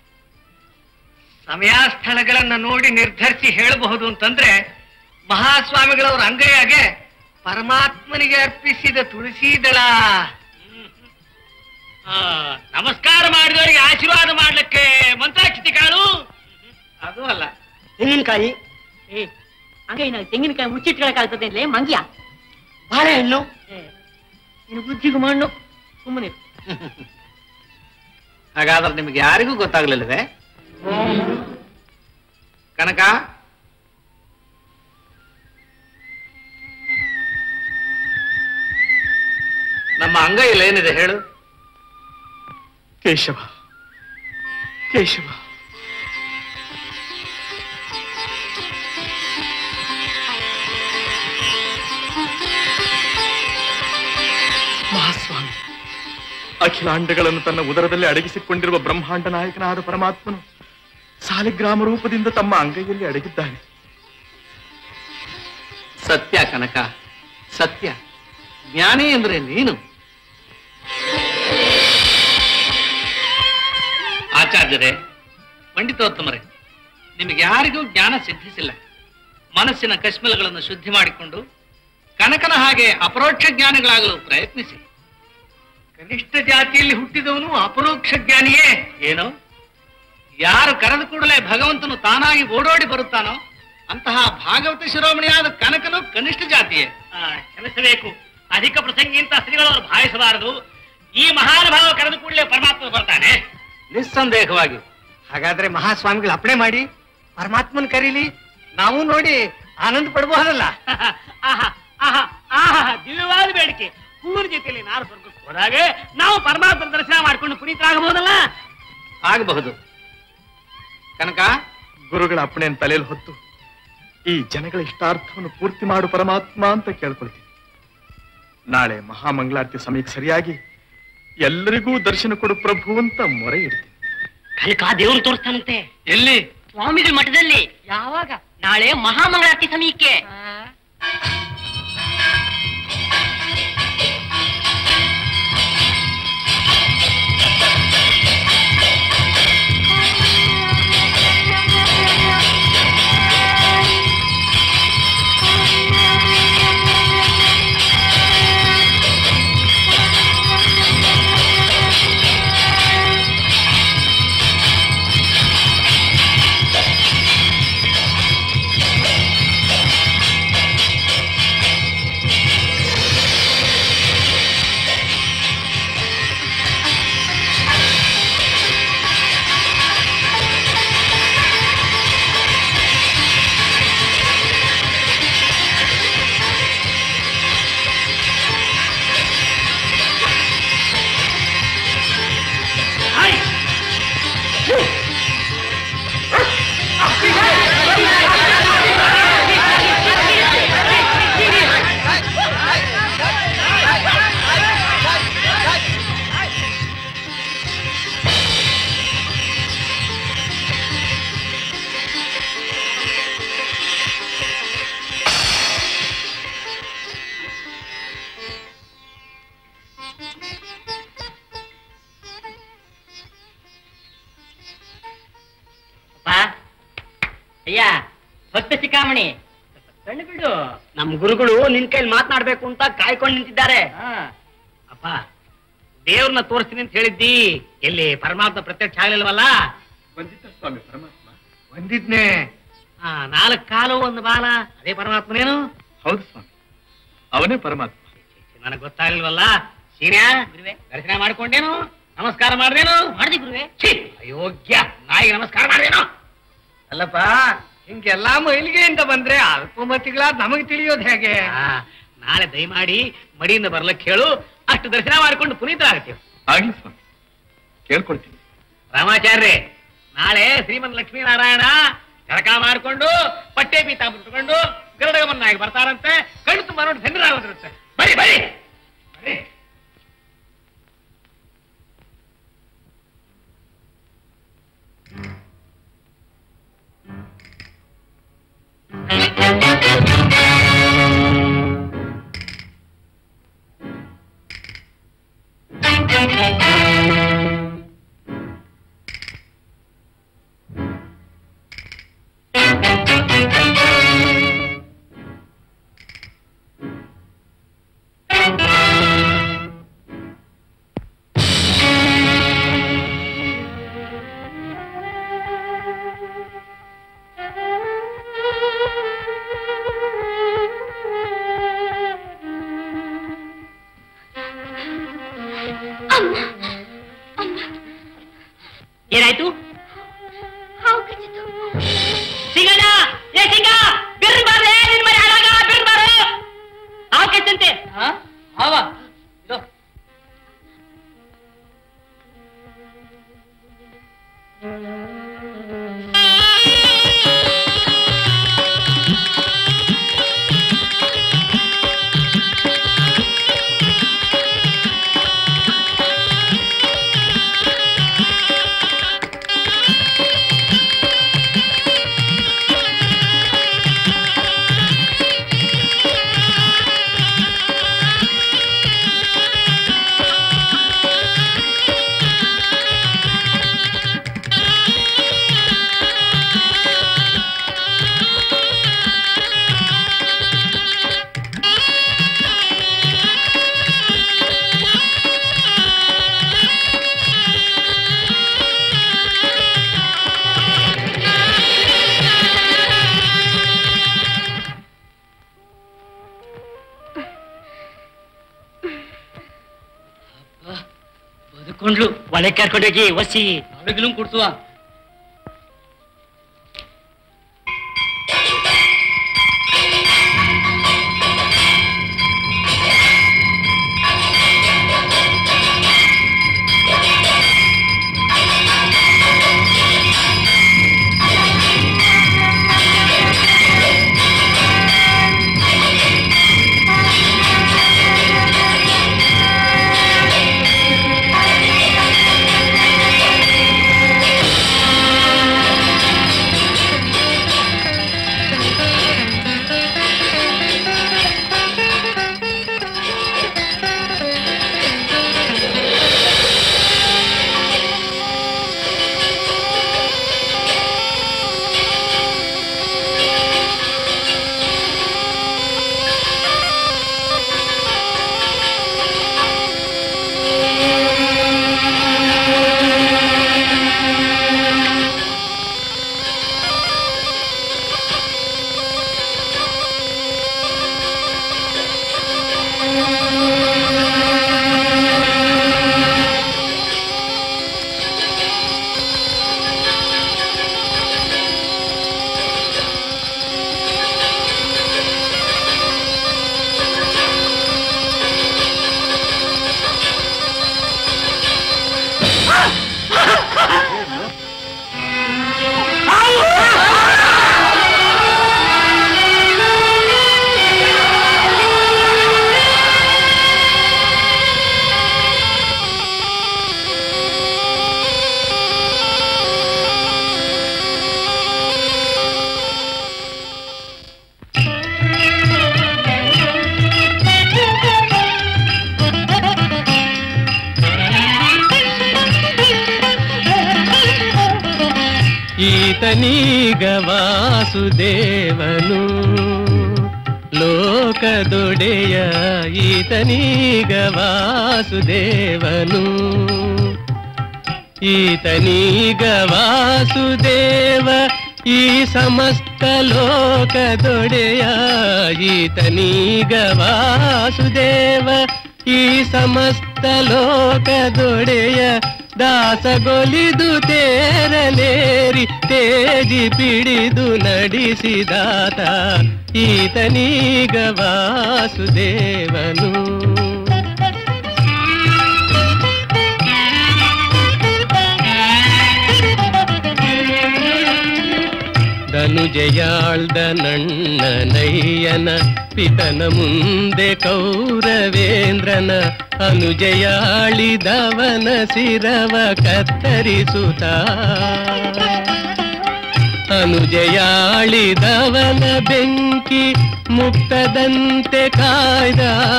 ಸಮಯ ಸ್ಥಳಗಳನ್ನ ನೋಡಿ ನಿರ್ಧರಿಸಿ ಹೇಳಬಹುದು ಅಂತಂದ್ರೆ ಮಹಾಸ್ವಾಮಿಗಳವರ ಅಂಗೈಯಾಗೆ ಪರಮಾತ್ಮನಿಗೆ ಅರ್ಪಿಸಿದ ತುಳಸಿ ದಳ. ನಮಸ್ಕಾರ ಮಾಡಿದವರಿಗೆ ಆಶೀರ್ವಾದ ಮಾಡ್ಲಿಕ್ಕೆ ಮಂತ್ರಾಕ್ಷತೆ ಕಾಳು ಅದು ಅಲ್ಲ, ತೆಂಗಿನಕಾಯಿ. ಅಂಗೈನಲ್ಲಿ ತೆಂಗಿನಕಾಯಿ ಮುಚ್ಚಿಟ್ಕೊಳಕಾಗ್ತದೆ ಅಂದ್ರೆ ಮಂಗ್ಯ ಬಾಳೆಹಣ್ಣು. ಇನ್ನು ಬುದ್ಧಿಗೂ ಮಣ್ಣು ಸುಮ್ಮನೆ. ಹಾಗಾದ್ರೆ ನಿಮ್ಗೆ ಯಾರಿಗೂ ಗೊತ್ತಾಗ್ಲಿಲ್ಲವೇ? ಕನಕ, ನಮ್ಮ ಅಂಗೈಯಲ್ಲಿ ಏನಿದೆ ಹೇಳು. ಕೇಶವ ಕೇಶವ ಮಹಾಸ್ವಾಮಿ, ಅಖಿಲಾಂಡಗಳನ್ನು ತನ್ನ ಉದರದಲ್ಲಿ ಅಡಗಿಸಿಕೊಂಡಿರುವ ಬ್ರಹ್ಮಾಂಡ ನಾಯಕನಾದ ಪರಮಾತ್ಮನು ಸಾಲಿಗ್ರಾಮ ರೂಪದಿಂದ ತಮ್ಮ ಅಂಗೈಯಲ್ಲಿ ಅಡಗಿದ್ದಾನೆ. ಸತ್ಯ ಕನಕ, ಸತ್ಯ. ಜ್ಞಾನಿ ಅಂದ್ರೆ ನೀನು. ಆಚಾರ್ಯರೇ, ಪಂಡಿತೋತ್ತಮರೇ, ನಿಮಗೆ ಯಾರಿಗೂ ಜ್ಞಾನ ಸಿದ್ಧಿಸಿಲ್ಲ. ಮನಸ್ಸಿನ ಕಶ್ಮಲಗಳನ್ನು ಶುದ್ಧಿ ಮಾಡಿಕೊಂಡು ಕನಕನ ಹಾಗೆ ಅಪರೋಕ್ಷ ಜ್ಞಾನಿಗಳಾಗಲು ಪ್ರಯತ್ನಿಸಿ. ಕನಿಷ್ಠ ಜಾತಿಯಲ್ಲಿ ಹುಟ್ಟಿದವನು ಅಪರೋಕ್ಷ ಜ್ಞಾನಿಯೇ ಏನೋ? ಯಾರು ಕರೆದ ಕೂಡಲೇ ಭಗವಂತನು ತಾನಾಗಿ ಓಡೋಡಿ ಬರುತ್ತಾನೋ ಅಂತಹ ಭಾಗವತ ಶಿರೋಮಣಿಯಾದ ಕನಕನು ಕನಿಷ್ಠ ಜಾತಿಯೇ. ಕ್ಷಮಿಸಬೇಕು, ಅಧಿಕ ಪ್ರಸಂಗಿ ಅಂತ ಶ್ರೀಗಳವರು ಭಾವಿಸಬಾರದು. ಈ ಮಹಾನುಭಾವ ಕರೆದ ಕೂಡಲೇ ಪರಮಾತ್ಮ ಬರ್ತಾನೆ. ನಿಸ್ಸಂದೇಹವಾಗಿ. ಹಾಗಾದ್ರೆ ಮಹಾಸ್ವಾಮಿಗಳು ಅಪ್ಪಣೆ ಮಾಡಿ ಪರಮಾತ್ಮನ್ ಕರೀಲಿ, ನಾವು ನೋಡಿ ಆನಂದ ಪಡಬಹುದಲ್ಲ. ದಿವ್ಯವಾದ ಬೇಡಿಕೆ. ಹೂವಿನ ಜೊತೆಯಲ್ಲಿ ನಾರು ಸ್ವರ್ಗಕ್ಕೆ ಹೋದಾಗ ನಾವು ಪರಮಾತ್ಮ ದರ್ಶನ ಮಾಡಿಕೊಂಡು ಪುನೀತರಾಗಬಹುದಲ್ಲ? ಆಗಬಹುದು. ಕನಕ, ಗುರುಗಳ ಅಪ್ಪಣೆಯನ್ನು ತಲೆಯಲ್ಲಿ ಹೊತ್ತು ಈ ಜನಗಳ ಇಷ್ಟಾರ್ಥವನ್ನು ಪೂರ್ತಿ ಮಾಡು ಪರಮಾತ್ಮ ಅಂತ ಕೇಳ್ಕೊಳ್ತೀನಿ. ನಾಳೆ ಮಹಾಮಂಗಳಾರತಿ ಸಮಯಕ್ಕೆ ಸರಿಯಾಗಿ ಎಲ್ಲರಿಗೂ ದರ್ಶನ ಕೊಡು ಪ್ರಭು ಅಂತ ಮೊರೆ ಇಡ್ತೀನಿ. ಕನಕ ದೇವ್ರು ತೋರಿಸ್ತಾನಂತೆ. ಎಲ್ಲಿ? ಸ್ವಾಮಿಗಳ ಮಠದಲ್ಲಿ. ಯಾವಾಗ? ನಾಳೆ ಮಹಾಮಂಗಳಾರತಿ ಸಮಯಕ್ಕೆ. ಅಯ್ಯ ಭಕ್ತ ಶಿಖಾಮಣಿ ಕಣ್ಣು ಬಿಡು. ನಮ್ ಗುರುಗಳು ನಿನ್ ಕೈಲಿ ಮಾತನಾಡ್ಬೇಕು ಅಂತ ಕಾಯ್ಕೊಂಡು ನಿಂತಿದ್ದಾರೆ. ಅಪ್ಪ ದೇವ್ರನ್ನ ತೋರಿಸ್ತೀನಿ ಅಂತ ಹೇಳಿದ್ದಿ, ಎಲ್ಲಿ ಪರಮಾತ್ಮ ಪ್ರತ್ಯಕ್ಷ ಆಗ್ಲಿಲ್ವಲ್ಲ? ಬಂದಿದ್ದ ಸ್ವಾಮಿ ಪರಮಾತ್ಮ. ಬಂದಿದ್ನೆ. 4 ಕಾಲು 1 ಬಾಲ, ಅದೇ ಪರಮಾತ್ಮನೇನು? ಹೌದು ಸ್ವಾಮಿ, ಅವನೇ ಪರಮಾತ್ಮ. ನನಗ್ ಗೊತ್ತಾಗ್ಲಿಲ್ವಲ್ಲ. ಸೀನ್ಯಾ ದರ್ಶನ ಮಾಡ್ಕೊಂಡೇನು? ನಮಸ್ಕಾರ ಮಾಡ್ದೇನು? ಮಾಡ್ದಿ ಗುರುವೆ. ಅಯೋಗ್ಯ ನಾಯಿಗೆ ನಮಸ್ಕಾರ ಮಾಡ್ದೇನು? ಅಲ್ಲಪ್ಪ, ಹಿಂಗೆಲ್ಲಾ ಮೈಲಿಗೆಯಿಂದ ಬಂದ್ರೆ ಅಲ್ಪಮತಿಗಳಾದ ನಮಗೆ ತಿಳಿಯೋದು ಹೇಗೆ? ನಾಳೆ ದಯಮಾಡಿ ಮಡಿಯಿಂದ ಬರ್ಲಕ್ಕೆ ಹೇಳು, ಅಷ್ಟು ದರ್ಶನ ಮಾಡಿಕೊಂಡು ಪುನೀತರಾಗತ್ತೀವಿ. ಆಗ್ಲಿ ಸ್ವಾಮಿ, ಕೇಳ್ಕೊಳ್ತೀನಿ. ರಾಮಾಚಾರ್ಯ, ನಾಳೆ ಶ್ರೀಮನ್ ಲಕ್ಷ್ಮೀನಾರಾಯಣ ಜಳಕ ಮಾಡಿಕೊಂಡು ಪಟ್ಟೆ ಪೀತಾ ಬಿಟ್ಕೊಂಡು ಗರುಡಗಮನ್ನಾಗಿ ಬರ್ತಾರಂತೆ. ಕಣ್ಣು ತುಂಬ ನೋಡಿ ಧನ್ಯರಾಗಿರುತ್ತೆ. ಬರಿ ಬರಿ ಬರಿ. ಏನಾಯ್ತು? ಸಿಂಗಣ್ಣ, ಏ ಸಿಂಗ, ಬಿರ್ನ್ ಬಾರ್ಲೆ, ನಿನ್ ಮನೆ ಹಾಳಾಗ, ಬಿರ್ನ್ ಬಾರು. ಹಾವು ಕಚ್ಚಂತೆ. ಹಾವ ಇದು. ಬದುಕೊಂಡ್ಲು ಒಲೆ ಕರ್ಕೊಂಡೋಗಿ ಒಸಿ ಅವಳಿಗೂ ಕುಡ್ಸುವ. ಈತನೀಗ ವಾಸುದೇವನು ಲೋಕದೊಡೆಯ ಈತನೀಗ ವಾಸುದೇವನು ಈತನೀಗ ವಾಸುದೇವ ಈ ಸಮಸ್ತ ಲೋಕದೊಡೆಯ ಈತನೀಗ ವಾಸುದೇವ ಈ ಸಮಸ್ತ ಲೋಕದೊಡೆಯ ದಾಸಗೊಲಿದು ತೇರಲೇರಿ ತೇಜಿ ಪಿಡಿದು ನಡೆಸಿದಾತ ಈತನೀಗ ವಾಸುದೇವನು ಧನುಜಯಾಳ್ದ ನಣ್ಣನಯ್ಯನ ಪಿತನ ಮುಂದೆ ಕೌರವೇಂದ್ರನ ಅನುಜಯಾಳಿದವನ ಶಿರವ ಕತ್ತರಿಸುತ್ತ ಅನುಜಯಾಳಿದವನ ಬೆಂಕಿ ಮುಕ್ತದಂತೆ ಕಾಯ್ದ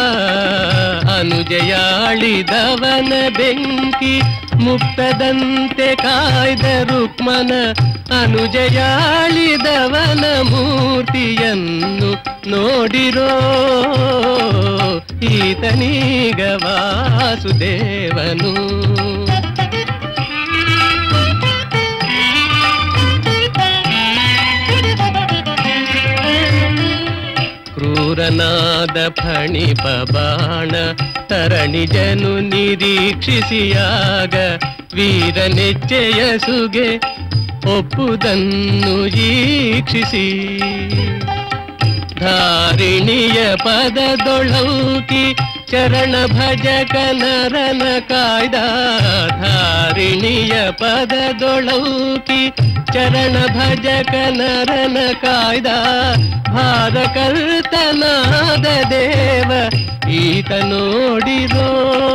ಅನುಜಯಾಳಿದವನ ಬೆಂಕಿ ಮುಕ್ತದಂತೆ ಕಾಯ್ದ ರುಕ್ಮನ ಅನುಜಯಾಳಿದವನ ಮೂರ್ತಿಯನ್ನು ನೋಡಿರೋ ಈತನೀಗ ವಾಸುದೇವನು ಕ್ರೂರನಾದ ಫಣಿಪ ಬಾಣ ತರಣಿಜನು ನಿರೀಕ್ಷಿಸಿಯಾಗ ವೀರನೆಚ್ಚೆಯ ಸುಗೆ ಒಪ್ಪುದನ್ನು ಈಕ್ಷಿಸಿ ಧಾರಿಣಿಯ ಪದದೊಳೌಕಿ ಚರಣ ಭಜಕ ನರನ ಕಾಯ್ದ ಧಾರಿಣಿಯ ಪದದೊಳೌಕಿ ಚರಣ ಭಜಕ ನರನ ಕಾಯ್ದ ಭಾರಕರ್ತನಾದ ದೇವ ಈತ ನೋಡಿರೋ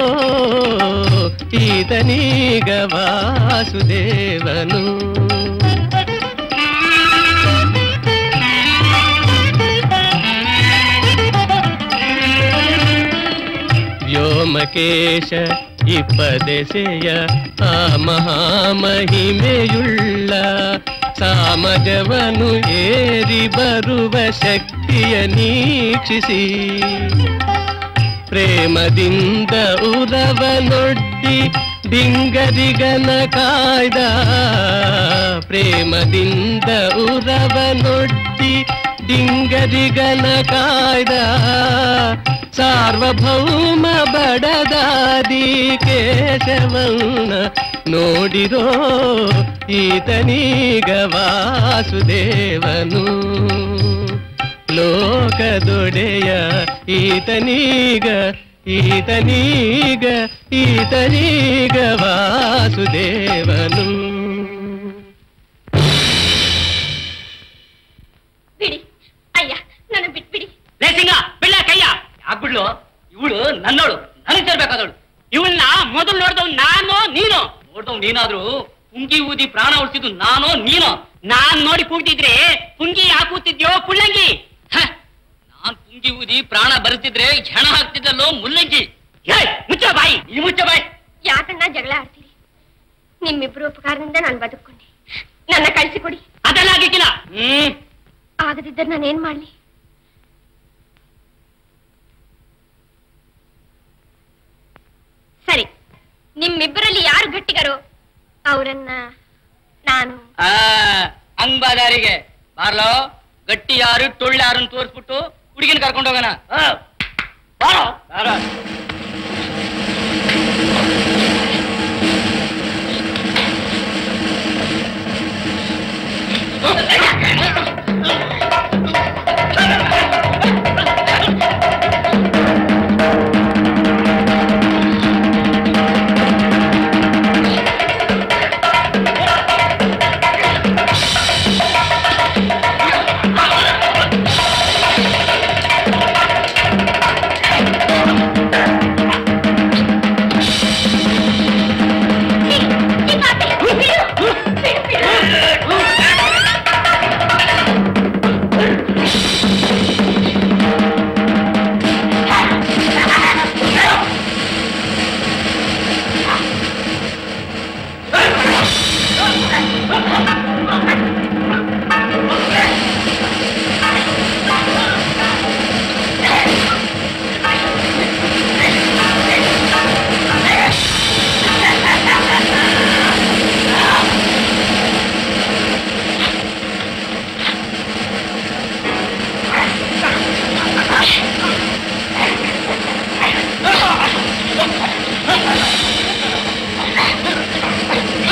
ಈತನೀಗ ವಾಸುದೇವನು ವ್ಯೋಮಕೇಶ ಇಪ್ಪದೆಸೆಯ ಆ ಮಹಾಮಹಿಮೆಯುಳ್ಳ ಸಾಮಜವನು ಏರಿ ಬರುವ ಶಕ್ತಿಯ ನೀಕ್ಷಿಸಿ ಪ್ರೇಮದಿಂದ ಉರವನೊಡ್ಡಿ ಡಿಂಗರಿಗನ ಕಾಯ್ದ ಪ್ರೇಮದಿಂದ ಉರವನೊಡ್ಡಿ ಡಿಂಗರಿಗನ ಕಾಯ್ದ ಸಾರ್ವಭೌಮ ಬಡದಾದಿ ಕೇಶವನ್ನ ನೋಡಿರೋ ಈತನೀಗ ವಾಸುದೇವನು ಲೋಕದೊಡೆಯ ಈತನೀಗ ಈತನೀಗ ಈತನೀಗ ವಾಸುದೇವನು ಬಿಡಿ ಅಯ್ಯ ನನ್ನ ಬಿಟ್ಬಿಡಿ ಲೇಸಿಂಗ ಬಿಳ್ಳ ಕಯ್ಯ ಆಗ್ಬಿಡ್ಲು ಇವಳು ನನ್ನೋಳು ನನಗ್ ಸೇರ್ಬೇಕಾದವಳು ಇವಳನ್ನ ಮೊದಲು ನೋಡ್ದವ್ ನಾನು ನೀನು ನೋಡ್ದವ್ ನೀನಾದ್ರೂ ಪುಂಗಿ ಊದಿ ಪ್ರಾಣ ಉಳಿಸಿದ್ದು ನಾನೋ ನೀನೋ ನಾನ್ ನೋಡಿ ಕೂಗ್ತಿದ್ರೆ ಪುಂಗಿ ಹಾಕುತ್ತಿದ್ಯೋ ಪುಳ್ಳಂಗಿ ನಾನ್ ಪುಂಗಿ ಊದಿ ಪ್ರಾಣ ಬರುತ್ತಿದ್ರೆ ಹೆಣ ಹಾಕ್ತಿದ್ದಲ್ಲೋ ಮುಲ್ಲಂಗಿ ಮುಚ್ಚ ಬಾಯಿ ಈ ಮುಚ್ಚ ಬಾಯಿ ಯಾಕಣ್ಣ ಜಗಳ ಆಡ್ತೀರಿ ನಿಮ್ಮಿಬ್ರು ಉಪಕಾರದಿಂದ ನಾನು ಬದುಕೊಂಡೆ ನನ್ನ ಕಳಿಸಿಕೊಡಿ ಅದೆಲ್ಲ ಆಗಿಕ್ಕಿಲ್ಲ ಆಗದಿದ್ದರೆ ನಾನೇನ್ ಮಾಡ್ಲಿ ಸರಿ ನಿಮ್ಮಿಬ್ಬರಲ್ಲಿ ಯಾರು ಗಟ್ಟಿಗರು ಅವರನ್ನ ನಾನು ಅಂಗ್ಬಾದಾರಿಗೆ ಬಾರ್ಲೋ ಗಟ್ಟಿ ಯಾರು ಟೊಳ್ಳು ಯಾರು ತೋರಿಸ್ಬಿಟ್ಟು ಹುಡುಗಿನ ಕರ್ಕೊಂಡು ಹೋಗೋಣ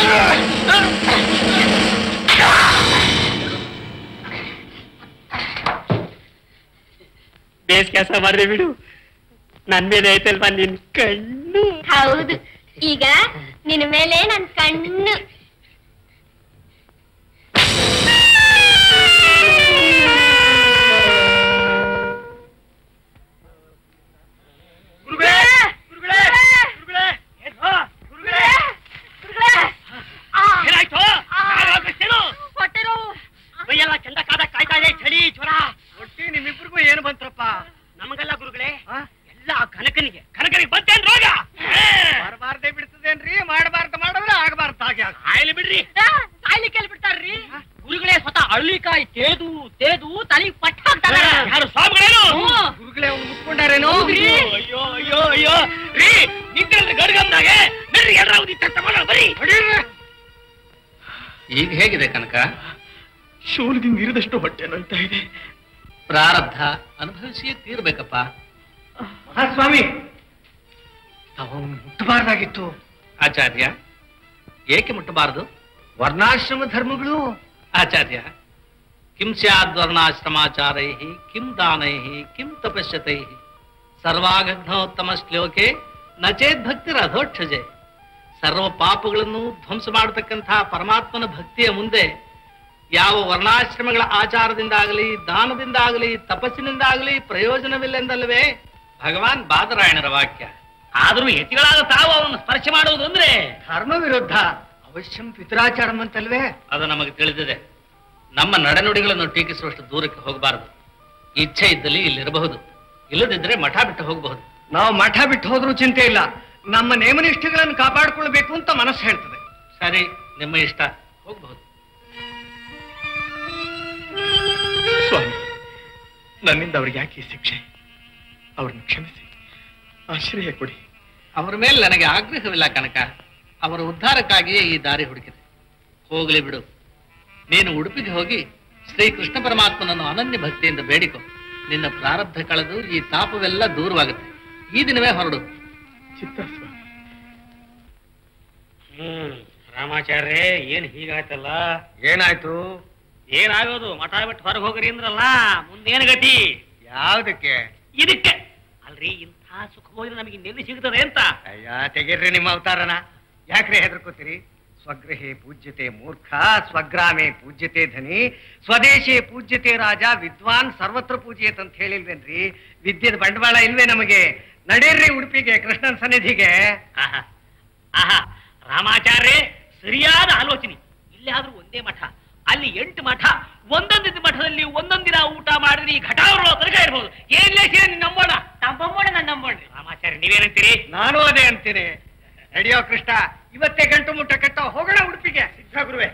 ಬೇಸ್ ಕೆಲಸ ಮಾಡಿದೆ ಬಿಡು, ನನ್ ಮೇಲೆ ಐತಲ್ವಾ ನಿನ್ ಕಣ್ಣು. ಹೌದು, ಈಗ ನಿನ್ನ ಮೇಲೆ ನನ್ ಕಣ್ಣು. ಎಲ್ಲ ಚಂದ ಕಾದ ಕಾಯ್ತಾ ಇದೆ, ಚಳಿ ಜ್ವರ. ಒಟ್ಟಿ ನಿಮ್ಮಿಬ್ರಿಗೂ ಏನು ಬಂತ್ರಪ್ಪ? ನಮಗೆಲ್ಲ ಗುರುಗಳೇ, ಎಲ್ಲ ಕನಕನಿಗೆ ಬಂತೇನ್ ರೋಗ? ಬರಬಾರ್ದೇ ಬಿಡ್ತದೇನ್ರಿ? ಮಾಡಬಾರ್ದು ಮಾಡಿದ್ರೆ ಆಗಬಾರ್ದು ಹಾಗೆ ಆಯ್ಲಿ ಬಿಡ್ರಿ, ಸಾಯ್ಲಿಕ್ಕೆ ಬಿಡ್ತಾರ್ರಿ ಗುರುಗಳೇ. ಸ್ವತಃ ಅಳ್ಳಿಕಾಯಿ ತೇದು ತೇದು ತಲೆ ಪಟ್ಟ ಹಾಕ್ತಾರೆ. ಯಾರು ಸ್ವಾಮಿಗಳೇನು? ಗುರುಗಳೇ ಅವ್ನು ಮುಟ್ಕೊಂಡಾರೇನೋ? ಅಯ್ಯೋ ಅಯ್ಯೋ ಅಯ್ಯೋ ರೀ, ನಿಂತಲ್ರಿ ಗಡ್ಗಮ್ದಾಗೆ ನಡ್ರಿ, ಎಲ್ಲರೂ ತಗೊಂಡ ಬರೀ. ಈಗ ಹೇಗಿದೆ ಕನಕ? ಶೂಲದಿಂದ ಇರಿದಷ್ಟು ಹೊಟ್ಟೆ ನೋಯ್ತಾ ಇದೆ. ಪ್ರಾರಬ್ಧ ಅನುಭವಿಸಿಯೇ ತೀರ್ಬೇಕಪ್ಪ. ಮಹಾಸ್ವಾಮಿ, ಅವನು ಮುಟ್ಟಬಾರ್ದಾಗಿತ್ತು. ಆಚಾರ್ಯ, ಏಕೆ ಮುಟ್ಟಬಾರದು? ವರ್ಣಾಶ್ರಮ ಧರ್ಮಗಳು. ಆಚಾರ್ಯ, ಕಿಂ ಸ್ಯಾದ್ವರ್ಣಾಶ್ರಮಾಚಾರೈ ಕಿಂ ದಾನೈ ಕಿಂ ತಪಸ್ಯತೈ ಸರ್ವಾಘ್ನೋತ್ತಮ ಶ್ಲೋಕೆ ನಚೇದ್ ಭಕ್ತಿ ರಥೋಕ್ಷಜೆ. ಸರ್ವ ಪಾಪಗಳನ್ನು ಧ್ವಂಸ ಮಾಡತಕ್ಕಂಥ ಪರಮಾತ್ಮನ ಭಕ್ತಿಯ ಮುಂದೆ ಯಾವ ವರ್ಣಾಶ್ರಮಗಳ ಆಚಾರದಿಂದಾಗಲಿ, ದಾನದಿಂದಾಗಲಿ, ತಪಸ್ಸಿನಿಂದಾಗಲಿ ಪ್ರಯೋಜನವಿಲ್ಲೆಂದಲ್ವೇ ಭಗವಾನ್ ಬಾದರಾಯಣರ ವಾಕ್ಯ. ಆದರೂ ಯತಿಗಳಾದ ತಾವು ಅವನನ್ನು ಸ್ಪರ್ಶ ಮಾಡುವುದು ಅಂದ್ರೆ ಧರ್ಮ ವಿರುದ್ಧ. ಅವಶ್ಯಂ ಪಿತರಾಚಾರಂ ಅಂತಲ್ವೇ? ಅದು ನಮಗೆ ತಿಳಿದಿದೆ. ನಮ್ಮ ನಡೆನುಡಿಗಳನ್ನು ಟೀಕಿಸುವಷ್ಟು ದೂರಕ್ಕೆ ಹೋಗಬಾರದು. ಇಚ್ಛೆ ಇದ್ದಲ್ಲಿ ಇಲ್ಲಿರಬಹುದು, ಇಲ್ಲದಿದ್ದರೆ ಮಠ ಬಿಟ್ಟು ಹೋಗಬಹುದು. ನಾವು ಮಠ ಬಿಟ್ಟು ಹೋದ್ರೂ ಚಿಂತೆ ಇಲ್ಲ, ನಮ್ಮ ನೇಮನಿಷ್ಠೆಗಳನ್ನು ಕಾಪಾಡಿಕೊಳ್ಬೇಕು ಅಂತ ಮನಸ್ಸು ಹೇಳ್ತದೆ. ಸರಿ, ನಿಮ್ಮ ಇಷ್ಟ, ಹೋಗಬಹುದು. ಸ್ವಾಮಿ, ನನ್ನಿಂದ ಅವ್ರಿಗೆ ಯಾಕೆ ಈ ಶಿಕ್ಷೆ? ಅವ್ರನ್ನ ಕ್ಷಮಿಸಿ, ಆಶ್ರಯ ಕೊಡಿ. ಅವರ ಮೇಲೆ ನನಗೆ ಆಗ್ರಹವಿಲ್ಲ ಕನಕ. ಅವರ ಉದ್ಧಾರಕ್ಕಾಗಿಯೇ ಈ ದಾರಿ ಹುಡುಕಿದೆ. ಹೋಗಲಿ ಬಿಡು. ನೀನು ಉಡುಪಿಗೆ ಹೋಗಿ ಶ್ರೀ ಕೃಷ್ಣ ಪರಮಾತ್ಮನನ್ನು ಅನನ್ಯ ಭಕ್ತಿಯಿಂದ ಬೇಡಿಕೊ. ನಿನ್ನ ಪ್ರಾರಬ್ಧ ಕಳೆದು ಈ ತಾಪವೆಲ್ಲ ದೂರವಾಗುತ್ತೆ. ಈ ದಿನವೇ ಹೊರಡು. ಚಿತ್ತ ಸ್ವಾಮಿ. ರಾಮಾಚಾರ್ಯ, ಏನ್ ಹೀಗಾಯ್ತಲ್ಲ? ಏನಾಯ್ತು? ಏನಾಗೋದು? ಮಠ ಬಿಟ್ಟು ಹೊರಗೆ ಹೋಗ್ರಿ ಅಂದ್ರಲ್ಲ, ಮುಂದೇನು ಗತಿ? ಯಾವ್ದಕ್ಕೆ? ಇದಕ್ಕೆ ಅಲ್ರಿ, ಇಂಥ ಸುಖಭೋಜನ ನಮಗೆ ಇನ್ನೆಲ್ಲಿ ಸಿಗ್ತದೆ ಅಂತ. ಅಯ್ಯ, ತೆಗೀರ್ರಿ ನಿಮ್ಮ ಅವತಾರನ. ಯಾಕ್ರೆ ಹೆದರ್ಕೋತೀರಿ? ಸ್ವಗೃಹೇ ಪೂಜ್ಯತೆ ಮೂರ್ಖ, ಸ್ವಗ್ರಾಮೇ ಪೂಜ್ಯತೆ ಧನಿ, ಸ್ವದೇಶೇ ಪೂಜ್ಯತೆ ರಾಜ, ವಿದ್ವಾನ್ ಸರ್ವತ್ರ ಪೂಜ್ಯತೆ ಅಂತ ಹೇಳಿಲ್ವೇನ್ರಿ? ವಿದ್ಯೆದ ಬಂಡವಾಳ ಇಲ್ವೇ ನಮಗೆ? ನಡೀರ್ರಿ ಉಡುಪಿಗೆ, ಕೃಷ್ಣನ ಸನ್ನಿಧಿಗೆ. ಆಹಾ ಆಹಾ, ರಾಮಾಚಾರ್ಯ, ಸರಿಯಾದ ಆಲೋಚನೆ. ಇಲ್ಲಿ ಆದ್ರೂ ಒಂದೇ ಮಠ, ಅಲ್ಲಿ 8 ಮಠ. ಒಂದೊಂದು ಮಠದಲ್ಲಿ ಒಂದೊಂದಿನ ಊಟ ಮಾಡಿದ್ರೆ ಈ ಘಟಾವರ ತನಕ ಇರ್ಬೋದು. ಏನ್ಲೇ ನಂಬೋಣ, ನಂಬೋಣ, ನನ್ನ ನಂಬೋಣ. ರಾಮಾಚಾರ್ಯ, ನೀವೇನಂತೀರಿ? ನಾನು ಅದೇ ಅಂತೀನಿ. ನಡೆಯೋ ಕೃಷ್ಣ, ಇವತ್ತೇ ಗಂಟು ಮುಟ್ಟ ಕಟ್ಟ ಹೋಗೋಣ ಉಡುಪಿಗೆ. ಸಿದ್ಧ ಗುರುವೆ.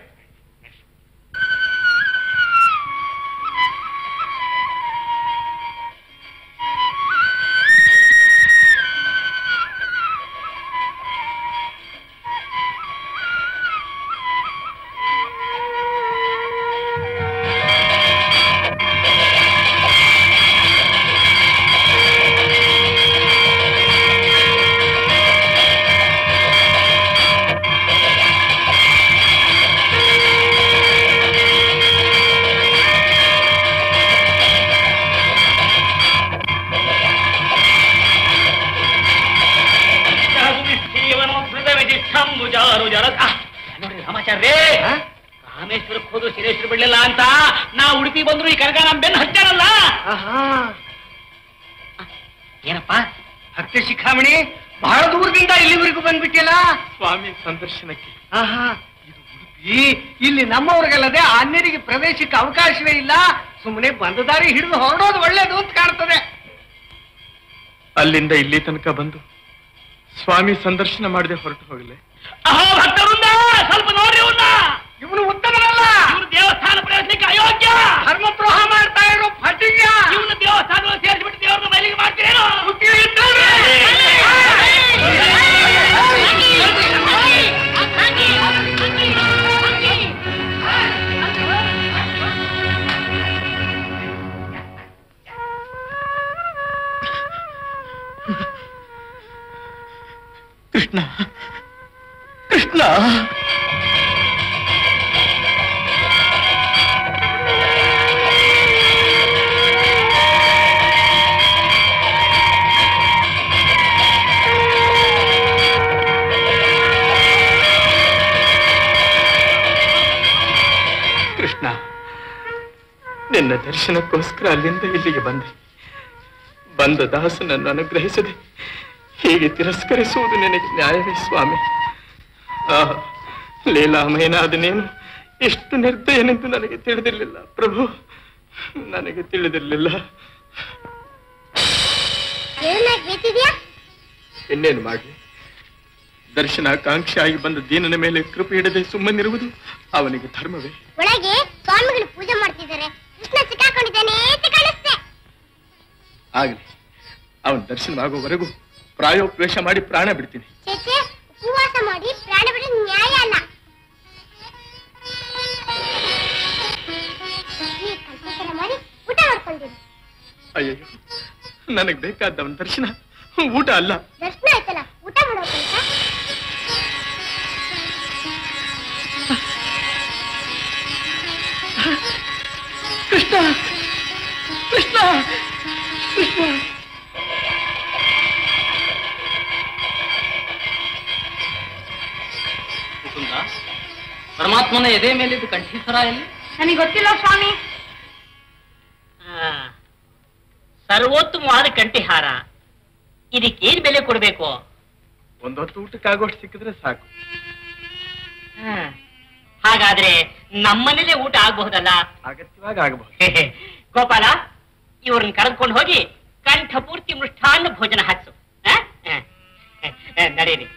ನೋಡಿ ರಾಮಾಚಾರ್ಯ, ರಾಮೇಶ್ವರಕ್ಕೆ ಹೋದ್ರು ಶಿರೇಶ್ವರ ಬಿಡ್ಲಿಲ್ಲ ಅಂತ ನಾ ಉಡುಪಿ ಬಂದ್ರು ಈ ಕನಕ ನಮ್ ಬೆನ್ನು ಹಚ್ಚಾರಲ್ಲ. ಏನಪ್ಪ ಭಕ್ತ ಶಿಖಾಮಣಿ, ಬಹಳ ದೂರದಿಂದ ಇಲ್ಲಿವರೆಗೂ ಬಂದ್ಬಿಟ್ಟಿಲ್ಲ. ಸ್ವಾಮಿ ಸಂದರ್ಶನಕ್ಕೆ. ಇದು ಉಡುಪಿ, ಇಲ್ಲಿ ನಮ್ಮವ್ರಿಗಲ್ಲದೆ ಅನ್ಯರಿಗೆ ಪ್ರವೇಶಕ್ಕೆ ಅವಕಾಶವೇ ಇಲ್ಲ. ಸುಮ್ಮನೆ ಬಂದ ದಾರಿ ಹಿಡಿದು ಹೊರಡೋದು ಒಳ್ಳೇದು ಅಂತ ಕಾಣ್ತದೆ. ಅಲ್ಲಿಂದ ಇಲ್ಲಿ ತನಕ ಬಂದು ಸ್ವಾಮಿ ಸಂದರ್ಶನ ಮಾಡದೆ ಹೊರಟು ಹೋಗಲೆ. ಭಕ್ತರಿಂದ ಸ್ವಲ್ಪ ನೋಡ್ರಿ, ಇವನು ಉತ್ತಮನಲ್ಲ. ಇವ್ರು ದೇವಸ್ಥಾನ ಪ್ರವೇಶಕ್ಕೆ ಅಯೋಗ್ಯ, ಧರ್ಮದ್ರೋಹ ಮಾಡ್ತಾ ಇರೋ ಫಟಿಗ. ಇವನು ದೇವಸ್ಥಾನ ಸೇರಿಸ್ಬಿಟ್ಟು ದೇವ್ರನ್ನ ಬಯಲಿಗೆ ಮಾಡ್ತೀರೇನು? ಕೃಷ್ಣ, ಕೃಷ್ಣ. ನಿನ್ನ ದರ್ಶನಕ್ಕೋಸ್ಕರ ಅಲ್ಲಿಂದ ಇಲ್ಲಿಗೆ ಬಂದೆ. ಬಂದ ದಾಸನನ್ನು ಅನುಗ್ರಹಿಸದೆ ಹೀಗೆ ತಿರಸ್ಕರಿಸುವುದು ನಿನಗೆ ನ್ಯಾಯವೇ ಸ್ವಾಮಿ? ಲೀಲಾಮಯನಾದ ನೀನು ಎಷ್ಟು ನಿರ್ದಯನೆಂದು ನನಗೆ ತಿಳಿದಿರಲಿಲ್ಲ ಪ್ರಭು, ನನಗೆ ತಿಳಿದಿರಲಿಲ್ಲ. ಇನ್ನೇನು ಮಾಡಲಿ? ದರ್ಶನಾಕಾಂಕ್ಷಿಯಾಗಿ ಬಂದ ದೀನನ ಮೇಲೆ ಕೃಪೆ ಇಡದೆ ಸುಮ್ಮನಿರುವುದು ಅವನಿಗೆ ಧರ್ಮವೇ? ಒಳಗೆ ಸ್ವಾಮಿಗಳು ಪೂಜೆ ಮಾಡ್ತಿದ್ದಾರೆ, ಕೃಷ್ಣ ಸಿಕ್ಕಾಕೊಂಡಿದ್ದಾನೆ ಅಂತ ಕಾಣಿಸ್ತೆ. ಆಗಲಿ, ಅವನ ದರ್ಶನವಾಗುವವರೆಗೂ ಪ್ರಾಯೋಪವೇಶ ಮಾಡಿ ಪ್ರಾಣ ಬಿಡ್ತೀನಿ. ಉಪವಾಸ ಮಾಡಿ ಪ್ರಾಣ ಬಿಡೋದು ನ್ಯಾಯ ಅಲ್ಲ. ಮಾಡಿ ಊಟ ಮಾಡ್ಕೊಂಡಿರಿ. ಅಯ್ಯಯ್ಯೋ, ನನಗೆ ಬೇಕಾದ ಅವನ ದರ್ಶನ, ಊಟ ಅಲ್ಲ. ದರ್ಶನ ಆಯ್ತಲ್ಲ, ಊಟ ಮಾಡೋಕಂತ. ಕೃಷ್ಣ ಕೃಷ್ಣ ಕೃಷ್ಣ. ಪರಮಾತ್ಮನ ಎದೆ ಮೇಲಿದ್ದು ಕಂಠೀಶ್ವರ ಎಲ್ಲಿ? ನನಗೆ ಗೊತ್ತಿಲ್ಲ ಸ್ವಾಮಿ. ಸರ್ವೋತ್ತಮವಾದ ಕಂಠಿಹಾರ, ಇದಕ್ಕೇನ್ ಬೆಲೆ ಕೊಡ್ಬೇಕು? ಒಂದೊತ್ತು ಊಟಕ್ಕಾಗೋಷ್ಟು ಸಿಕ್ಕಿದ್ರೆ ಸಾಕು. ಹಾಗಾದ್ರೆ ನಮ್ಮನೇಲೆ ಊಟ ಆಗಬಹುದಲ್ಲ? ಅಗತ್ಯವಾಗಿ ಆಗಬಹುದು. ಗೋಪಾಲ, ಇವ್ರನ್ನ ಕರೆದುಕೊಂಡು ಹೋಗಿ ಕಂಠ ಪೂರ್ತಿ ಮೃಷ್ಟಾನ್ನ ಭೋಜನ ಹಾಕ್ಸು. ನಡೀರಿ.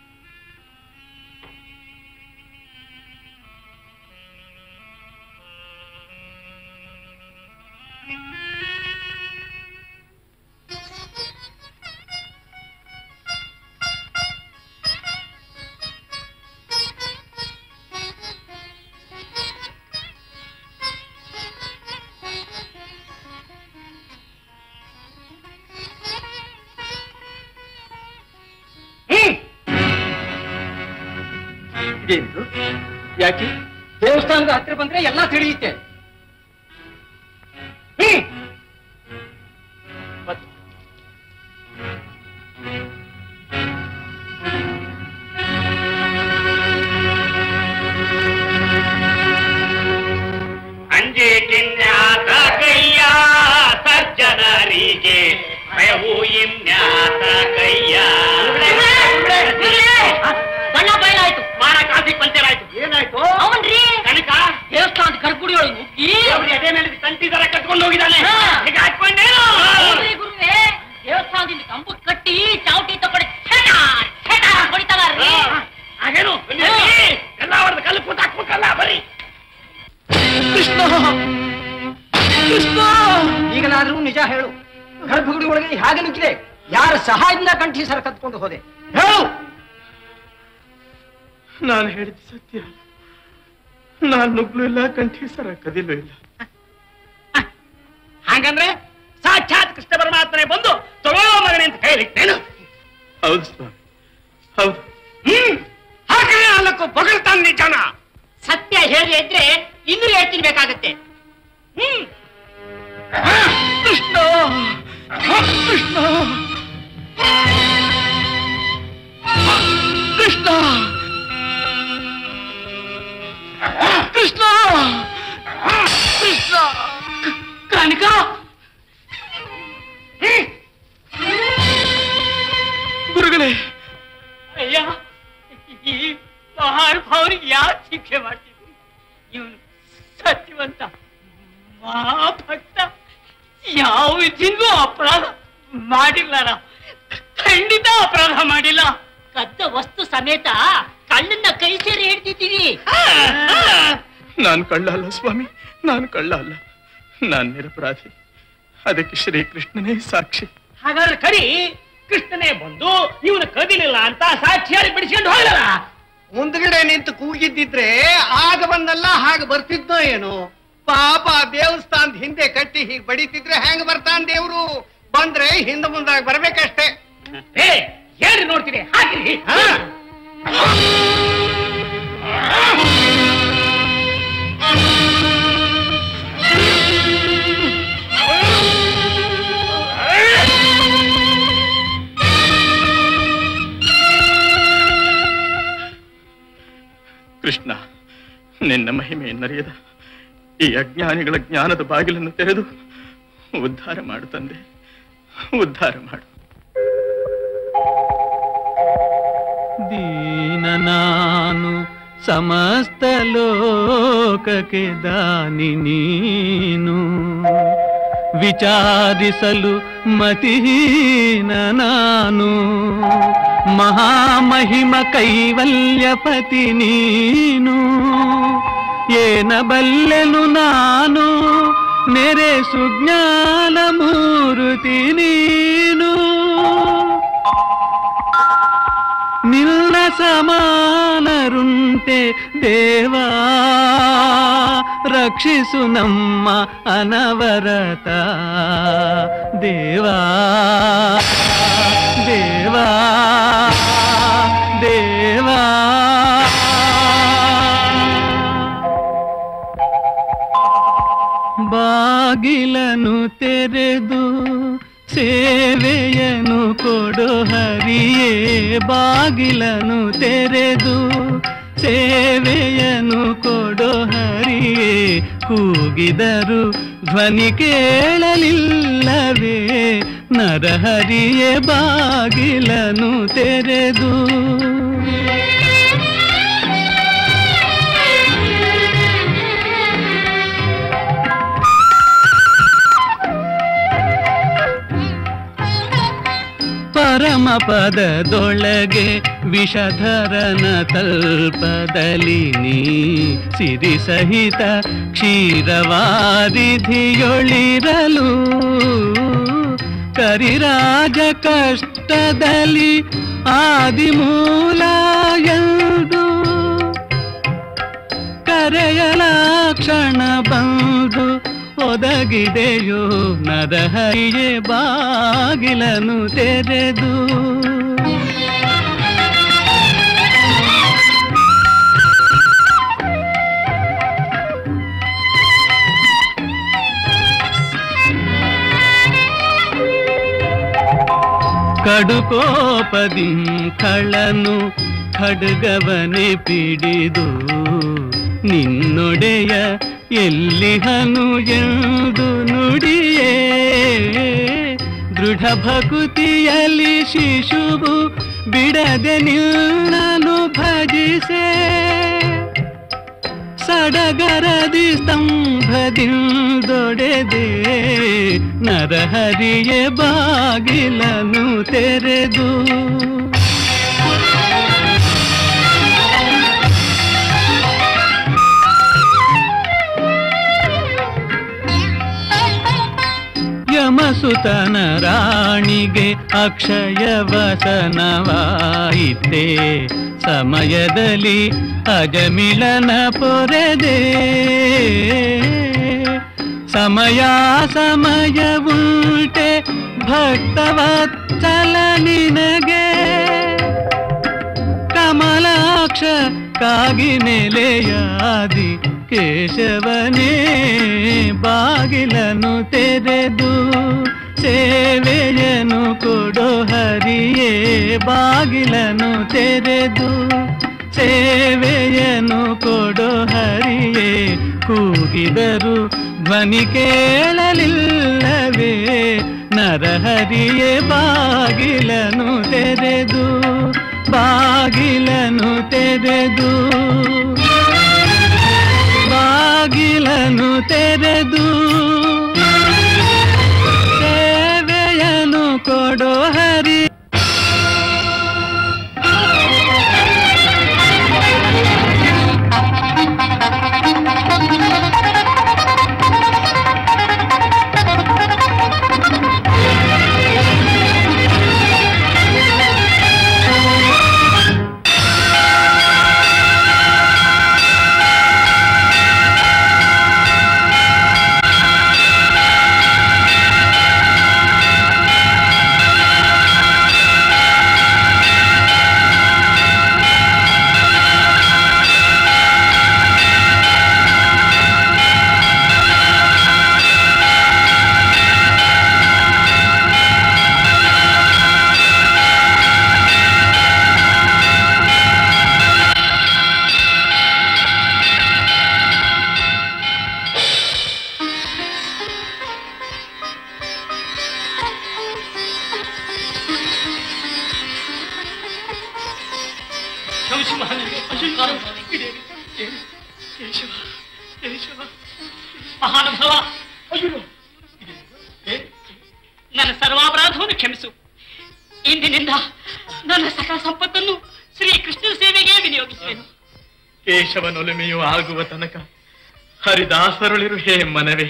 ಇದೇನು? ಯಾಕೆ ದೇವಸ್ಥಾನದ ಹತ್ತಿರ ಬಂದ್ರೆ ಎಲ್ಲ ತಿಳಿಯುತ್ತೆ. ಅಂಜೆ ಕಿನ್ಯಾತ ಕೈಯ ಸಜ್ಜನರಿಗೆ ಭಯವು ಇನ್ಯಾತ ಕೈಯ. ಬಣ್ಣ ಬಯಲಾಯ್ತು, ಮಾರ ಕಾಫಿ ಪಂಚರಾಯ್ತು. ಏನಾಯ್ತು? ಅವನ್ರಿ ಕನಕ ದೇವಸ್ಥಾನದ ಕರ್ಕುಡಿಯೊಳಗೆ ನುಗ್ಗಿ ಅದೇ ಮೇಲೆ ಕಂಟಿ ತರ ಕಟ್ಕೊಂಡು ಹೋಗಿದ್ದಾನೆ. ಈಗ ಹಾಕೊಂಡೇನು ಗುರುವೆ? ದೇವಸ್ಥಾನದಿಂದ ಕಂಬ ಕಟ್ಟಿ ಚಾವಟಿ ತಗೊಂಡು ಹೊಡಿತಾರ್ರಿ. ಹಾಗೇನು ಎಲ್ಲ ಹೊಡೆದ ಕಲ್ಲು ಕೂತ ಹಾಕ್ಬೇಕಲ್ಲ. ಬರೀ ಕೃಷ್ಣ ಕೃಷ್ಣ, ಈಗಲಾದ್ರೂ ನಿಜ ಹೇಳು. ಗರ್ಭಗುಡಿ ಒಳಗೆ ಹಾಗೆ ನುಗ್ಗಿದೆ, ಯಾರ ಸಹಾಯದಿಂದ ಕಂಠೀಸರ ಕತ್ಕೊಂಡು ಹೋದೆ? ಹೇಳು. ನಾನು ಹೇಳಿದ ಸತ್ಯ. ನಾನು ನುಗ್ಲು ಇಲ್ಲ, ಕಂಠೀಸರ ಕದಿಲೂ ಇಲ್ಲ. ಹಾಗಂದ್ರೆ ಸಾಕ್ಷಾತ್ ಕೃಷ್ಣ ಪರಮಾತ್ಮನೇ ಬಂದು ತೊಳೋ ಮಗನೆ ಅಂತ ಹೇಳಿಟ್ಟೇನು? ಹೌದು ಸ್ವಾಮಿ, ಹೌದು. ಹಾಗೆ ಅಲ್ಲಕ್ಕೂ ಬಗಳ್ತಾನೆ ನಿಜಾನ. ಸತ್ಯ ಹೇಳಿ ಇದ್ರೆ ಇನ್ನೂ ಹೇಳ್ತೀನಿ ಬೇಕಾಗತ್ತೆ. ಕೃಷ್ಣ ಕೃಷ್ಣ ಕೃಷ್ಣ ಕೃಷ್ಣ ಕೃಷ್ಣ. ಕನಕ ಗುರುಗಳೇ, ಅಯ್ಯ, ಈ ಮಹಾನುಭಾವನಿಗೆ ಯಾಕೆ ಶಿಕ್ಷೆ ಮಾಡ್ತಿದ್ವಿ? ಇವನು ಸತ್ಯವಂತ ಮಹಾಭಕ್ತ, ಯಾವ ವಿಧಿಗೂ ಅಪರಾಧ ಮಾಡಿಲ್ಲ. ಖಂಡಿತ ಅಪರಾಧ ಮಾಡಿಲ್ಲ. ಕದ್ದ ವಸ್ತು ಸಮೇತ ಕಳ್ಳನ್ನ ಕೈ ಸೇರಿ ಹಿಡ್ತಿದ್ದೀವಿ. ನಾನು ಕಳ್ಳ ಅಲ್ಲ ಸ್ವಾಮಿ, ನಾನು ಕಳ್ಳ ಅಲ್ಲ, ನಾನು ನಿರಪರಾಧಿ. ಅದಕ್ಕೆ ಶ್ರೀಕೃಷ್ಣನೇ ಸಾಕ್ಷಿ. ಹಾಗಾದ್ರೆ ಕರಿ ಕೃಷ್ಣನೇ ಬಂದು ಇವನು ಕದಿಲಿಲ್ಲ ಅಂತ ಸಾಕ್ಷಿಯಾಗಿ ಬಿಡಿಸ್ಕೊಂಡು ಹೋಗಲ್ಲ. ಮುಂದ್ಗಡೆ ನಿಂತು ಕೂಗಿದ್ದಿದ್ರೆ ಆಗ ಬಂದಲ್ಲ ಹಾಗೆ ಬರ್ತಿದ್ನೋ ಏನು? ಪಾಪ ದೇವಸ್ಥಾನದ ಹಿಂದೆ ಕಟ್ಟಿ ಹೀಗೆ ಬಡಿತಿದ್ರೆ ಹೆಂಗ್ ಬರ್ತಾನ ದೇವ್ರು? ಬಂದ್ರೆ ಹಿಂದೆ ಮುಂದಾಗ ಬರ್ಬೇಕಷ್ಟೇ. ಹೇಳಿ ನೋಡ್ತೀನಿ, ಹಾಕಿರಿ. ಕೃಷ್ಣ, ನಿನ್ನ ಮಹಿಮೆಯನ್ನರಿಯದ ಈ ಅಜ್ಞಾನಿಗಳ ಜ್ಞಾನದ ಬಾಗಿಲನ್ನು ತೆರೆದು ಉದ್ಧಾರ ಮಾಡು ತಂದೆ, ಉದ್ಧಾರ ಮಾಡು. ದೀನ ನಾನು ಸಮಸ್ತ ಲೋಕಕ್ಕೆ ದಾನಿ ನೀನು, ವಿಚಾರಿಸಲು ಮತಿಹೀನ ನಾನು, ಮಹಾಮಹಿಮ ಕೈವಲ್ಯಪತಿ ನೀನು, ಏನ ಬಲ್ಲೆನು ನಾನು ನೆರೆ ಸುಜ್ಞಾನ ಮೂರುತಿ ನೀನು, ನಿನ್ನ ಸಮಾನರುಂಟೆ ದೇವಾ, ರಕ್ಷಿಸು ನಮ್ಮ ಅನವರತ ದೇವಾ ದೇವಾ ದೇವಾ. ಬಾಗಿಲನು ತೆರೆದು ಸೇವೆಯನು ಕೊಡು ಹರಿಯೇ, ಬಾಗಿಲನು ತೆರೆದು ಸೇವೆಯನು ಕೊಡು ಹರಿಯೇ, ಕೂಗಿದರು ಧ್ವನಿ ಕೇಳಲಿಲ್ಲವೇ ನರಹರಿಯೇ ಬಾಗಿಲನು ತೆರೆದು. ಪರಮ ಪದದೊಳಗೆ ವಿಷಧರನ ತಲ್ಪದಲ್ಲಿ ನೀ ಸಿರಿ ಸಹಿತ ಕ್ಷೀರವಾರಿಧಿಯೊಳಿರಲು, ಕರಿರಾಜ ಕಷ್ಟದಲ್ಲಿ ಆದಿಮೂಲ ಎಂದು ಕರೆಯಲಾಕ್ಷಣ ಬಂದು ಒದಗಿದೆಯೋ ನರಹರಿಯೇ ಬಾಗಿಲನು ತೆರೆದು. ಕಡುಕೋಪದಿ ಖಳನು ಖಡ್ಗವನೆ ಪಿಡಿದು, ನಿನ್ನೊಡೆಯ ಎಲ್ಲಿಹನು ಎಂದು ನುಡಿಯೇ, ದೃಢ ಭಕುತಿಯಲ್ಲಿ ಶಿಶುವು ಬಿಡದೆ ನಿನ್ನನು ಭಜಿಸೆ, ಸಡಗರದಿ ಸ್ತಂಭದಿಂದೊಡೆದೆ ನರಹರಿಯೇ ಬಾಗಿಲನು ತೆರೆದು. ಯಮಸುತನ ರಾಣಿಗೆ ಅಕ್ಷಯ ವಸನವಾಯಿತೆ, ಸಮಯದಲ್ಲಿ ಅಜಮಿಳನ ಪೊರೆದೆ, ಸಮಯ ಸಮಯವುಂಟೆ ಭಕ್ತವತ್ಸಲ ನಿನಗೆ, ಕಮಲಾಕ್ಷ ಕಾಗಿ ನೆಲೆಯಾದಿ ಕೇಶವನೇ ಬಾಗಿಲನು ತೆರೆದು, ಸೇವೆಯನು ಕೊಡು ಹರಿಯೇ ಬಾಗಿಲನು ತೆರೆದು, ಸೇವೆಯನು ಕೊಡು ಹರಿಯೇ, ಕೂಗಿದರು ಧ್ವನಿ ಕೇಳಲಿಲ್ಲವೇ ನರಹರಿಯೇ ಬಾಗಿಲನು ತೆರೆದು, ಬಾಗಿಲನು ತೆರೆದು, ಬಾಗಿಲನು ತೆರೆದು, ಸೇವೆಯನು ಕೊಡು ಹರಿ. ಮಹಾನುಭಾವ, ನನ್ನ ಸರ್ವಾಪರಾಧವನ್ನು ಕ್ಷಮಿಸು. ಇಂದಿನಿಂದ ನನ್ನ ಸಕಲ ಸಂಪತ್ತನ್ನು ಶ್ರೀಕೃಷ್ಣನ ಸೇವೆಗೆ ವಿನಿಯೋಗಿಸುವೆನು. ಕೇಶವನೊಲುಮೆಯು ಆಗುವ ತನಕ ಹರಿದಾಸರುಳಿರು ಹೇ ಮನವೇ.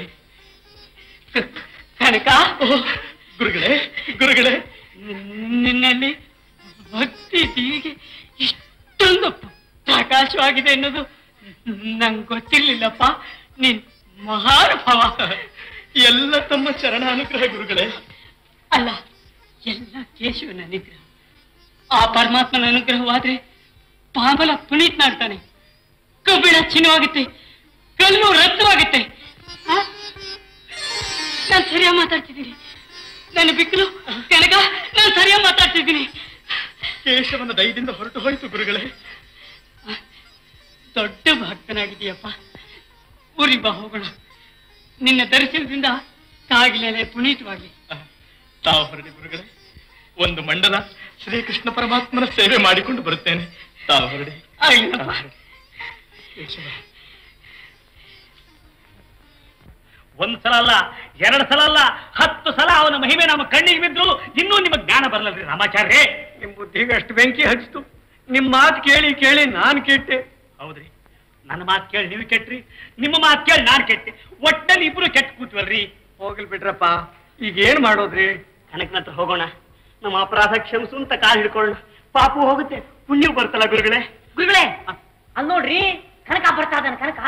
ಕನಕ, ಗುರುಗಳೇ ಗುರುಗಳೇ, ನಿನ್ನಲ್ಲಿ ಭಕ್ತಿ ಹೀಗೆ ಇಷ್ಟೊಂದು ಪ್ರಕಾಶವಾಗಿದೆ ಎನ್ನುವುದು ನಂಗೆ ಗೊತ್ತಿರ್ಲಿಲ್ಲಪ್ಪ. ನೀನ್ ಮಹಾನುಭಾವ. ಎಲ್ಲ ತಮ್ಮ ಚರಣಾನುಗ್ರಹ ಗುರುಗಳೇ. ಅಲ್ಲ, ಎಲ್ಲ ಕೇಶವನ ಅನುಗ್ರಹ. ಆ ಪರಮಾತ್ಮನ ಅನುಗ್ರಹವಾದ್ರೆ ಪಾಮಲ ಪುನೀತ್ನಾಡ್ತಾನೆ, ಕಬ್ಬಿಣ ಚಿನ್ನವಾಗುತ್ತೆ, ಕಲ್ಲು ರಕ್ತವಾಗುತ್ತೆ. ನಾನು ಸರಿಯಾಗಿ ಮಾತಾಡ್ತಿದ್ದೀನಿ. ನನ್ನ ಬಿಕ್ಕಲು ಕನಕ, ನಾನು ಸರಿಯಾಗಿ ಮಾತಾಡ್ತಿದ್ದೀನಿ. ಕೇಶವನ ದಯದಿಂದ ಹೊರಟು ಹೋಯಿತು ಗುರುಗಳೇ. ದೊಡ್ಡ ಭಕ್ತನಾಗಿದೆಯಪ್ಪ. ಊರಿಗೆ ಬಾ, ಹೋಗೋಣ. ನಿನ್ನ ದರ್ಶನದಿಂದ ಕಾಗಿಲೆಲೆ ಪುನೀತವಾಗಲಿ. ತಾವು ಹೊರಡಿ ಗುರುಗಳೇ. ಒಂದು ಮಂಡಲ ಶ್ರೀಕೃಷ್ಣ ಪರಮಾತ್ಮನ ಸೇವೆ ಮಾಡಿಕೊಂಡು ಬರುತ್ತೇನೆ. ತಾವು ಹೊರಡಿ. ಒಂದ್ ಸಲ ಅಲ್ಲ, 2 ಸಲ ಅಲ್ಲ, 10 ಸಲ ಅವನ ಮಹಿಮೆ ನಮ್ಮ ಕಣ್ಣಿಗೆ ಬಿದ್ರು ಇನ್ನೂ ನಿಮಗೆ ಜ್ಞಾನ ಬರಲಲ್ರಿ ರಾಮಾಚಾರ್ಯ. ನಿಮ್ ಬುದ್ಧಿಗೆ ಅಷ್ಟು ಬೆಂಕಿ ಹಚ್ಚಿತು. ನಿಮ್ ಮಾತು ಕೇಳಿ ಕೇಳಿ ನಾನು ಕೆಟ್ಟೆ. ಹೌದ್ರಿ, ನನ್ನ ಮಾತು ಕೇಳಿ ನೀವು ಕೆಟ್ರಿ, ನಿಮ್ಮ ಮಾತು ಕೇಳಿ ನಾನು ಕೆಟ್ಟೆ. ಒಟ್ಟಲ್ಲಿ ಇಬ್ರು ಕೆಟ್ಟ ಕೂತ್ವಲ್ರಿ. ಹೋಗ್ಲಿ ಬಿಡ್ರಪ್ಪ, ಈಗ ಏನ್ ಮಾಡೋದ್ರಿ? ಕನಕನ ಹತ್ರ ಹೋಗೋಣ. ನಮ್ಮ ಅಪರಾಧ ಕ್ಷಮಿಸು ಅಂತ ಕಾಲು ಹಿಡ್ಕೊಳ್ಳೋಣ. ಪಾಪು ಹೋಗುತ್ತೆ, ಪುಣ್ಯ ಬರ್ತಲ್ಲ ಗುರುಗಳೇ. ಗುರುಗಳೇ, ಅಲ್ಲಿ ನೋಡ್ರಿ, ಕನಕ ಬರ್ತಾ ಇದ್ದಾನೆ. ಕನಕ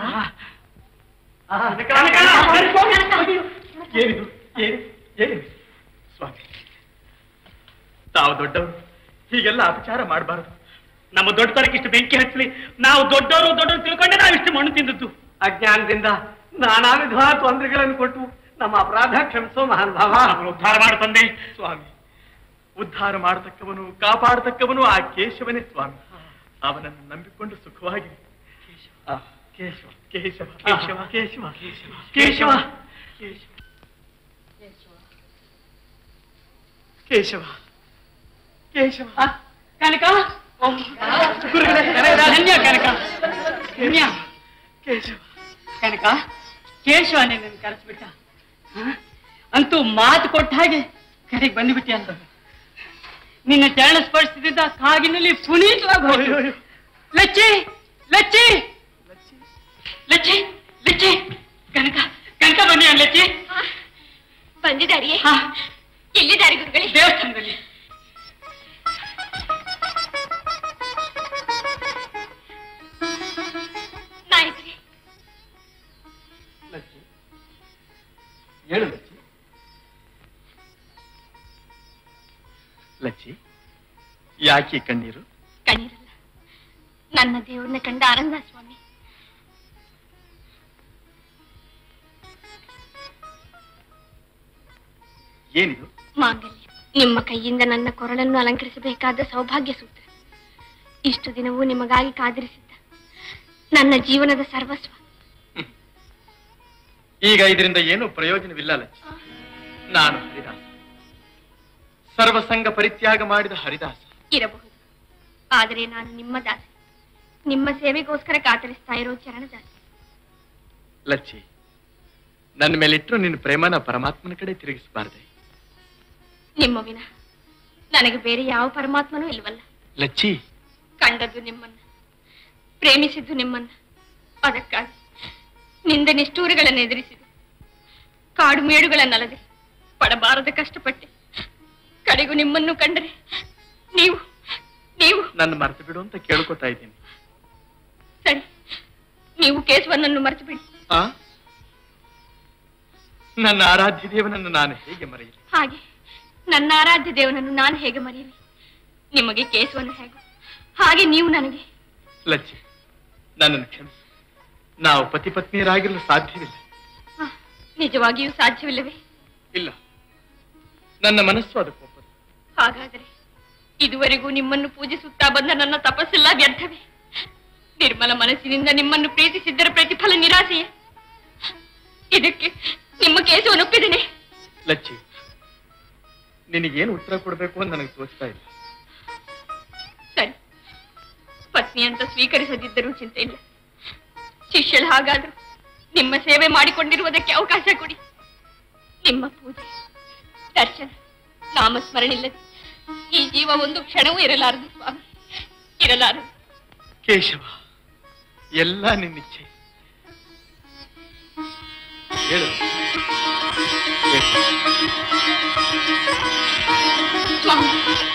ಏನಿದು? ಏನಿದು ಸ್ವಾಮಿ? ತಾವು ದೊಡ್ಡವರು, ಹೀಗೆಲ್ಲ ಅಪಚಾರ ಮಾಡಬಾರದು. ನಮ್ಮ ದೊಡ್ಡತನಕ್ಕೆ ಇಷ್ಟು ಬೆಂಕಿ ಹಚ್ಚಲಿ. ನಾವು ದೊಡ್ಡವರು ತಿಳ್ಕೊಂಡೆ ನಾವು ಇಷ್ಟು ಮಣ್ಣು ತಿಂದದ್ದು. ಅಜ್ಞಾನದಿಂದ ನಾನಾ ವಿಧ ತೊಂದರೆಗಳನ್ನು ಕೊಟ್ಟು ನಮ್ಮ ಅಪರಾಧ ಕ್ಷಮಿಸೋ ಮಹಾನ್ ಭಾವ. ಉದ್ಧಾರ ಮಾಡು ತಂದೆ. ಸ್ವಾಮಿ, ಉದ್ಧಾರ ಮಾಡತಕ್ಕವನು ಕಾಪಾಡತಕ್ಕವನು ಆ ಕೇಶವನೇ ಸ್ವಾಮಿ. ಅವನನ್ನು ನಂಬಿಕೊಂಡು ಸುಖವಾಗಿ. ಕೇಶವ ಕೇಶವ ಕೇಶವ ಕೇಶವ ಕೇಶವ ಕೇಶವ ಕೇಶವ ಕನಕ, ಧನ್ಯ ಕನಕ, ಧನ್ಯ ಕೇಶವ. ಕನಕ, ಕೇಶವ ನಿನ್ನ ಕರೆಸ್ಬಿಟ್ಟ. ಅಂತೂ ಮಾತು ಕೊಟ್ಟ ಹಾಗೆ ಕಡೆಗೆ ಬಂದುಬಿಟ್ಟೆ ಅಂತ. ನಿನ್ನ ಚರಣ ಸ್ಪರ್ಶದಿಂದ ಕಾಗಿನಲ್ಲಿ ಪುನೀತವಾಗಿ ಹೋಯ್ತು. ಲಚ್ಚಿ ಲಚ್ಚಿ ಲಚ್ಚಿ ಲಚ್ಚಿ, ಕನಕ ಕನಕ ಬನ್ನಿ. ಲಚ್ಚಿ ಬಂದಿದ್ದಾರಿಯೇ? ಎಲ್ಲಿದ್ದಾರೆ ಗುರುಗಳೇ? ದೇವಸ್ಥಾನದಲ್ಲಿ. ನಾಯಕರೇ, ಹೇಳು ಲಚ್ಚಿ. ಲಚ್ಚಿ, ಯಾಕೆ ಕಣ್ಣೀರು? ಕಣ್ಣೀರಲ್ಲ, ನನ್ನ ದೇವ್ರನ್ನ ಕಂಡ ಆನಂದ ಸ್ವಾಮಿ. ಏನಿದು? ಮಾಂಗಲ್ಯ. ನಿಮ್ಮ ಕೈಯಿಂದ ನನ್ನ ಕೊರಳನ್ನು ಅಲಂಕರಿಸಬೇಕಾದ ಸೌಭಾಗ್ಯ ಸೂತ್ರ. ಇಷ್ಟು ದಿನವೂ ನಿಮಗಾಗಿ ಕಾದಿರಿಸಿದ್ದ ನನ್ನ ಜೀವನದ ಸರ್ವಸ್ವ. ಈಗ ಇದರಿಂದ ಏನೂ ಪ್ರಯೋಜನವಿಲ್ಲ ಲಚ್ಚಿ. ನಾನು ಹರಿದಾಸ, ಸರ್ವಸಂಗ ಪರಿತ್ಯಾಗ ಮಾಡಿದ ಹರಿದಾಸ. ಇರಬಹುದು, ಆದರೆ ನಾನು ನಿಮ್ಮ ದಾಸಿ. ನಿಮ್ಮ ಸೇವೆಗೋಸ್ಕರ ಕಾತರಿಸ್ತಾ ಇರೋ ಚರಣದಾಸಿ. ಲಚ್ಚಿ, ನನ್ನ ಮೇಲಿಟ್ಟರು ನಿನ್ನ ಪ್ರೇಮನ ಪರಮಾತ್ಮನ ಕಡೆ ತಿರುಗಿಸಬಾರ್ದೆ. ನಿಮ್ಮ ವಿನ ನನಗೆ ಬೇರೆ ಯಾವ ಪರಮಾತ್ಮನೂ ಇಲ್ವಲ್ಲ. ಲಚ್ಚಿ, ಕಂಡದ್ದು ನಿಮ್ಮನ್ನ, ಪ್ರೇಮಿಸಿದ್ದು ನಿಮ್ಮನ್ನ. ಅದಕ್ಕಾಗಿ ನಿಂದ ನಿಷ್ಠೂರಗಳನ್ನು ಎದುರಿಸಿದೆ, ಕಾಡು ಮೇಡುಗಳನ್ನಲ್ಲದೆ ಪಡಬಾರದ ಕಷ್ಟಪಟ್ಟೆ. ಕಡೆಗೂ ನಿಮ್ಮನ್ನು ಕಂಡರೆ ನೀವು ನೀವು ನನ್ನ ಮರೆತು ಬಿಡು ಅಂತ ಕೇಳ್ಕೊತಾ ಇದ್ದೀನಿ. ಸರಿ, ನೀವು ಕೇಶವನನ್ನು ಮರೆತು ಬಿಡಿ. ನನ್ನ ಆರಾಧ್ಯ ದೇವನನ್ನು ನಾನು ಹೇಗೆ ಮರೆಯಲಿ? ಹಾಗೆ ನನ್ನ ಆರಾಧ್ಯ ದೇವನನ್ನು ನಾನು ಹೇಗೆ ಮರೆಯಲಿ? ನಿಮಗೆ ಕೇಶವನು ಹೇಗೋ ಹಾಗೆ ನೀವು ನನಗೆ. ಲಚ್ಚಿ, ನನ್ನನ್ನು ಕ್ಷಮಿಸಿ. ನಾವು ಪತಿ ಪತ್ನಿಯರಾಗಿರಲು ಸಾಧ್ಯವಿಲ್ಲ. ನಿಜವಾಗಿಯೂ ಸಾಧ್ಯವಿಲ್ಲವೇ? ಇಲ್ಲ, ನನ್ನ ಮನಸ್ಸು ಅದಕ್ಕೆ ಒಪ್ಪದು. ಹಾಗಾದರೆ ಇದುವರೆಗೂ ನಿಮ್ಮನ್ನು ಪೂಜಿಸುತ್ತಾ ಬಂದ ನನ್ನ ತಪಸ್ಸೆಲ್ಲ ವ್ಯರ್ಥವೇ? ನಿರ್ಮಲ ಮನಸ್ಸಿನಿಂದ ನಿಮ್ಮನ್ನು ಪ್ರೀತಿಸಿದ್ದರ ಪ್ರತಿಫಲ ನಿರಾಸೆಯೇ? ಇದಕ್ಕೆ ನಿಮ್ಮ ಕೇಸವನ್ನು ಒಪ್ಪಿದ್ದೇನೆ. ಲಚ್ಚಿ, ನಿನಗೇನು ಉತ್ತರ ಕೊಡಬೇಕು ಅಂತ ನನಗೆ ತೋಚ್ತಾ ಇಲ್ಲ. ಸರಿ, ಪತ್ನಿ ಅಂತ ಸ್ವೀಕರಿಸದಿದ್ದರೂ ಚಿಂತೆ ಇಲ್ಲ. ಶಿಷ್ಯಳು ಹಾಗಾದ್ರೂ ನಿಮ್ಮ ಸೇವೆ ಮಾಡಿಕೊಂಡಿರುವುದಕ್ಕೆ ಅವಕಾಶ ಕೊಡಿ. ನಿಮ್ಮ ಪೂಜೆ, ದರ್ಶನ, ನಾಮಸ್ಮರಣೆಯಿಲ್ಲದೆ ಈ ಜೀವ ಒಂದು ಕ್ಷಣವೂ ಇರಲಾರದು ಸ್ವಾಮಿ, ಇರಲಾರದು. ಕೇಶವ, ಎಲ್ಲ ನಿನ್ನಿಚ್ಛೆ. ಹೇಳು. ಸ್ವಾಮಿ,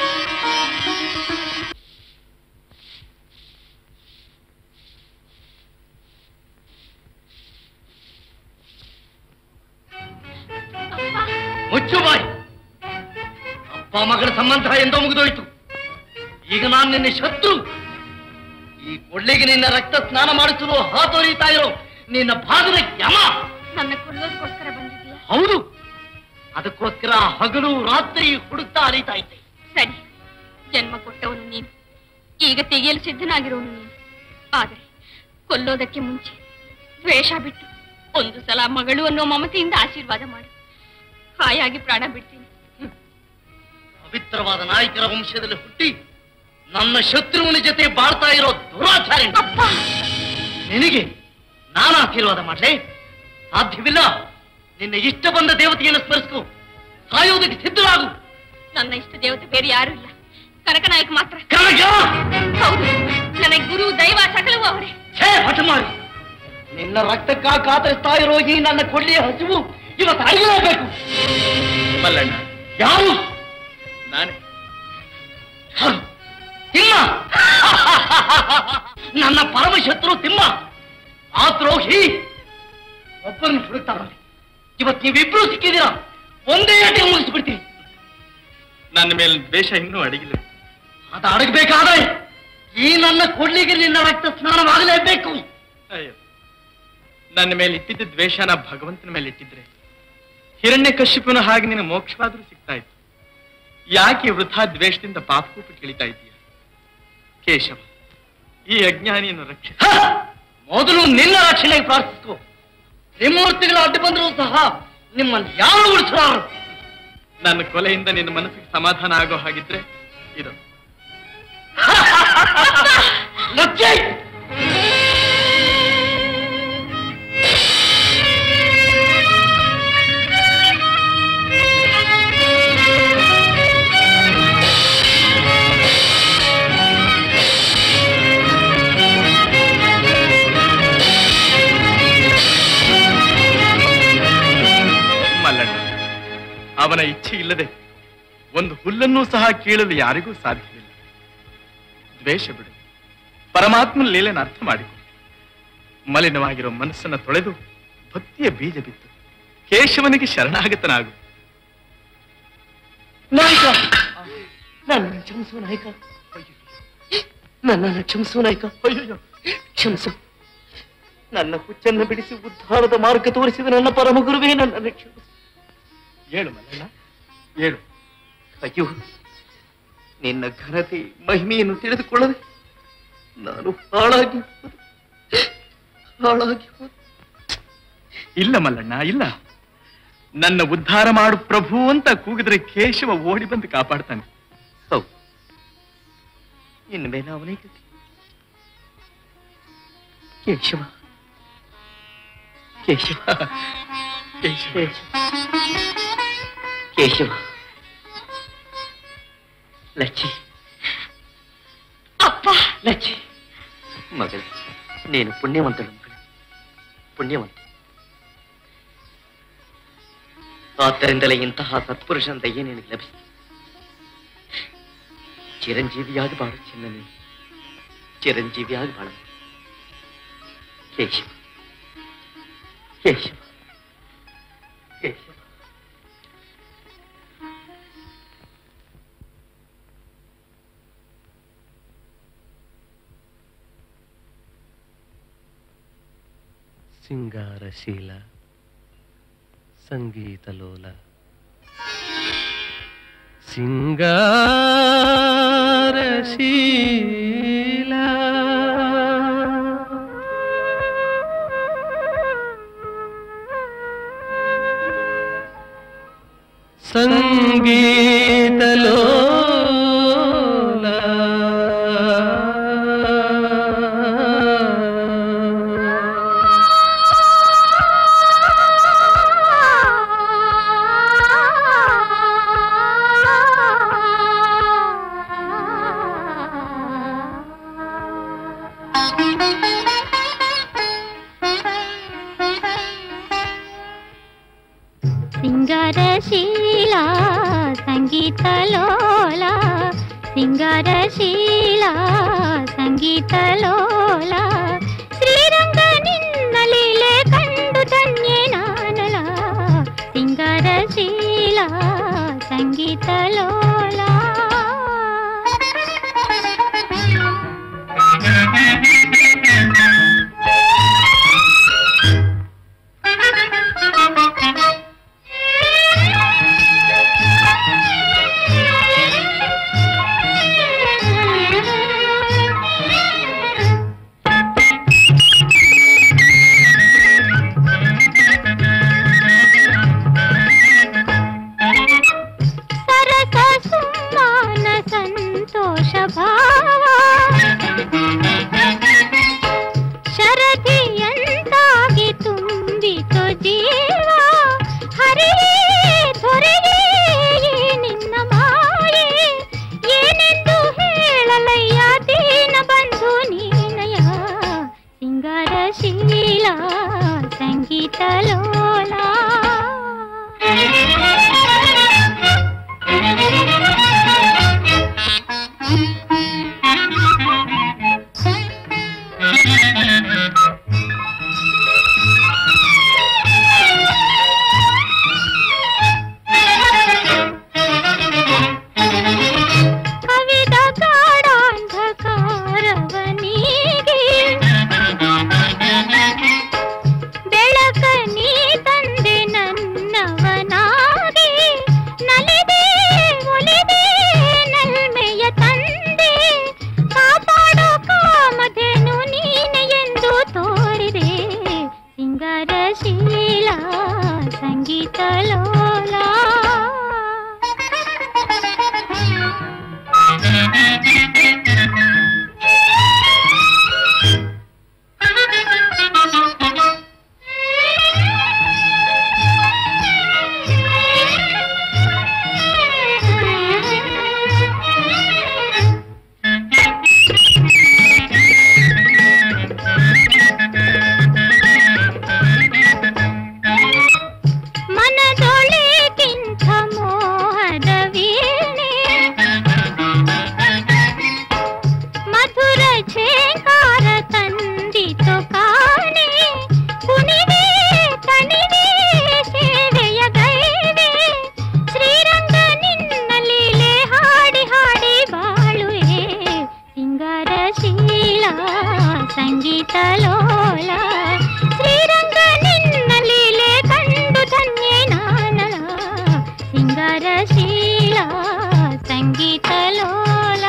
ಮುಚ್ಚು ಬಾಯಿ. ಅಪ್ಪ ಮಗಳ ಸಂಬಂಧ ಎಂದೋ ಮುಗಿದೋಯ್ತು. ಈಗ ನಾನು ನಿನ್ನ ಶತ್ರು. ಈ ಕೊಳ್ಳಿಗೆ ನಿನ್ನ ರಕ್ತ ಸ್ನಾನ ಮಾಡಿಸಲು ಹಾತೊರೀತಾ ಇರೋ ನಿನ್ನ ಭಾಗದ ಯಮ. ನನ್ನ ಕೊಲ್ಲೋದಕ್ಕೋಸ್ಕರ ಬಂದಿದ್ದೀಯಾ? ಹೌದು, ಅದಕ್ಕೋಸ್ಕರ ಹಗಲು ರಾತ್ರಿ ಹುಡುಕ್ತಾ ಅರಿತಾ ಇದ್ದೆ. ಸರಿ, ಜನ್ಮ ಕೊಟ್ಟವನು ನೀನು, ಈಗ ತೆಗೆಯಲು ಸಿದ್ಧನಾಗಿರೋನು ನೀನು. ಆದರೆ ಕೊಲ್ಲೋದಕ್ಕೆ ಮುಂಚೆ ದ್ವೇಷ ಬಿಟ್ಟು ಒಂದು ಸಲ ಮಗಳು ಅನ್ನೋ ಮಮತೆಯಿಂದ ಆಶೀರ್ವಾದ ಮಾಡು. ಹಾಯಾಗಿ ಪ್ರಾಣ ಬಿಡ್ತೀನಿ. ಪವಿತ್ರವಾದ ನಾಯಕರ ವಂಶದಲ್ಲಿ ಹುಟ್ಟಿ ನನ್ನ ಶತ್ರುವಿನ ಜೊತೆ ಬಾಳ್ತಾ ಇರೋ ದುರಾಚಾರ ನಿನಗೆ ನಾನು ಆಶೀರ್ವಾದ ಮಾಡ್ಲೆ? ಸಾಧ್ಯವಿಲ್ಲ. ನಿನ್ನ ಇಷ್ಟ ಬಂದ ದೇವತೆಯನ್ನು ಸ್ಮರಿಸ್ಕೊ, ಸಾಯೋದಕ್ಕೆ ಸಿದ್ಧರಾಗು. ನನ್ನ ಇಷ್ಟ ದೇವತೆ ಬೇರೆ ಯಾರು ಇಲ್ಲ, ಕನಕನಾಯಕ ಮಾತ್ರ. ಕನಕ? ಹೌದು, ನನಗೆ ಗುರು ದೈವ ಸಕಲವೂ ಅವರೇ. ಹಠ ಮಾಡಿ ನಿನ್ನ ರಕ್ತಕ್ಕ ಕಾತರಿಸ್ತಾ ಇರೋ ಈ ನನ್ನ ಕೊಳ್ಳಿಯ ಹಸಿವು ಇವತ್ತು ಅರಿಯಲೇಬೇಕು. ಮಲ್ಲಣ್ಣ, ಯಾರು? ನಾನೇ. ತಿಮ್ಮ, ನನ್ನ ಪರಮಶತ್ರು ತಿಮ್ಮ. ಆ ದ್ರೋಹಿ ಒಬ್ಬರನ್ನು ಹುಡುಕ್ತಾರ. ಇವತ್ತು ನೀವಿಬ್ರು ಸಿಕ್ಕಿದ್ದೀರಾ, ಒಂದೇ ಏಟಿಗೆ ಮುಗಿಸ್ಬಿಡ್ತೀನಿ. ನನ್ನ ಮೇಲೆ ದ್ವೇಷ ಇನ್ನೂ ಅಡಗಿಲ್ಲ. ಅದು ಅಡಗಬೇಕಾದ್ರೆ ಈ ನನ್ನ ಕೊಳ್ಳಿಗೆ ನಿನ್ನ ರಕ್ತ ಸ್ನಾನವಾಗಲೇಬೇಕು. ಅಯ್ಯೋ, ನನ್ನ ಮೇಲೆ ಇಟ್ಟಿದ್ದ ದ್ವೇಷನ ಭಗವಂತನ ಮೇಲೆ ಇಟ್ಟಿದ್ರೆ ಹಿರಣ್ಯ ಕಶ್ಯಪನ ಹಾಗೆ ನಿನ್ನ ಮೋಕ್ಷವಾದ್ರೂ ಸಿಗ್ತಾ ಇತ್ತು. ಯಾಕೆ ವೃಥಾ ದ್ವೇಷದಿಂದ ಪಾಪಕೂಪ ಕೇಳಿತಾ ಇದೀಯ? ಕೇಶವ, ಈ ಅಜ್ಞಾನಿಯನ್ನು ರಕ್ಷಿಸ. ಮೊದಲು ನಿನ್ನ ರಕ್ಷಣೆಗೆ ಪ್ರಾರ್ಥಿಸ್ಕೋ. ತ್ರಿಮೂರ್ತಿಗಳ ಅಡ್ಡು ಬಂದರೂ ಸಹ ನಿಮ್ಮನ್ನು ಯಾರು ಉಳಿಸಲಾರು? ನನ್ನ ಕೊಲೆಯಿಂದ ನಿನ್ನ ಮನಸ್ಸಿಗೆ ಸಮಾಧಾನ ಆಗೋ ಹಾಗಿದ್ರೆ ಇದು ಲಜ್ಜೆ. ಮಲ್ಲಣ್ಣ, ಅವನ ಇಚ್ಛೆ ಇಲ್ಲದೆ ಒಂದು ಹುಲ್ಲನ್ನೂ ಸಹ ಕೀಳಲು ಯಾರಿಗೂ ಸಾಧ್ಯವಿಲ್ಲ. ದ್ವೇಷ ಬಿಡು, ಪರಮಾತ್ಮನ ಲೀಲೆನ ಅರ್ಥ ಮಾಡಿಕೊ. ಮಲಿನವಾಗಿರೋ ಮನಸ್ಸನ್ನ ತೊಳೆದು ಭಕ್ತಿಯ ಬೀಜ ಬಿತ್ತು ಕೇಶವನಿಗೆ ಶರಣಾಗತನಾಗು. ನಾಯಕ, ನನ್ನನ್ನು ಕ್ಷಮಿಸು ನಾಯಕ, ನನ್ನನ್ನು ಕ್ಷಮಿಸು ನಾಯಕ. ಕ್ಷಮಿಸು. ನನ್ನ ಹುಚ್ಚನ್ನು ಬಿಡಿಸಿ ಉದ್ಧಾರದ ಮಾರ್ಗ ತೋರಿಸಿದ ನನ್ನ ಪರಮ ಗುರುವೇ ನನ್ನನ್ನು ಕ್ಷಮಿಸು. ಹೇಳು ಮಲ್ಲಣ್ಣ, ಹೇಳು. ಅಯ್ಯೋ, ನಿನ್ನ ಘನತೆ ಮಹಿಮೆಯನ್ನು ತಿಳಿದುಕೊಳ್ಳದೆ ನಾನು ಹಾಳಾಗಿ ಇಲ್ಲ ಮಲ್ಲಣ್ಣ, ಇಲ್ಲ. ನನ್ನ ಉದ್ಧಾರ ಮಾಡು ಪ್ರಭು ಅಂತ ಕೂಗಿದ್ರೆ ಕೇಶವ ಓಡಿ ಬಂದು ಕಾಪಾಡ್ತಾನೆ. ಹೌದು, ಇನ್ನು ಮೇಲೆ ಅವನೇ ಗತಿ. ಕೇಶವ, ಕೇಶವ, ಕೇಶವ, ಕೇಶವ. ಲಚ್ಚಿ, ಅಪ್ಪ. ಲಚ್ಚಿ ಮಗಳು, ನೀನು ಪುಣ್ಯವಂತಳು ಮಗಳು, ಪುಣ್ಯವಂತ. ಆದ್ದರಿಂದಲೇ ಇಂತಹ ಸತ್ಪುರುಷನ ದಯೆ ನಿನಗೆ ಲಭಿಸಿದೆ. ಚಿರಂಜೀವಿಯಾಗಿ ಬಾಳು ಚಿನ್ನ, ನೀನು ಚಿರಂಜೀವಿಯಾಗಿ ಬಾಳ. ಕೇಶವ, ಕೇಶವ, ಕೇಶವ. ಸಿಂಗಾರಶೀಲ ಸಂಗೀತಲೋಲ ಸಿಂಗಾರಶೀಲ ಸಂಗೀತಲೋಲ ಸಿಂಗಾರಶೀಲ ಸಂಗೀತ ಲೋಲ ಸಿಂಗಾರಶೀಲ ಸಂಗೀತ ಲೋಲ ಶ್ರೀರಂಗ ನಿನ್ನ ಲೀಲೆ ಕಂಡು ಧನ್ಯೆ ನಾನಲ ಸಿಂಗಾರಶೀಲ ಸಂಗೀತ ಲೋಲ ಶರದಿಯಂತಾಗಿ ತುಂಬಿತು ಜೀವ ಹರಿಯೇ ದೊರೆಯೇ ನಿನ್ನ ಮಾಯೆ ಏನೆಂದು ಹೇಳಲಯ್ಯ ದೀನ ಬಂಧು ನೀನಯ ಸಿಂಗಾರಶೀಲ ಸಂಗೀತ ಲೋಲ ಕವಿದ ಗಾಢಾಂಧಕಾರವನಿಗೆ ಬೆಳಕ ನೀ ತಂದೆ ನನ್ನವನಾಗಿ ನಲಿದೆ ಒಲಿದೆ ನಲ್ಮೆಯ ತಂದೆ ಕಾಪಾಡೋ ಕಾಮಧೇನು ನೀನೆ ಎಂದು ತೋರಿದೆ ಸಿಂಗಾರಶೀಲ ಸಂಗೀತ ಲೋಲ ಮನದೊಳಗಿಂತ ಮೋಹದ ವೀಣೆ ಮಧುರ ಛೇಂಕಾರ ತಂದಿತು ಕಾಣೆ ಕುಣಿವೆ ತಣಿವೆ ಸೇವೆಯ ಗೈವೆ ಶ್ರೀರಂಗ ನಿನ್ನ ಲೀಲೆ ಹಾಡಿ ಹಾಡಿ ಬಾಳುವೆ ಸಿಂಗಾರಶೀಲ ಸಂಗೀತ ಲೋಲ ಶ್ರೀರಂಗ ನಿನ್ನ ಲೀಲೆ ಕಂಡು ಧನ್ಯೆ ನಾನಲ ಸಿಂಗಾರಶೀಲ ಸಂಗೀತ ಲೋಲ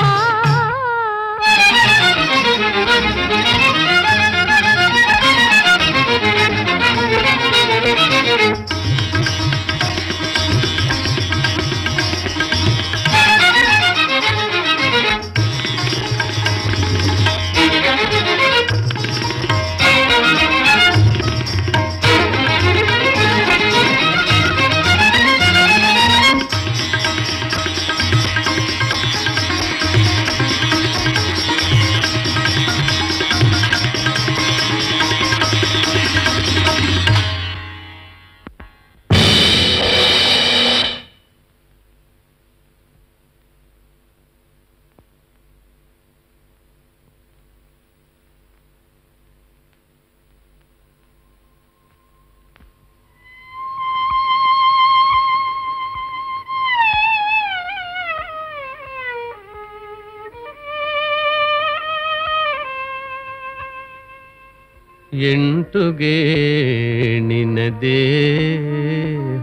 ಎಂಟುಗೆ ನಿನ್ನ ದೇಹ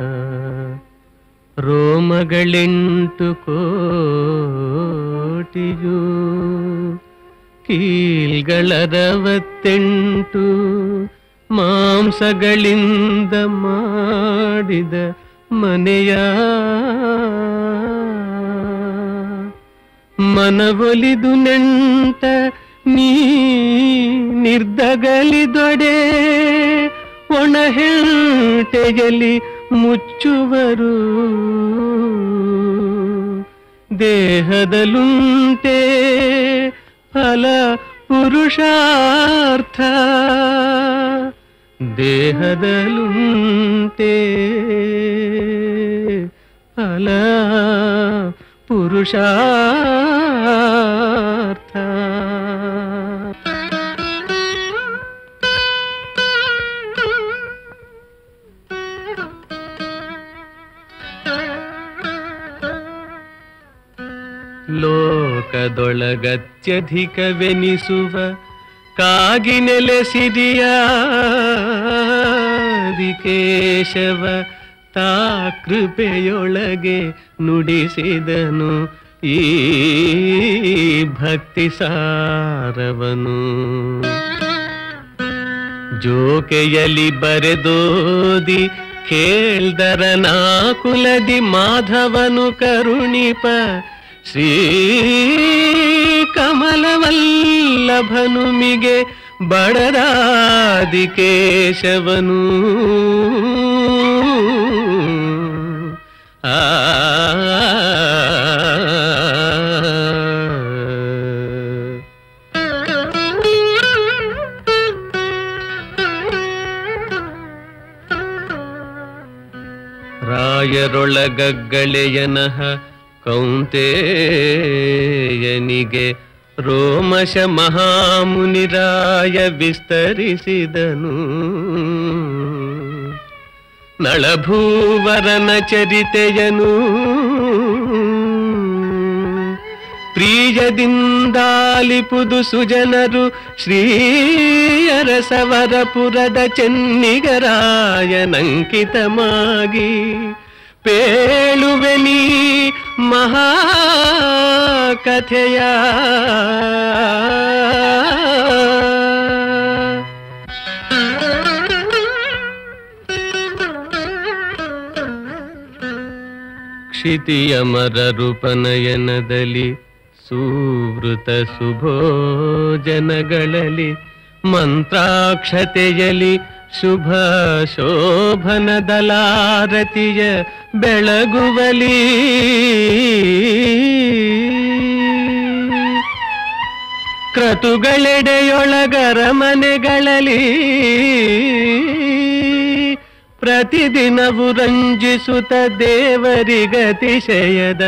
ರೋಮಗಳೆಂಟು ಕೋಟಿಯು ಕೀಲ್ಗಳರವತ್ತೆಂಟು ಮಾಂಸಗಳಿಂದ ಮಾಡಿದ ಮನೆಯ ಮನವೊಲಿದು ನೆಂಟ ನೀ ನಿರ್ದಗಲಿದೊಡೆ ಒಣಹೆಂಟೆಯಲ್ಲಿ ಮುಚ್ಚುವರು ದೇಹದಲುಂಟೆ ಫಲ ಪುರುಷಾರ್ಥ ದೇಹದಲ್ಲುಂಟೆ ಫಲ ಪುರುಷಾರ್ಥ. ಲೋಕದೊಳಗತ್ಯಧಿಕವೆನಿಸುವ ಕಾಗಿ ನೆಲೆಸಿರಿಯಾದಿ ಕೇಶವ ತಾ ಕೃಪೆಯೊಳಗೆ ನುಡಿಸಿದನು ಈ ಭಕ್ತಿ ಸಾರವನು. ಜೋಕೆಯಲಿ ಬರೆದೋದಿ ಕೇಳ್ದರ ನಾಕುಲದಿ ಮಾಧವನು ಕರುಣಿಪ ಶ್ರೀ ಕಮಲವಲ್ಲಭನುಮಿಗೆ ಬಡರಾದಿ ಕೇಶವನು. ಆ ರಾಯರೊಳಗಗ್ಗಳೆಯನಃ ಕೌಂತೆಯನಿಗೆ ರೋಮಶ ಮಹಾಮುನಿರಾಯ ವಿಸ್ತರಿಸಿದನು. ನಳಭೂವರನ ಚರಿತೆಯನು ಪ್ರಿಯದಿಂದಾಲಿಪುದು ಸುಜನರು ಶ್ರೀಯರಸವರಪುರದ ಚೆನ್ನಿಗರಾಯನಂಕಿತಮಾಗಿ ಪೇಳುವೆನಿ ಮಹಾಕಥೆಯ. ಕ್ಷಿತಿಯಮರೂಪನಯನದಲ್ಲಿ ಸುವೃತ ಸುಭೋಜನಗಳಲ್ಲಿ ಮಂತ್ರಾಕ್ಷತೆಯಲಿ ಶುಭ ಶೋಭನದಲಾರತಿಯ ಬೆಳಗುವಲಿ ಕ್ರತುಗಳೆಡೆಯೊಳಗರ ಮನೆಗಳಲ್ಲಿ ಪ್ರತಿದಿನವು ರಂಜಿಸುತ್ತ ದೇವರಿಗತಿಶಯದ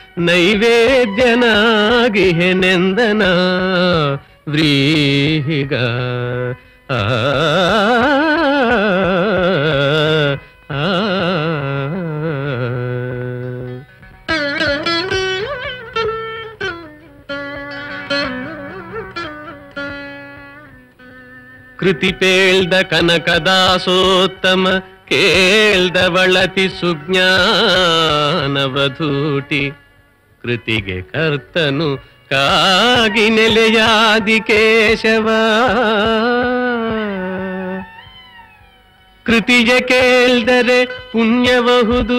ನೈವೇದ್ಯನಾಗಿಹೆನೆಂದನ ವ್ರೀಹಿಗ. ಆ ಕೃತಿ ಪೇಳ್ದ ಕನಕದಾಸೋತ್ತಮ ಕೇಳ್ದವಳತಿ ಸುಜ್ಞಾನವಧೂಟಿ ಕೃತಿಗೆ ಕರ್ತನು ಕಾಗಿ ನೆಲೆಯಾದಿ ಕೇಶವ. ಕೃತಿಯ ಕೇಳ್ದರೆ ಪುಣ್ಯಬಹುದು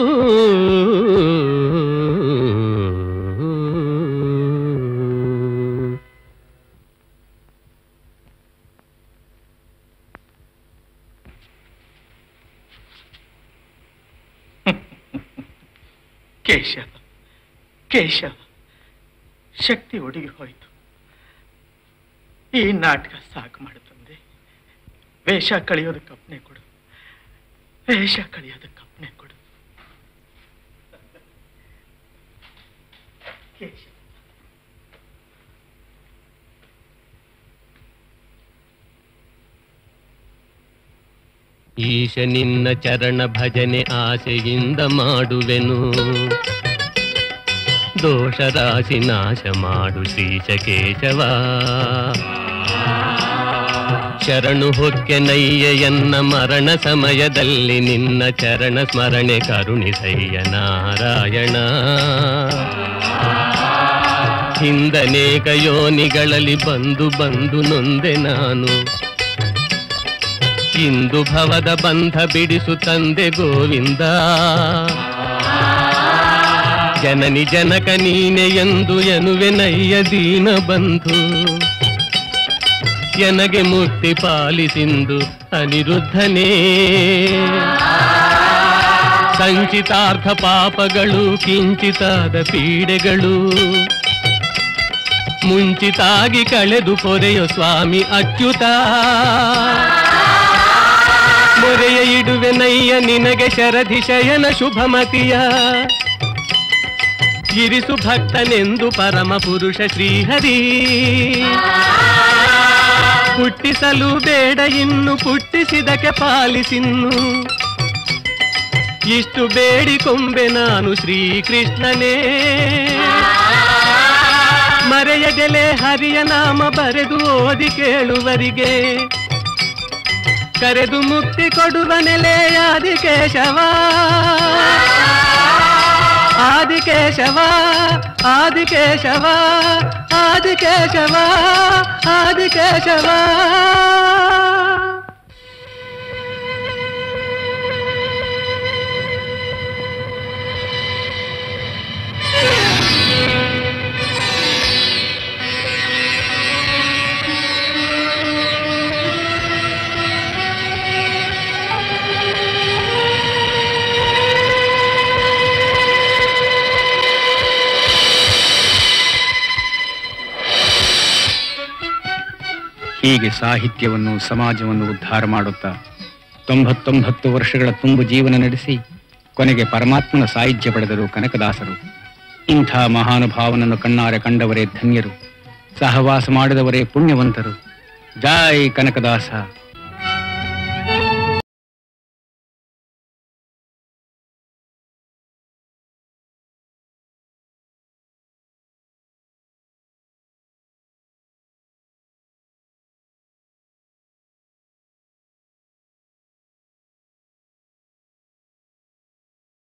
ಕೇಶವ ಕೇಶವ ಶಕ್ತಿ ಒಡಗಿ ಹೋಯಿತು. ಈ ನಾಟಕ ಸಾಕು ಮಾಡುತ್ತಂದೆ. ವೇಷ ಕಳೆಯೋದಕ್ಕೆ ಅಪ್ಪಣೆ ಕೊಡು, ವೇಷ ಕಳೆಯೋದಕ್ಕೆ ಅಪ್ಪಣೆ ಕೊಡು. ಕೇಶವ ಈಶ ನಿನ್ನ ಚರಣ ಭಜನೆ ಆಸೆಯಿಂದ ಮಾಡುವೆನು. ದೋಷ ರಾಶಿ ನಾಶ ಮಾಡು ಶ್ರೀಶ ಕೇಶವ. ಶರಣು ಹೊಕ್ಕೆ ನಯ್ಯೆಯನ್ನ ಮರಣ ಸಮಯದಲ್ಲಿ ನಿನ್ನ ಚರಣ ಸ್ಮರಣೆ ಕರುಣಿಸಯ್ಯ ನಾರಾಯಣ. ಹಿಂದನೇಕ ಯೋನಿಗಳಲ್ಲಿ ಬಂದು ಬಂದು ನೊಂದೆ ನಾನು. ಇಂದು ಭವದ ಬಂಧ ಬಿಡಿಸು ತಂದೆ ಗೋವಿಂದ. ಜನನಿ ಜನಕ ನೀನೆ ಎಂದು ಎನ್ನುವೆನಯ್ಯ ದೀನ ಬಂಧು. ಎನಗೆ ಮುಕ್ತಿ ಪಾಲಿಸಿಂದು ಅನಿರುದ್ಧನೇ. ಸಂಚಿತಾರ್ಥ ಪಾಪಗಳು ಕಿಂಚಿತಾದ ಪೀಡೆಗಳು ಮುಂಚಿತಾಗಿ ಕಳೆದು ಪೊರೆಯೋ ಸ್ವಾಮಿ ಅಚ್ಯುತ. ಮೊರೆಯ ಇಡುವೆನಯ್ಯ ನಿನಗೆ ಶರಧಿ ಶಯನ ಶುಭಮತಿಯ. ಇರಿಸು ಭಕ್ತನೆಂದು ಪರಮ ಪುರುಷ ಶ್ರೀಹರಿ. ಹುಟ್ಟಿಸಲು ಬೇಡ ಇನ್ನು ಪುಟ್ಟಿಸಿದಕ್ಕೆ ಪಾಲಿಸಿನ್ನು. ಇಷ್ಟು ಬೇಡಿಕೊಂಬೆ ನಾನು ಶ್ರೀಕೃಷ್ಣನೇ. ಮರೆಯದೆಲೆ ಹರಿಯ ನಾಮ ಬರೆದು ಓದಿ ಕೇಳುವರಿಗೆ. ಕರೆದು ಮುಕ್ತಿ ಕೊಡುವ ನೆಲೆ ಆದಿಕೇಶವ. ಆದಿಕೇಶವ ಆದಿಕೇಶವ ಆದಿಕೇಶವ ಆದಿಕೇಶವ. ಹೀಗೆ ಸಾಹಿತ್ಯವನ್ನು ಸಮಾಜವನ್ನು ಉದ್ಧಾರ ಮಾಡುತ್ತಾ 99 ವರ್ಷಗಳ ತುಂಬು ಜೀವನ ನಡೆಸಿ ಕೊನೆಗೆ ಪರಮಾತ್ಮನ ಸಾಹಿತ್ಯ ಪಡೆದರು ಕನಕದಾಸರು. ಇಂಥ ಮಹಾನುಭಾವನನ್ನು ಕಣ್ಣಾರೆ ಕಂಡವರೇ ಧನ್ಯರು, ಸಹವಾಸ ಮಾಡಿದವರೇ ಪುಣ್ಯವಂತರು. ಜೈ ಕನಕದಾಸ.